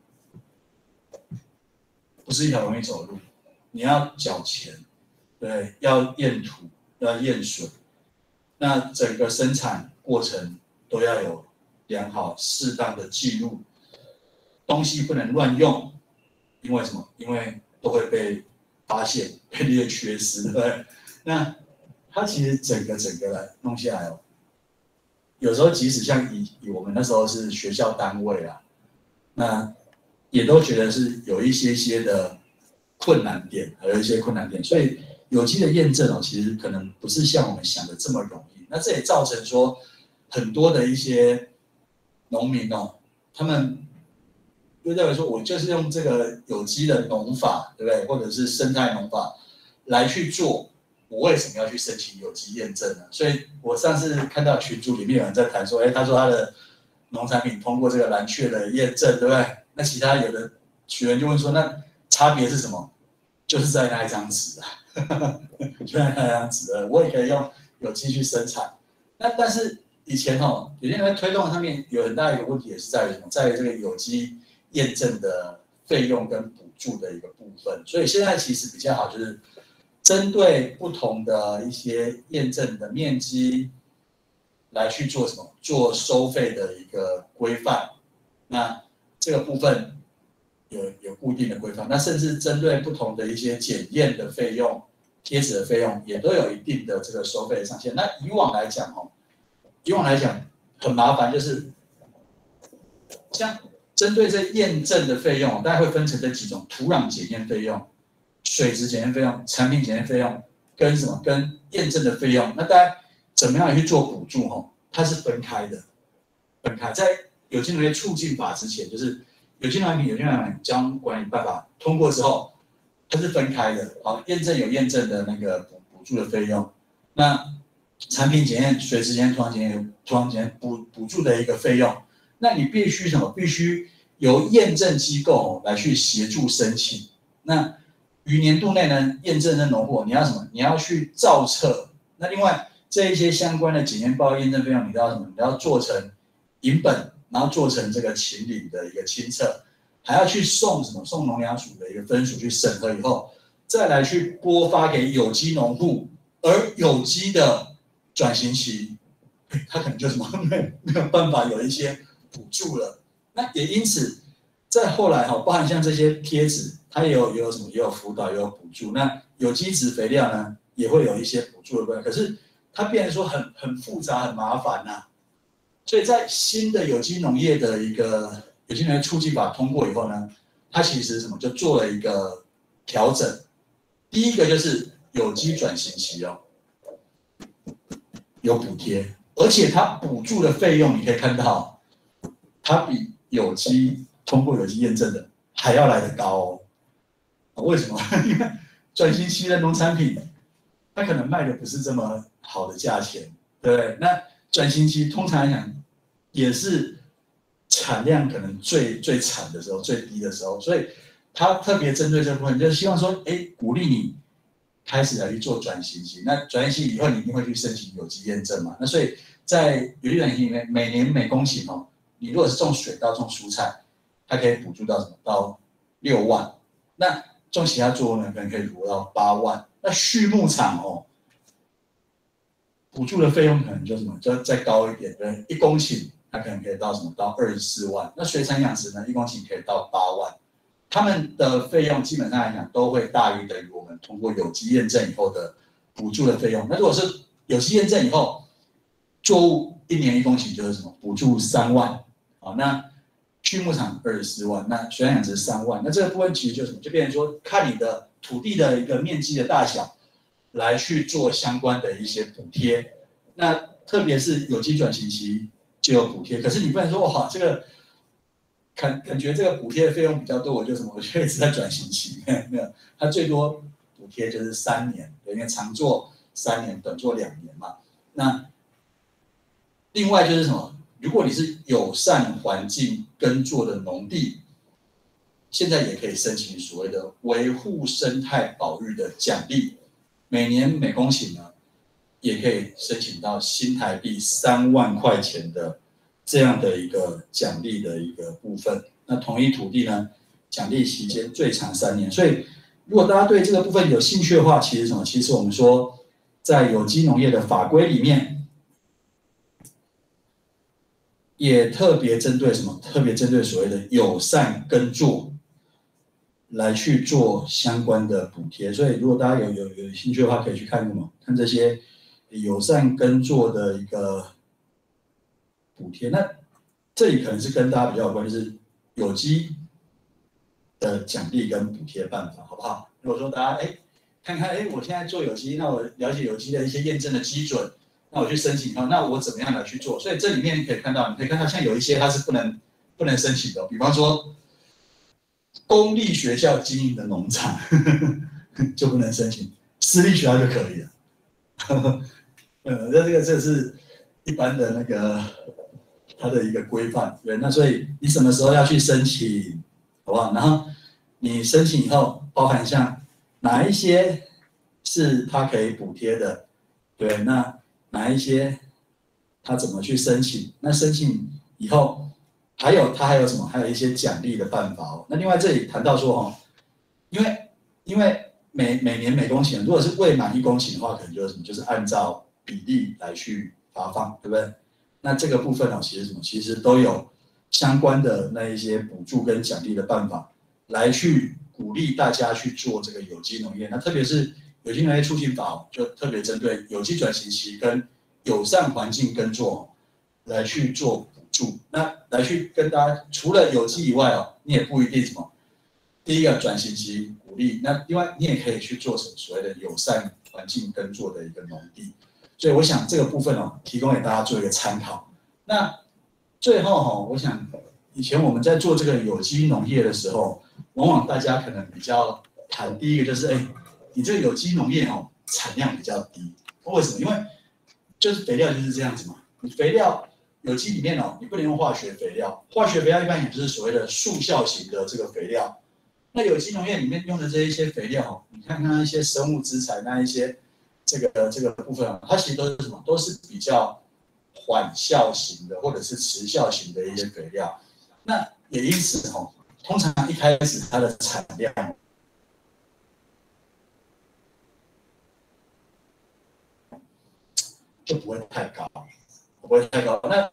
不是一条容易走的路，你要缴钱。对，要验土，要验水，那整个生产过程都要有良好适当的记录，东西不能乱用，因为什么？因为都会被发现，被列缺失，对不对？那它其实整个来弄下来哦，有时候即使像以我们那时候是学校单位啊，那也都觉得是有一些的困难点，还有一些困难点，所以有机的验证哦，其实可能不是像我们想的这么容易。那这也造成说很多的一些农民哦，他们就认为说，我就是用这个有机的农法，对不对？或者是生态农法来去做，我为什么要去申请有机验证呢？所以我上次看到群组里面有人在谈说，他说他的农产品通过这个蓝雀的验证，对不对？那其他有的学员就问说，那差别是什么？就是在那一张纸啊。就像那样子的，我也可以用有机去生产。那但是以前哦，有些人在推动上面有很大一个问题，也是在于什么？在于这个有机验证的费用跟补助的一个部分。所以现在其实比较好，就是针对不同的一些验证的面积来去做什么？做收费的一个规范。那这个部分有固定的规范，那甚至针对不同的一些检验的费用、贴纸的费用，也都有一定的这个收费上限。那以往来讲哦， 以往来讲很麻烦，就是像针对这验证的费用，大概会分成这几种：土壤检验费用、水质检验费用、产品检验费用，跟什么？跟验证的费用。那大家怎么样去做补助？它是分开的，分开。在有机农业促进法之前，就是有机农业交通管理办法通过之后，它是分开的。好，验证有验证的那个补助的费用，那产品检验、水质检验、土壤检验补助的一个费用。那你必须什么？必须由验证机构来去协助申请。那于年度内呢，验证的农户你要什么？你要去造册。那另外这一些相关的检验报告、验证费用，你都要什么？你要做成影本，然后做成这个秦岭的一个清册，还要去送什么？送农粮署的一个分署去审核以后，再来去拨发给有机农户。而有机的转型期，他可能就什么没有办法有一些补助了。那也因此，在后来包含像这些贴纸，它也有什么，也有辅导，也有补助。那有机质肥料呢，也会有一些补助的部分。可是它变成说很复杂、很麻烦呐。所以在新的有机农业的一个有机农业促进法通过以后呢，它其实什么就做了一个调整。第一个就是有机转型期有补贴，而且它补助的费用你可以看到，它比有机通过有机验证的还要来得高为什么？因为转型期的农产品，它可能卖的不是这么好的价钱，对不对？那转型期通常来讲也是产量可能最惨的时候、最低的时候，所以它特别针对这部分，就是希望说，鼓励你开始来去做转型期。那转型期以后，你一定会去申请有机验证嘛？那所以在有机转型期里面，每年每公顷你如果是种水稻、种蔬菜，它可以补助到什么？到6万。那种其他作物呢，可能可以补到8万。那畜牧场补助的费用可能就什么，就再高一点，对，1公顷它可能可以到什么？到24万。那水产养殖呢，1公顷可以到8万。他们的费用基本上来讲都会大于等于我们通过有机验证以后的补助的费用。那如果是有机验证以后，作物1年1公顷就是什么？补助3万。好，那畜牧场24万，那水产养殖3万。那这个部分其实就是什么？就变成说，看你的土地的一个面积的大小，来去做相关的一些补贴。那特别是有机转型期就有补贴，可是你不能说哇，这个感觉这个补贴的费用比较多，我就一直在转型期，没有，它最多补贴就是3年，因为长作3年，短作2年嘛。那另外就是什么？如果你是友善环境耕作的农地，现在也可以申请所谓的维护生态保育的奖励，每年每公顷呢，也可以申请到新台币3万块钱的这样的一个奖励的一个部分。那同一土地呢，奖励期间最长3年。所以，如果大家对这个部分有兴趣的话，其实我们说，在有机农业的法规里面，也特别针对什么？特别针对所谓的友善耕作，来去做相关的补贴。所以，如果大家有兴趣的话，可以去看什么？看这些友善耕作的一个补贴。那这里可能是跟大家比较有关，就是有机的奖励跟补贴办法，好不好？如果说大家看看我现在做有机，那我了解有机的一些验证的基准。那我去申请那我怎么样来去做？所以这里面你可以看到，像有一些它是不能申请的，比方说公立学校经营的农场就不能申请，私立学校就可以了。这是一般的那个它的一个规范，对。那所以你什么时候要去申请，好不好？然后你申请以后，包含像哪一些是它可以补贴的，对，那哪一些他怎么去申请？那申请以后，他还有什么？还有一些奖励的办法那另外这里谈到说因为每年每公顷，如果是未满1公顷的话，可能就是什么？就是按照比例来去发放，对不对？那这个部分其实都有相关的那一些补助跟奖励的办法，来去鼓励大家去做这个有机农业。那特别是有机农业促进法就特别针对有机转型期跟友善环境耕作来去做补助，那来去跟大家除了有机以外哦，你也不一定什么。第一个转型期鼓励，那另外你也可以去做成所谓的友善环境耕作的一个农地，所以我想这个部分哦，提供给大家做一个参考。那最后哈，我想以前我们在做这个有机农业的时候，往往大家可能比较谈第一个就是，你这个有机农业哦，产量比较低，为什么？因为就是肥料就是这样子嘛，你肥料有机里面哦，你不能用化学肥料，化学肥料一般也就是所谓的速效型的这个肥料。那有机农业里面用的这一些肥料，你看看那一些生物资材那一些这个部分，它其实都是什么？都是比较缓效型的或者是持效型的一些肥料。那也因此通常一开始它的产量就不会太高，不会太高。那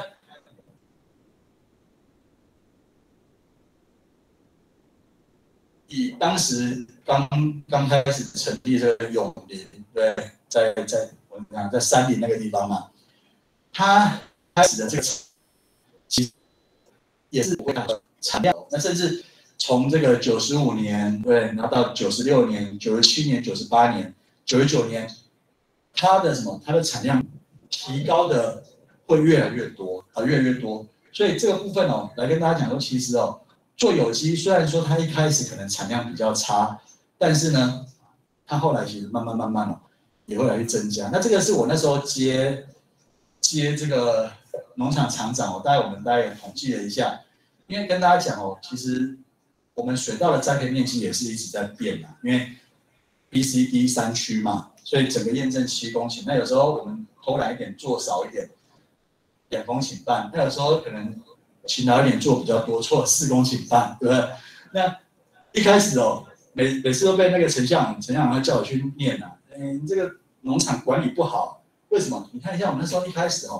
以当时刚开始成立这个永林，对，我们讲在山林那个地方嘛，它开始的这个其实也是不会大产量，那甚至从这个95年，对，然后到96年、97年、98年、99年，它的产量提高的会越来越多，越来越多。所以这个部分来跟大家讲说，其实做有机虽然说它一开始可能产量比较差，但是呢，它后来其实慢慢也会来去增加。那这个是我那时候接这个农场厂长，我们大概也统计了一下，因为跟大家讲其实我们水稻的栽培面积也是一直在变啊，因为 B、C、D 3区嘛，所以整个验证7公顷，那有时候我们偷懒一点做少一点，2公顷半，那有时候可能勤劳一点做比较多，做4公顷半，对不对？那一开始每次都被那个陈校长要叫我去念啊，你这个农场管理不好，为什么？你看一下我们那时候一开始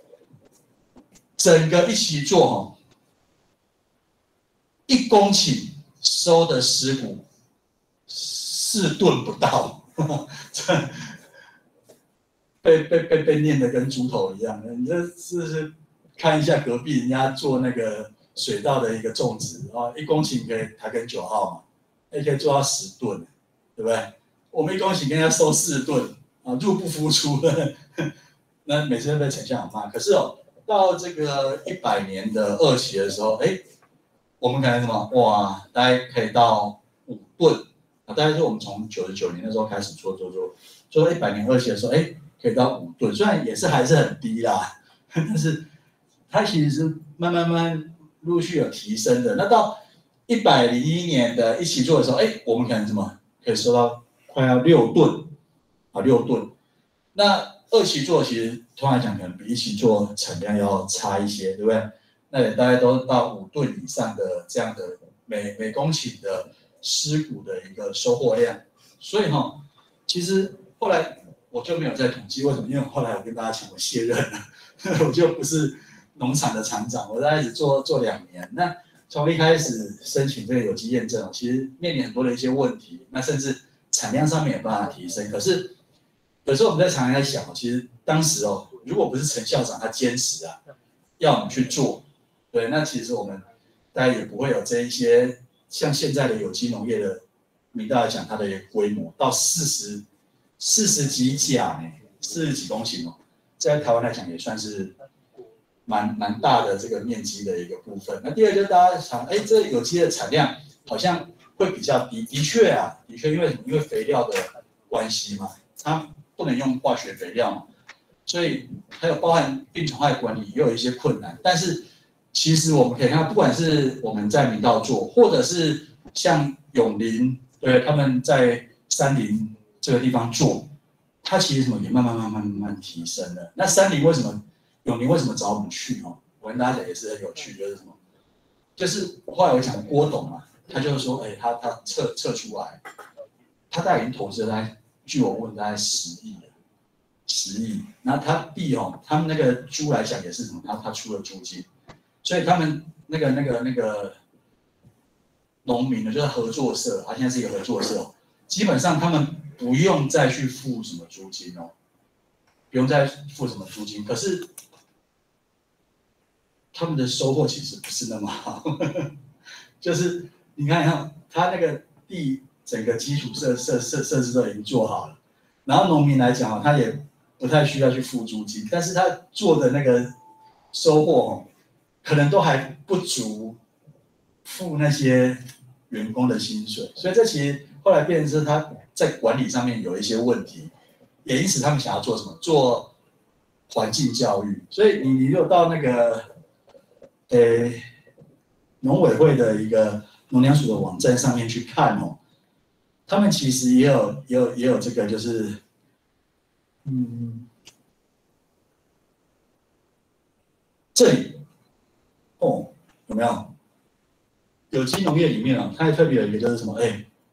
整个一起做1公顷收的尸骨4吨不到，被念得跟猪头一样，你这是看一下隔壁人家做那个水稻的一个种植，1公顷可以台根9号嘛，可以做到10吨，对不对？我们1公顷跟人家收4吨入不敷出的，那每次都被陈校长骂。可是到这个100年的2期的时候，我们可能哇，大概可以到5吨，大概是我们从99年的时候开始做到100年2期的时候，可以到5吨，虽然还是很低啦，但是它其实是慢慢陆续有提升的。那到101年的一起做的时候，我们可能可以收到快要6吨，6吨。那2期做其实通常来讲可能比1期做产量要差一些，对不对？那也大概都到5吨以上的这样的每公顷的尸骨的一个收获量。所以其实后来我就没有再统计，为什么？因为后来我跟大家讲我卸任了，我就不是农场的厂长，我大概只做2年。那从一开始申请这个有机验证，其实面临很多的一些问题，那甚至产量上面也办法提升。可是有时候我们常常在想，其实当时如果不是陈校长他坚持要我们去做，对，那其实我们大家也不会有这一些像现在的有机农业的，明大来讲它的一个规模到40几甲呢，40几公顷在台湾来讲也算是蛮大的这个面积的一个部分。那第二就是大家想，这个有机的产量好像会比较低，的确，因为肥料的关系嘛，它不能用化学肥料嘛，所以还有包含病虫害管理也有一些困难。但是其实我们可以看到，不管是我们在明道做，或者是像永林，对，他们在山林这个地方做，它其实也慢慢提升了。那山林永林为什么找我们去？我跟大家讲也是很有趣，就是什么？就是后来我讲郭董嘛，他就是说，他测出来，他大概已经投资了大概，据我问大概10亿了，10亿。然后他弟他们那个猪来讲也是什么？他出了租金，所以他们那个农民呢，就是合作社，他现在是一个合作社，基本上他们不用再去付什么租金不用再付什么租金。可是他们的收获其实不是那么好，就是你看他那个地整个基础设施都已经做好了，然后农民来讲他也不太需要去付租金，但是他做的那个收获可能都还不足付那些员工的薪水，所以这其实后来变成是他在管理上面有一些问题，也因此他们想要做什么？做环境教育。所以你如果到那个农委会的一个农粮署的网站上面去看他们其实也有这个就是这里有没有？有机农业里面它还特别有一个就是什么？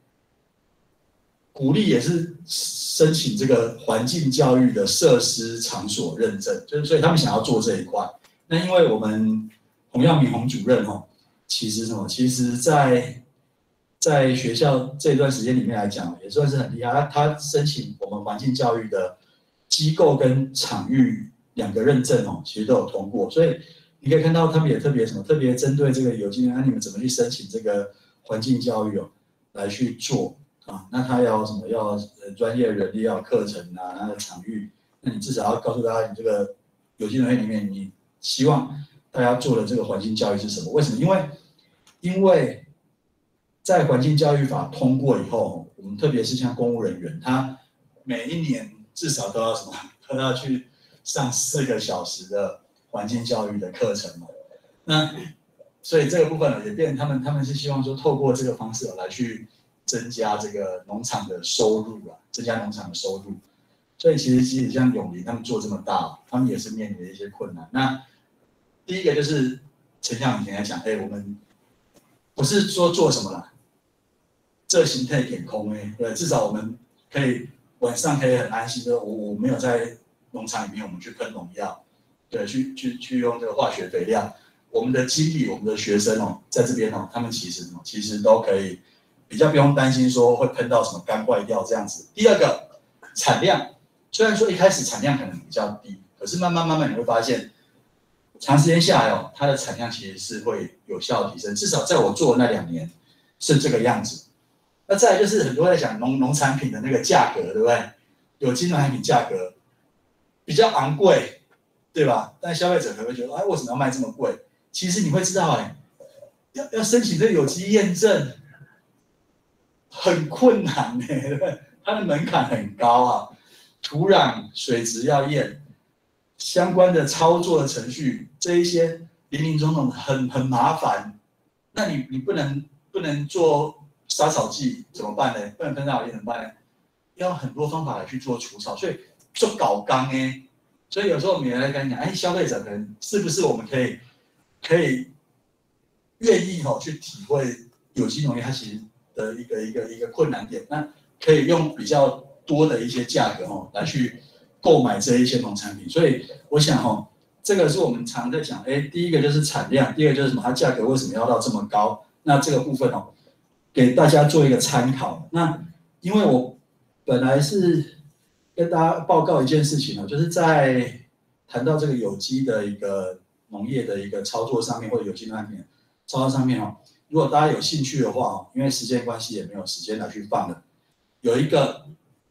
鼓励也是申请这个环境教育的设施场所认证，就是所以他们想要做这一块。那因为我们洪耀明洪主任其实在学校这段时间里面来讲，也算是很厉害。他申请我们环境教育的机构跟场域2个认证其实都有通过，所以你可以看到他们也特别针对这个有机农，你们怎么去申请这个环境教育来去做啊？那他要什么？要专业人力，要课程啊，他的场域，那你至少要告诉大家，你这个有机农业里面，你希望大家做的这个环境教育是什么？为什么？因为在环境教育法通过以后，我们特别是像公务人员，他每一年至少都要都要去上4个小时的环境教育的课程那所以这个部分也变，他们是希望说透过这个方式来去增加这个农场的收入增加农场的收入。所以其实像永林他们做这么大，他们也是面临的一些困难。那第一个就是陈向以前在讲，我们不是说做什么啦，这形态填空对，至少我们可以晚上可以很安心的，我没有在农场里面我们去喷农药，对，去用这个化学肥料。我们的经理、我们的学生在这边他们其实都可以比较不用担心说会喷到什么肝坏掉这样子。第二个产量，虽然说一开始产量可能比较低，可是慢慢你会发现，长时间下来它的产量其实是会有效提升，至少在我做的那2年是这个样子。那再来就是很多在讲农产品的那个价格，对不对？有机农产品价格比较昂贵，对吧？但消费者可能会觉得，为什么要卖这么贵？其实你会知道，要申请这个有机验证很困难对不对？它的门槛很高土壤、水质要验，相关的操作的程序，这一些林林总总很麻烦。那你不能做杀草剂怎么办呢？不能喷洒怎么办呢？要很多方法来去做除草，所以就搞纲所以有时候我们也来跟你讲，消费者可能是不是我们可以愿意去体会有机农业它其实的一个困难点，那可以用比较多的一些价格来去购买这一些农产品。所以我想这个是我们常在讲，第一个就是产量，第二个就是什么？它价格为什么要到这么高？那这个部分给大家做一个参考。那因为我本来是跟大家报告一件事情就是在谈到这个有机的一个农业的一个操作上面，或者有机农产品操作上面如果大家有兴趣的话因为时间关系也没有时间来去放了，有一个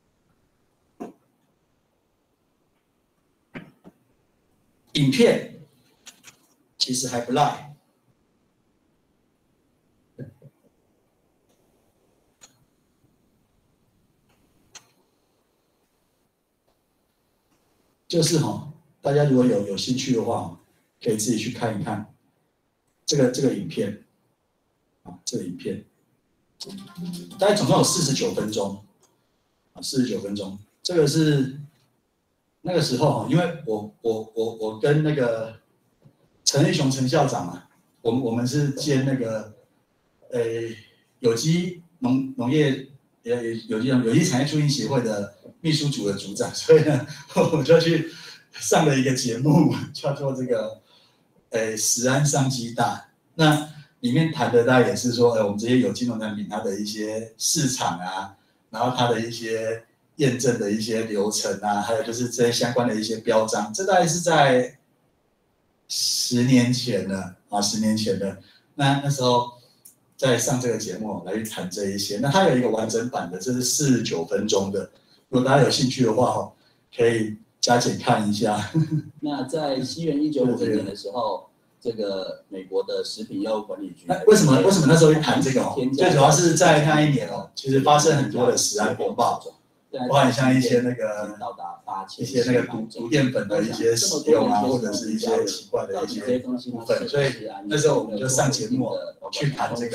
影片，其实还不赖。就是大家如果有兴趣的话可以自己去看一看这个影片这个影片大概总共有49分钟49分钟。这个是那个时候因为我跟那个陈立雄陈校长我们是兼那个有机农业有机产业促进协会的秘书组的组长，所以呢，我就去上了一个节目，叫做这个食安商机大。那里面谈的大概也是说，我们这些有机农产品它的一些市场然后它的一些验证的一些流程还有就是这些相关的一些标章，这大概是在 10年前了啊，10年前的那时候在上这个节目来谈这一些。那它有一个完整版的，这是49分钟的，如果大家有兴趣的话可以加减看一下。 那在西元1950年的时候，这个美国的食品药物管理局， 那为什么那时候会谈这个最主要是在那一年其实发生很多的食安风暴。包含像一些那个毒淀粉的一些使用啊，或者是一些奇怪的一些部分，所以那时候我们就上节目去谈这个，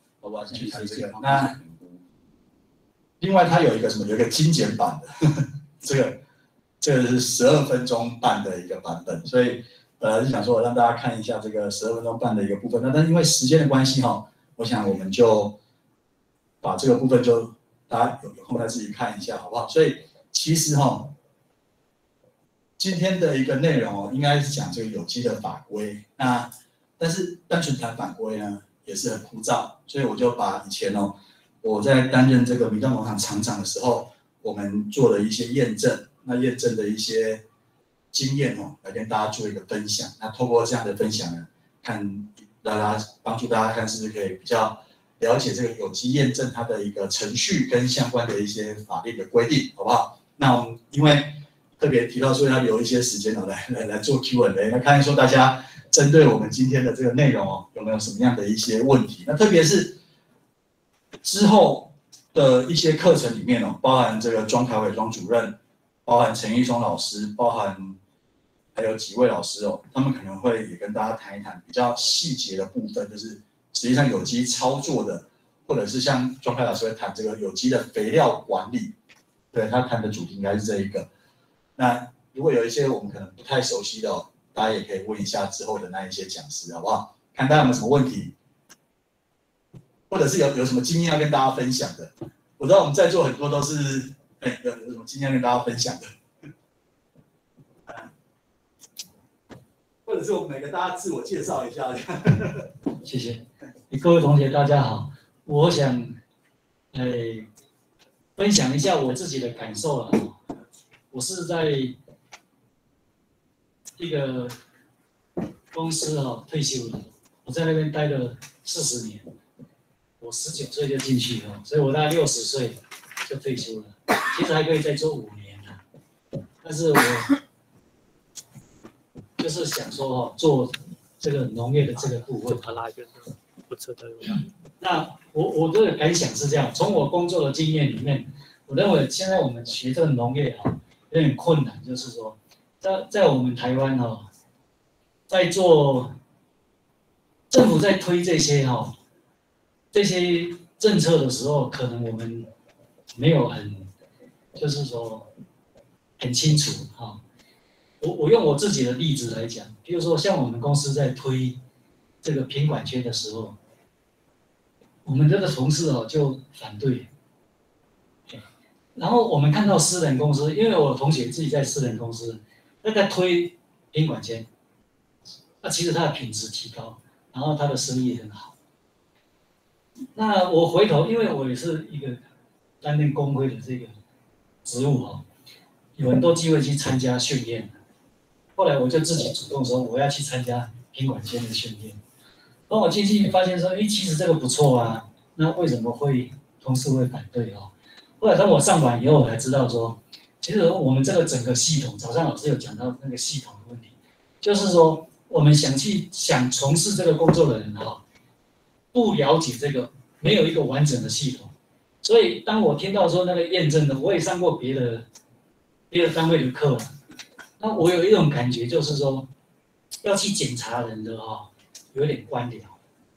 那另外它有一个什么？有一个精简版的，这个是12分钟半的一个版本，所以本来是想说让大家看一下这个12分钟半的一个部分，但因为时间的关系我想我们就把这个部分就。大家有空再自己看一下，好不好？所以其实今天的一个内容应该是讲这个有机的法规。那但是单纯谈法规呢，也是很枯燥，所以我就把以前我在担任这个米道农场厂长的时候，我们做了一些验证，那验证的一些经验来跟大家做一个分享。那透过这样的分享呢，看大家帮助大家看是不是可以比较。了解这个有机验证它的一个程序跟相关的一些法律的规定，好不好？那我们因为特别提到说要留一些时间来做 Q&A， 那看说大家针对我们今天的这个内容有没有什么样的一些问题？那特别是之后的一些课程里面包含这个庄凯伟庄主任，包含陈义忠老师，包含还有几位老师他们可能会也跟大家谈一谈比较细节的部分，就是。实际上有机操作的，或者是像庄凯老师会谈这个有机的肥料管理，对他谈的主题应该是这一个。那如果有一些我们可能不太熟悉的大家也可以问一下之后的那一些讲师，好不好？看大家有没有什么问题，或者是有什么经验要跟大家分享的。我知道我们在座很多都是有什么经验跟大家分享的。或者是我们每个大家自我介绍一下。 谢谢，各位同学大家好，我想，分享一下我自己的感受了。我是在一个公司退休了，我在那边待了40年，我19岁就进去了，所以我大概60岁就退休了，其实还可以再做5年了，但是我。就是想说做这个农业的这个部分，拉一个不测的。那我的感想是这样，从我工作的经验里面，我认为现在我们学这个农业有点困难，就是说，在我们台湾在做政府在推这些政策的时候，可能我们没有就是说很清楚我用我自己的例子来讲，比如说像我们公司在推这个品管圈的时候，我们这个同事就反对，然后我们看到私人公司，因为我同学自己在私人公司，在推品管圈，其实它的品质提高，然后它的生意很好。那我回头，因为我也是一个担任工会的这个职务有很多机会去参加训练。后来我就自己主动说我要去参加品管圈的训练，然后我进去发现说，其实这个不错啊，那为什么同事会反对后来当我上完以后，我才知道说，其实我们这个整个系统，早上老师有讲到那个系统的问题，就是说我们想从事这个工作的人不了解这个，没有一个完整的系统，所以当我听到说那个验证的，我也上过别的单位的课那我有一种感觉，就是说要去检查人的有点官僚。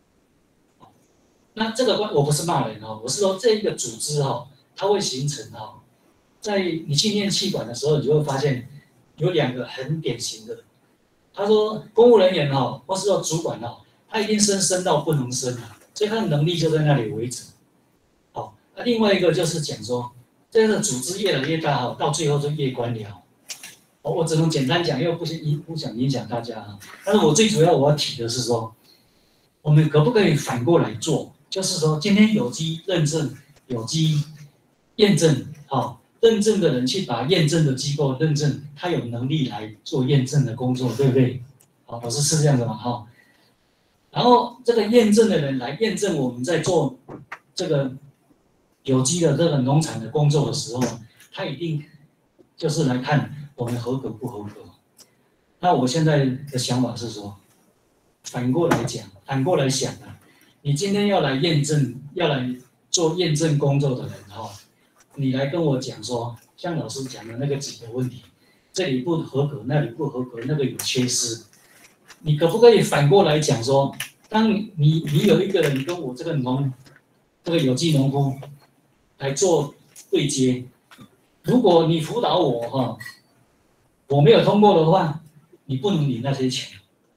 那这个我不是骂人我是说这一个组织它会形成在你去念气管的时候，你就会发现有2个很典型的。他说公务人员或是说主管他一定升到不能升所以他的能力就在那里为止。另外一个就是讲说，这个组织越来越大到最后就越官僚。我只能简单讲，因为不想影响大家但是我最主要我要提的是说，我们可不可以反过来做？就是说，今天有机认证、有机验证，认证的人去把验证的机构认证，他有能力来做验证的工作，对不对？ 好，老师是这样的嘛，哈。然后这个验证的人来验证我们在做这个有机的这个农产的工作的时候，他一定就是来看我们合格不合格。那我现在的想法是说，反过来想啊，你今天要来验证，要来做验证工作的人哈，你来跟我讲说，像老师讲的那个几个问题，这里不合格，那里不合格，那个有缺失，你可不可以反过来讲说，当你有一个人跟我这个有机农夫来做对接，如果你辅导我哈，我没有通过的话，你不能领那些钱，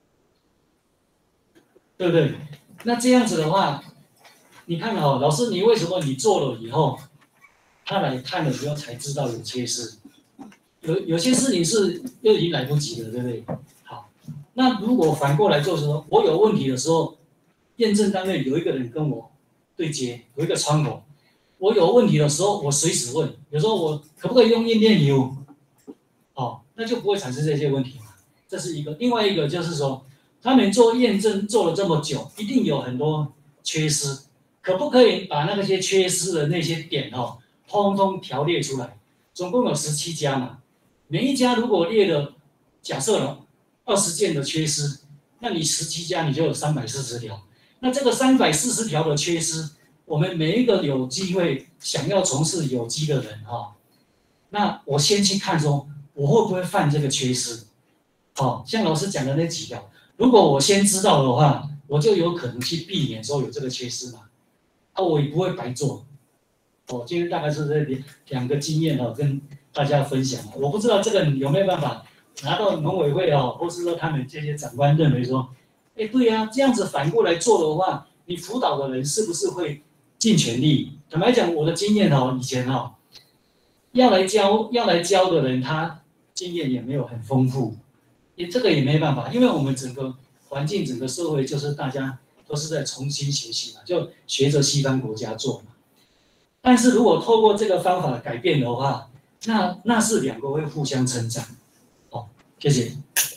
对不对？那这样子的话，你看哦，老师，你为什么你做了以后，他来看了以后才知道有缺失？有些事情是又已经来不及了，对不对？好，那如果反过来做的时候，我有问题的时候，验证单位有一个人跟我对接，有一个窗口，我有问题的时候，我随时问，有时候我可不可以用验电油？哦，那就不会产生这些问题嘛。这是一个，另外一个就是说，他们做验证做了这么久，一定有很多缺失，可不可以把那些缺失的那些点哦，通通条列出来？总共有17家嘛，每一家如果列了，假设了20件的缺失，那你17家你就有340条。那这个340条的缺失，我们每一个有机会想要从事有机的人哈，那我先去看说，我会不会犯这个缺失？哦，像老师讲的那几条，如果我先知道的话，我就有可能去避免说有这个缺失嘛，我也不会白做。今天大概是这两个经验跟大家分享。我不知道这个有没有办法拿到农委会或是说他们这些长官认为说，对啊，这样子反过来做的话，你辅导的人是不是会尽全力？坦白讲，我的经验以前要来教的人，他经验也没有很丰富。这个也没办法，因为我们整个环境、整个社会就是大家都是在重新学习嘛，就学着西方国家做嘛。但是如果透过这个方法改变的话，那是两个会互相成长。谢谢。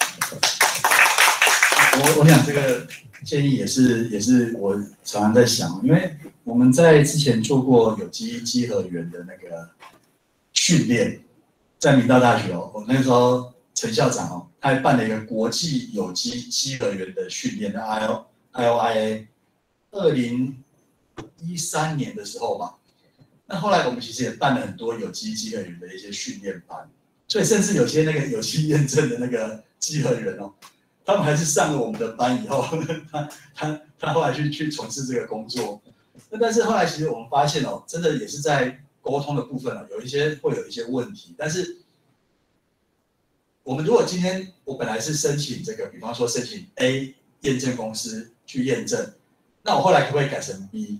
我想这个建议也是我常常在想，因为我们在之前做过有机稽核员的那个训练，在明道大学我那时候陈校长他还办了一个国际有机稽核员的训练的 IOIA， 2013年的时候吧。那后来我们其实也办了很多有机稽核员的一些训练班，所以甚至有些那个有机验证的那个稽核员他们还是上了我们的班以后，他后来去从事这个工作。那但是后来其实我们发现真的也是在沟通的部分会有一些问题。但是我们如果今天我本来是申请这个，比方说申请 A 验证公司去验证，那我后来可不可以改成 B？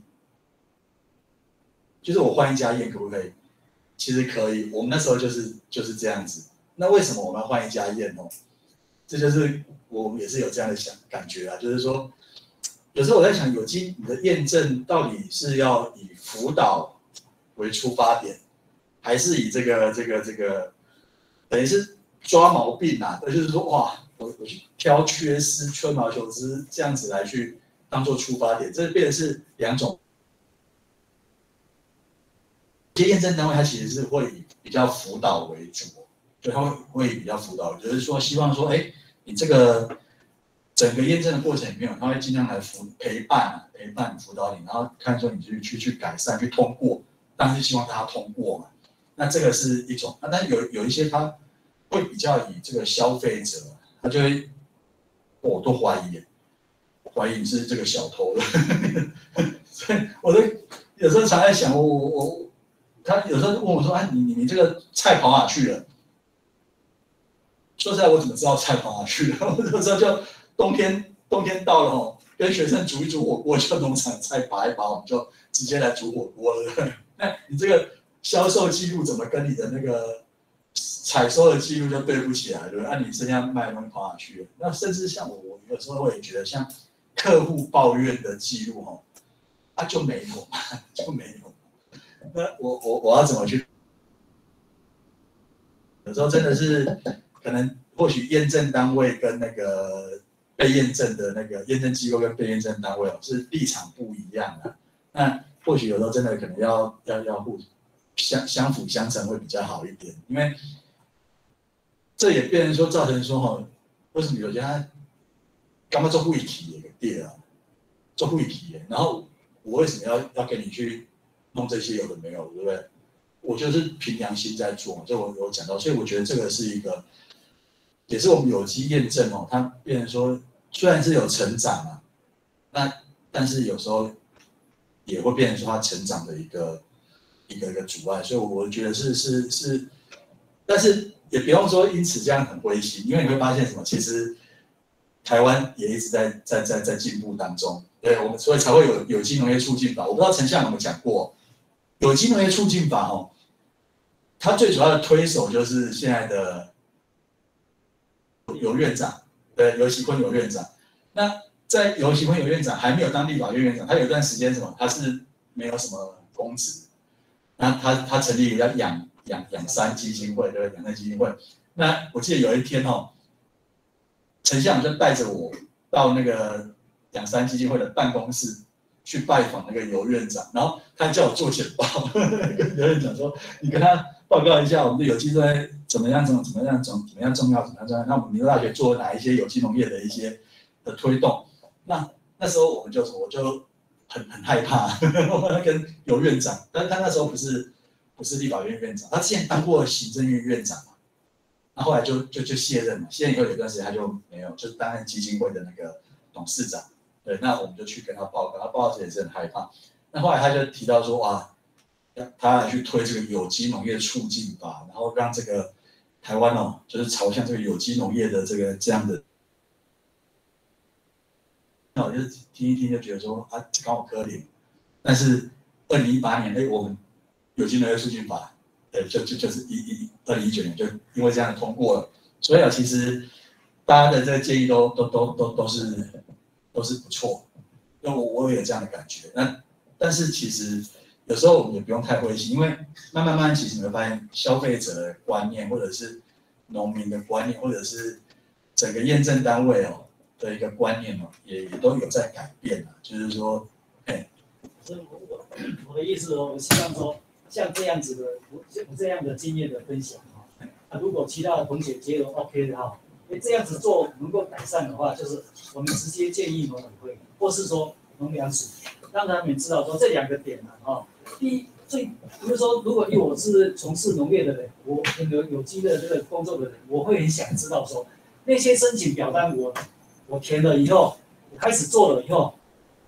就是我换一家验可不可以？其实可以，我们那时候就是这样子。那为什么我们要换一家验这就是我们也是有这样的感觉啊，就是说，有时候我在想，有机你的验证到底是要以辅导为出发点，还是以这个等于是抓毛病啊？就是说，哇，我去挑缺失、吹毛求疵这样子来去当做出发点，这变成是两种。一些验证单位它其实是会以比较辅导为主，所以它会比较辅导，就是说希望说，你这个整个验证的过程里面，他会尽量来陪伴辅导你，然后看说你去改善、去通过，当然是希望大家通过嘛。那这个是一种，但是有一些他会比较以这个消费者，他就会，我都怀疑你是这个小偷的，所以我都有时候常在想，他有时候问我说：“你这个菜跑哪去了？”说实在，我怎么知道菜跑哪去了？我有时候就冬天到了跟学生煮一煮火锅，就农场菜拔一拔，我们就直接来煮火锅了。那你这个销售记录怎么跟你的那个采收的记录就对不起来，对不对？你剩下卖的东西跑哪去了？那甚至像我有时候会觉得，像客户抱怨的记录就没有。那我要怎么去？有时候真的是可能或许验证单位跟那个被验证的那个验证机构跟被验证单位是立场不一样的。那或许有时候真的可能要相辅相成会比较好一点，因为这也变成说造成说为什么有些他干嘛做会议的对啊，做会议，然后我为什么要给你去弄这些有的没有，对不对？我就是凭良心在做，这我有讲到，所以我觉得这个是一个，也是我们有机验证它变成说虽然是有成长但是有时候也会变成说它成长的一个阻碍，所以我觉得是，但是也不用说因此这样很灰心，因为你会发现什么，其实台湾也一直在进步当中，对，我们所以才会有机农业促进法。我不知道丞相有没有讲过，有机农业促进法它最主要的推手就是现在的游院长，对，游锡堃游院长。那在游锡堃游院长还没有当立法院院长，他有一段时间他是没有什么公职，那他成立一个养山基金会，对不对？养山基金会。那我记得有一天丞相就带着我到那个养山基金会的办公室去拜访那个游院长，然后他叫我做简报，跟游院长说：“你跟他报告一下我们的有机农怎么样重要。那我们民族大学做了哪一些有机农业的一些的推动？”那时候我就很害怕，跟游院长，但是他那时候不是立法院院长，他之前当过行政院院长嘛，那后来就卸任了，卸任以后有一段时间他就没有，就担任基金会的那个董事长。对，那我们就去跟他报告，他报告时也是很害怕。那后来他就提到说，哇，他来去推这个有机农业促进法，然后让这个台湾就是朝向这个有机农业的这样的。那我就听一听就觉得说刚好可怜，但是2018年我们有机农业促进法，就是2019年就因为这样通过了，所以其实大家的这个建议都是不错，因为我也有这样的感觉。但是其实有时候我们也不用太灰心，因为慢慢其实你会发现消费者的观念，或者是农民的观念，或者是整个验证单位的一个观念也都有在改变就是说， 所以我的意思我希望说像这样子的这样的经验的分享如果其他的同学觉得 OK 的这样子做能够改善的话，就是我们直接建议农委会，或是说农粮署，让他们知道说这两个点第一，比如说，如果我是从事农业的人，我有机的这个工作的人，我会很想知道说那些申请表单我填了以后，我开始做了以后，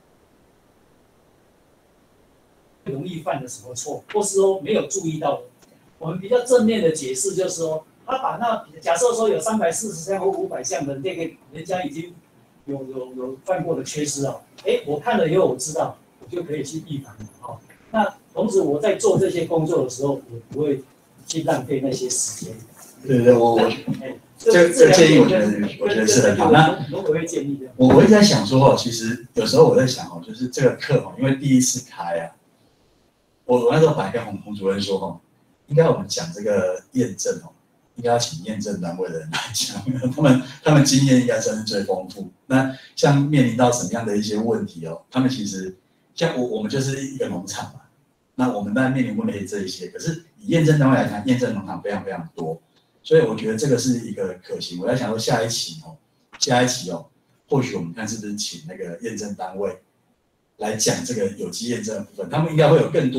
容易犯了什么错，或是说没有注意到的，我们比较正面的解释就是说。他把假设说有340项或500项的这个人家已经有犯过的缺失我看了以后我知道，我就可以去预防了那同时我在做这些工作的时候，我不会去浪费那些时间。 对，我这建议我觉得是很好。那我会建议的。 我一直在想说其实有时候我在想就是这个课因为第一次开我那时候本来跟洪主任说应该我们讲这个验证应该要请验证单位的人来讲，他们经验应该算是最丰富。那像面临到什么样的一些问题他们其实像我们就是一个农场嘛，那我们当然面临问题这一些，可是以验证单位来讲，验证农场非常非常多，所以我觉得这个是一个可行。我在想说下一期或许我们看是不是请那个验证单位来讲这个有机验证的部分，他们应该会有更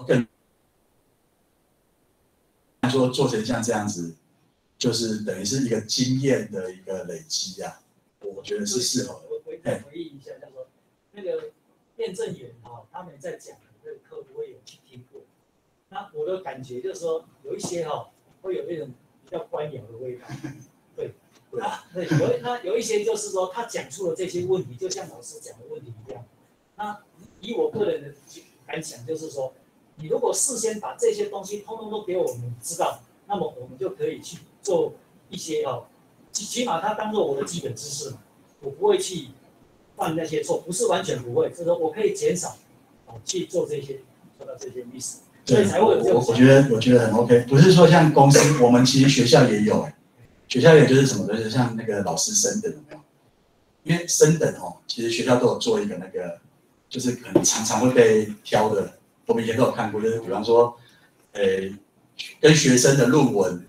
说做成像这样子。就是等于是一个经验的一个累积我觉得是适合的。 我回忆一下，叫做那个验证员他们在讲的这个课，我也有去听过。那我的感觉就是说，有一些会有那种比较官僚的味道。对，那有一些就是说，他讲出了这些问题，就像老师讲的问题一样。那以我个人的感想就是说，你如果事先把这些东西通通都给我们知道，那么我们就可以去做一些起码它当做我的基本知识嘛，我不会去犯那些错，不是完全不会，就是说我可以减少去做这些 miss， 所以才会有这种。 我觉得很 OK， 不是说像公司，我们其实学校也有学校也就是什么就是像那个老师生的有没有？ 因为升等哦，其实学校都有做一个那个，就是可能常常会被挑的，我们以前都有看过，就是比方说，跟学生的论文，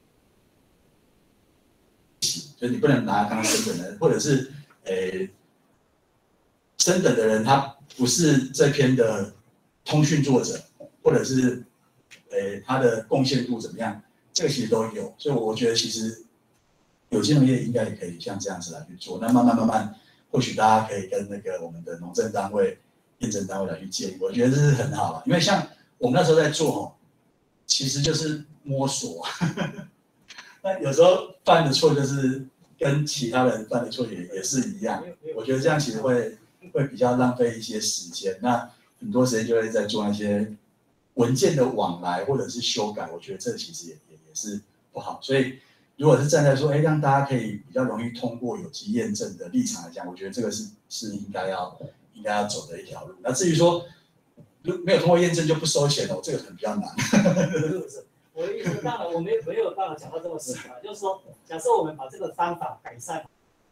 就是你不能拿当升等的人，或者是升等的人他不是这篇的通讯作者，或者是他的贡献度怎么样，这个其实都有，所以我觉得其实。有机农业应该也可以像这样子来去做，那慢慢，或许大家可以跟那个我们的农政单位、验证单位来去建议，我觉得这是很好啊。因为像我们那时候在做其实就是摸索，那有时候犯的错就是跟其他人犯的错也是一样，我觉得这样其实会比较浪费一些时间，那很多时间就会在做那些文件的往来或者是修改，我觉得这其实也是不好，所以。如果是站在说，让大家可以比较容易通过有机验证的立场来讲，我觉得这个是应该要走的一条路。那至于说没有通过验证就不收钱了，这个可能比较难。 不是，我的意思，当然我们没有办法讲到这么细啊，就是说，假设我们把这个方法改善，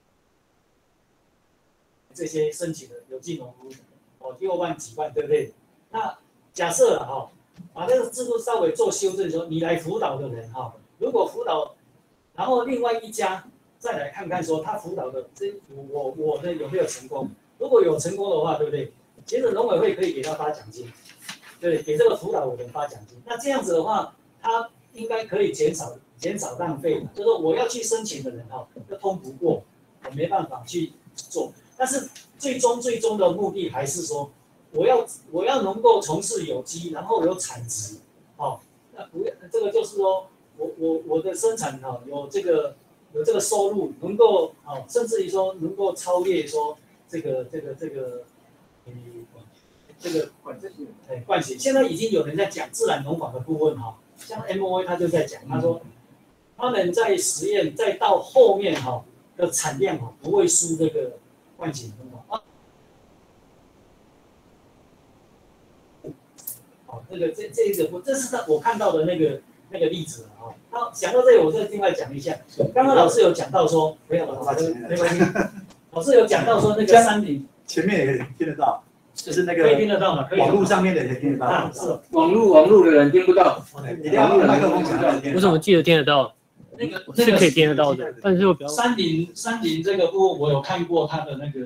这些申请的有机农夫6万几万，对不对？那假设把这个制度稍微做修正，说你来辅导的人如果辅导。然后另外一家再来看看说他辅导的我呢有没有成功？如果有成功的话，对不对？其实农委会可以给他发奖金，对，给这个辅导的人发奖金。那这样子的话，他应该可以减少浪费。就是说我要去申请的人就通不过，我没办法去做。但是最终的目的还是说，我要能够从事有机，然后有产值，那不要这个就是说。我的生产有这个收入，能够甚至于说能够超越说这个惯性。现在已经有人在讲自然农法的部分像 MOA 他就在讲，他说他们在实验再到后面的产量不会输这个惯性农法。这是我看到的那个例子那讲到这里，我再另外讲一下。刚刚老师有讲到说，没关系。老师有讲到说那个山林， 前面也听得到，就是那个可以听得到吗？可以。 网络上面的也听得到。 是网络的人听不到， 一定要麦克风讲到。 我怎么记得听得到？ 那个是可以听得到的，但是我比较山林这个部分，我有看过他的那个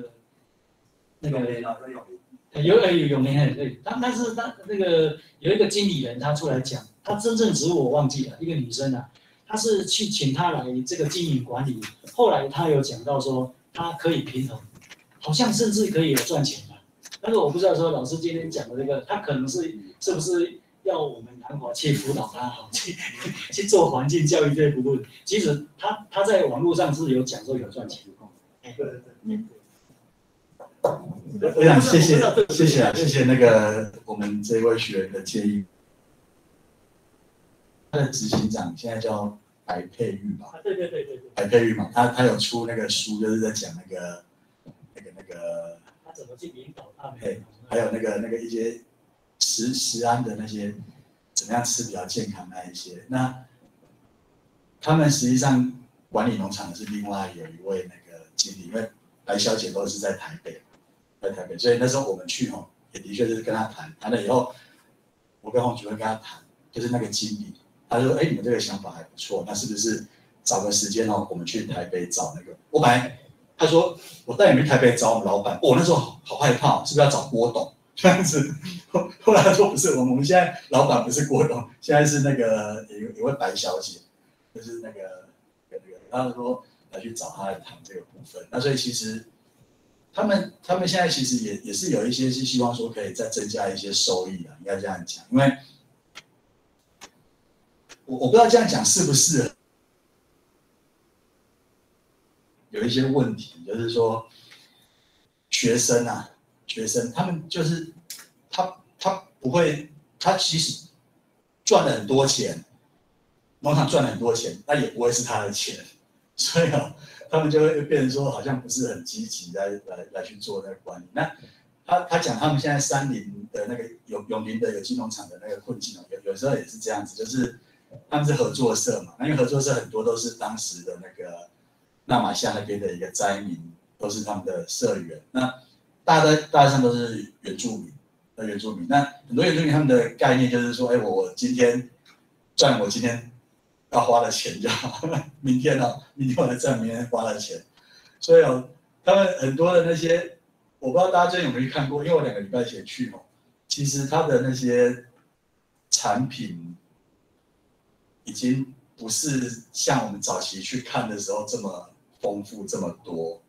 有名很对，但是他那个有一个经理人他出来讲，他真正职务我忘记了，一个女生她是去请她来这个经营管理，后来她有讲到说她可以平衡，好像甚至可以有赚钱的，但是我不知道说老师今天讲的这个，他可能是不是要我们南华去辅导他去做环境教育这部分，其实他在网络上是有讲说有赚钱的。 我想谢谢那个我们这位学员的建议。他的执行长现在叫白佩玉吧？对，白佩玉嘛，他有出那个书，就是在讲那个， 他怎么去引导他们？ 还有那个一些食安的那些怎么样吃比较健康那一些。那他们实际上管理农场的是另外有一位那个经理，因为白小姐都是在台北，所以那时候我们去也的确是跟他谈了以后，我跟洪主任跟他谈，就是那个经理，他说你们这个想法还不错，那是不是找个时间我们去台北找那个？我本来他说我带你们去台北找我们老板，我那时候好害怕，是不是要找郭董这样子？后来他说不是，我们现在老板不是郭董，现在是那个有位白小姐，就是那个，他说来去找他来谈这个部分。那所以其实他们现在其实也是有一些是希望说可以再增加一些收益的，应该这样讲，因为我不知道这样讲是不是有一些问题，就是说学生他们就是他不会，他其实赚了很多钱，农场赚了很多钱，那也不会是他的钱，所以他们就会变成说好像不是很积极来去做那个管理。那他讲他们现在山林的那个永林的有机农场的那个困境有时候也是这样子，就是他们是合作社嘛，那因为合作社很多都是当时的那个纳马夏那边的一个灾民都是他们的社员。那大致上都是原住民。那很多原住民他们的概念就是说，我今天赚我今天要花的钱就好，明天我来赚明天花的钱。所以他们很多的那些，我不知道大家最近有没有去看过，因为我2个礼拜前去其实他的那些产品已经不是像我们早期去看的时候这么丰富这么多。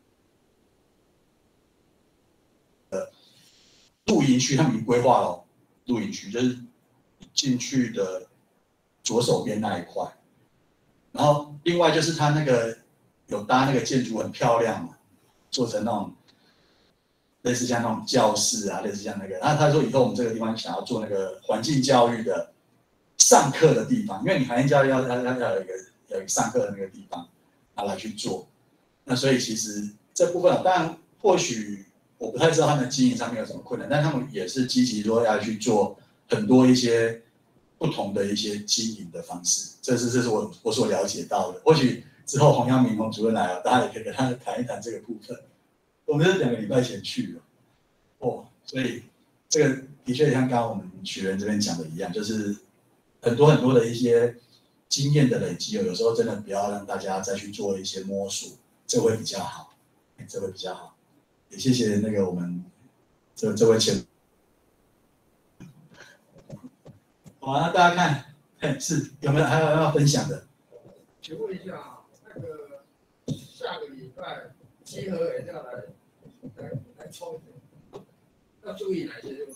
露营区他们已经规划了，露营区就是进去的左手边那一块，然后另外就是他那个有搭那个建筑很漂亮嘛，做成那种类似像那种教室啊，类似像那个。然后他说以后我们这个地方想要做那个环境教育的上课的地方，因为你环境教育要有一个上课的那个地方，拿来去做。那所以其实这部分当然或许。我不太知道他们经营上面有什么困难，但他们也是积极说要去做很多一些不同的一些经营的方式，这是我所了解到的。或许之后洪阳明洪主任来了，大家也可以跟他谈一谈这个部分。我们是2个礼拜前去的，所以这个的确像刚刚我们学员这边讲的一样，就是很多的一些经验的累积，有时候真的不要让大家再去做一些摸索，这会比较好，也谢谢那个我们这位前，好啊，大家看，是有没有还有要分享的？ 请问一下，那个下个礼拜集合也要来抽，要注意哪些问题？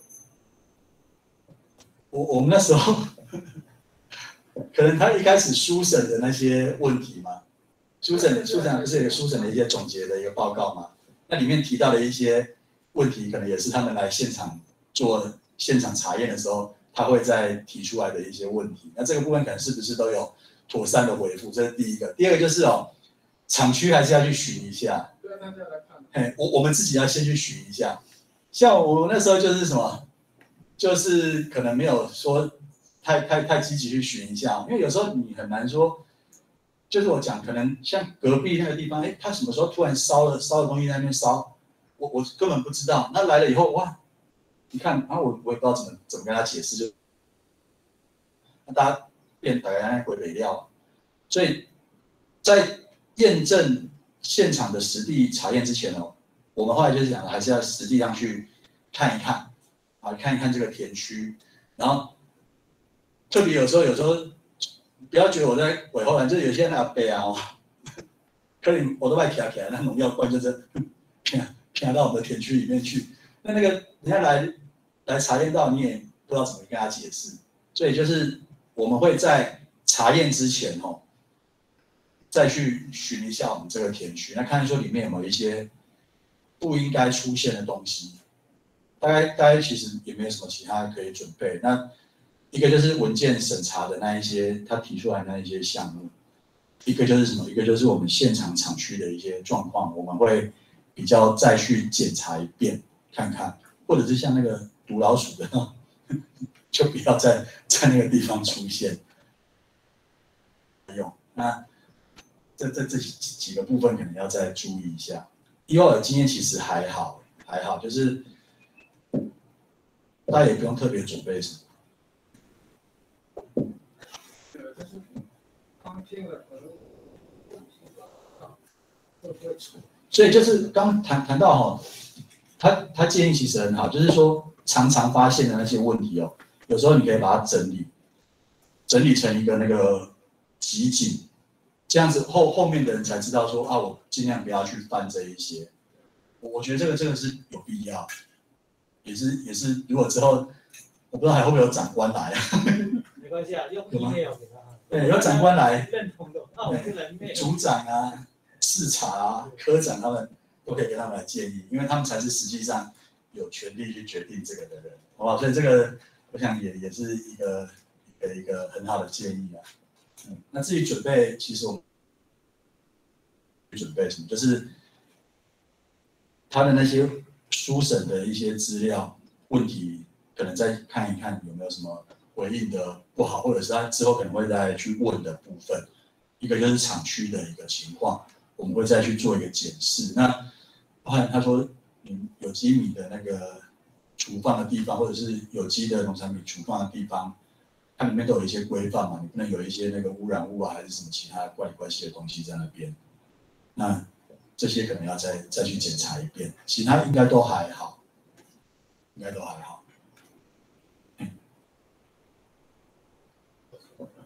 我们那时候可能他一开始书审的那些问题嘛，书审不是有个书审的一些总结的一个报告嘛？那里面提到的一些问题，可能也是他们来现场做现场查验的时候，他会再提出来的一些问题。那这个部分可能是不是都有妥善的回复？这是第一个。第二个就是厂区还是要去巡一下。 对，大家来看。 我们自己要先去巡一下。像我那时候就是什么，就是可能没有说太积极去巡一下，因为有时候你很难说。就是我讲，可能像隔壁那个地方，他什么时候突然烧了东西在那边烧，我根本不知道。那来了以后，哇，你看，然后我也不知道怎么跟他解释，就那大家变大概回北料，所以在验证现场的实地查验之前我们后来就是讲，还是要实际上去看一看，看一看这个田区，然后特别有时候。不要觉得我在尾后栏，就是有些那伯啊，可能我都快跳起来，那农药罐就是偏到我们的田区里面去。那个人家来查验到，你也不知道怎么跟他解释，所以就是我们会在查验之前再去巡一下我们这个田区，那看说里面有没有一些不应该出现的东西。大概其实也没有什么其他可以准备。那一个就是文件审查的那一些，他提出来的那一些项目；一个就是什么？一个就是我们现场厂区的一些状况，我们会比较再去检查一遍，看看，或者是像那个毒老鼠的，就不要在那个地方出现。那这几个部分可能要再注意一下。以往的经验其实还好，就是大家也不用特别准备什么。所以就是刚谈到他建议其实很好，就是说常常发现的那些问题有时候你可以把它整理成一个那个集锦，这样子后面的人才知道说我尽量不要去犯这一些。我觉得这个是有必要，也是如果之后我不知道还会不会有长官来没关系啊，用 email 给他。 对，有长官来， 认同的，我是人类。 组长啊、视察啊、科长他们都可以给他们来建议，因为他们才是实际上有权利去决定这个的人，好不好？所以这个我想也是一个很好的建议啊。那至于准备，其实我们准备什么，就是他的那些书审的一些资料问题，可能再看一看有没有什么回应的不好，或者是他之后可能会再去问的部分。一个就是厂区的一个情况，我们会再去做一个检视。那包含他说有机米的那个储放的地方，或者是有机的农产品储放的地方，它里面都有一些规范嘛，你不能有一些那个污染物啊，还是什么其他怪里怪气的东西在那边。那这些可能要再去检查一遍，其他应该都还好，应该都还好。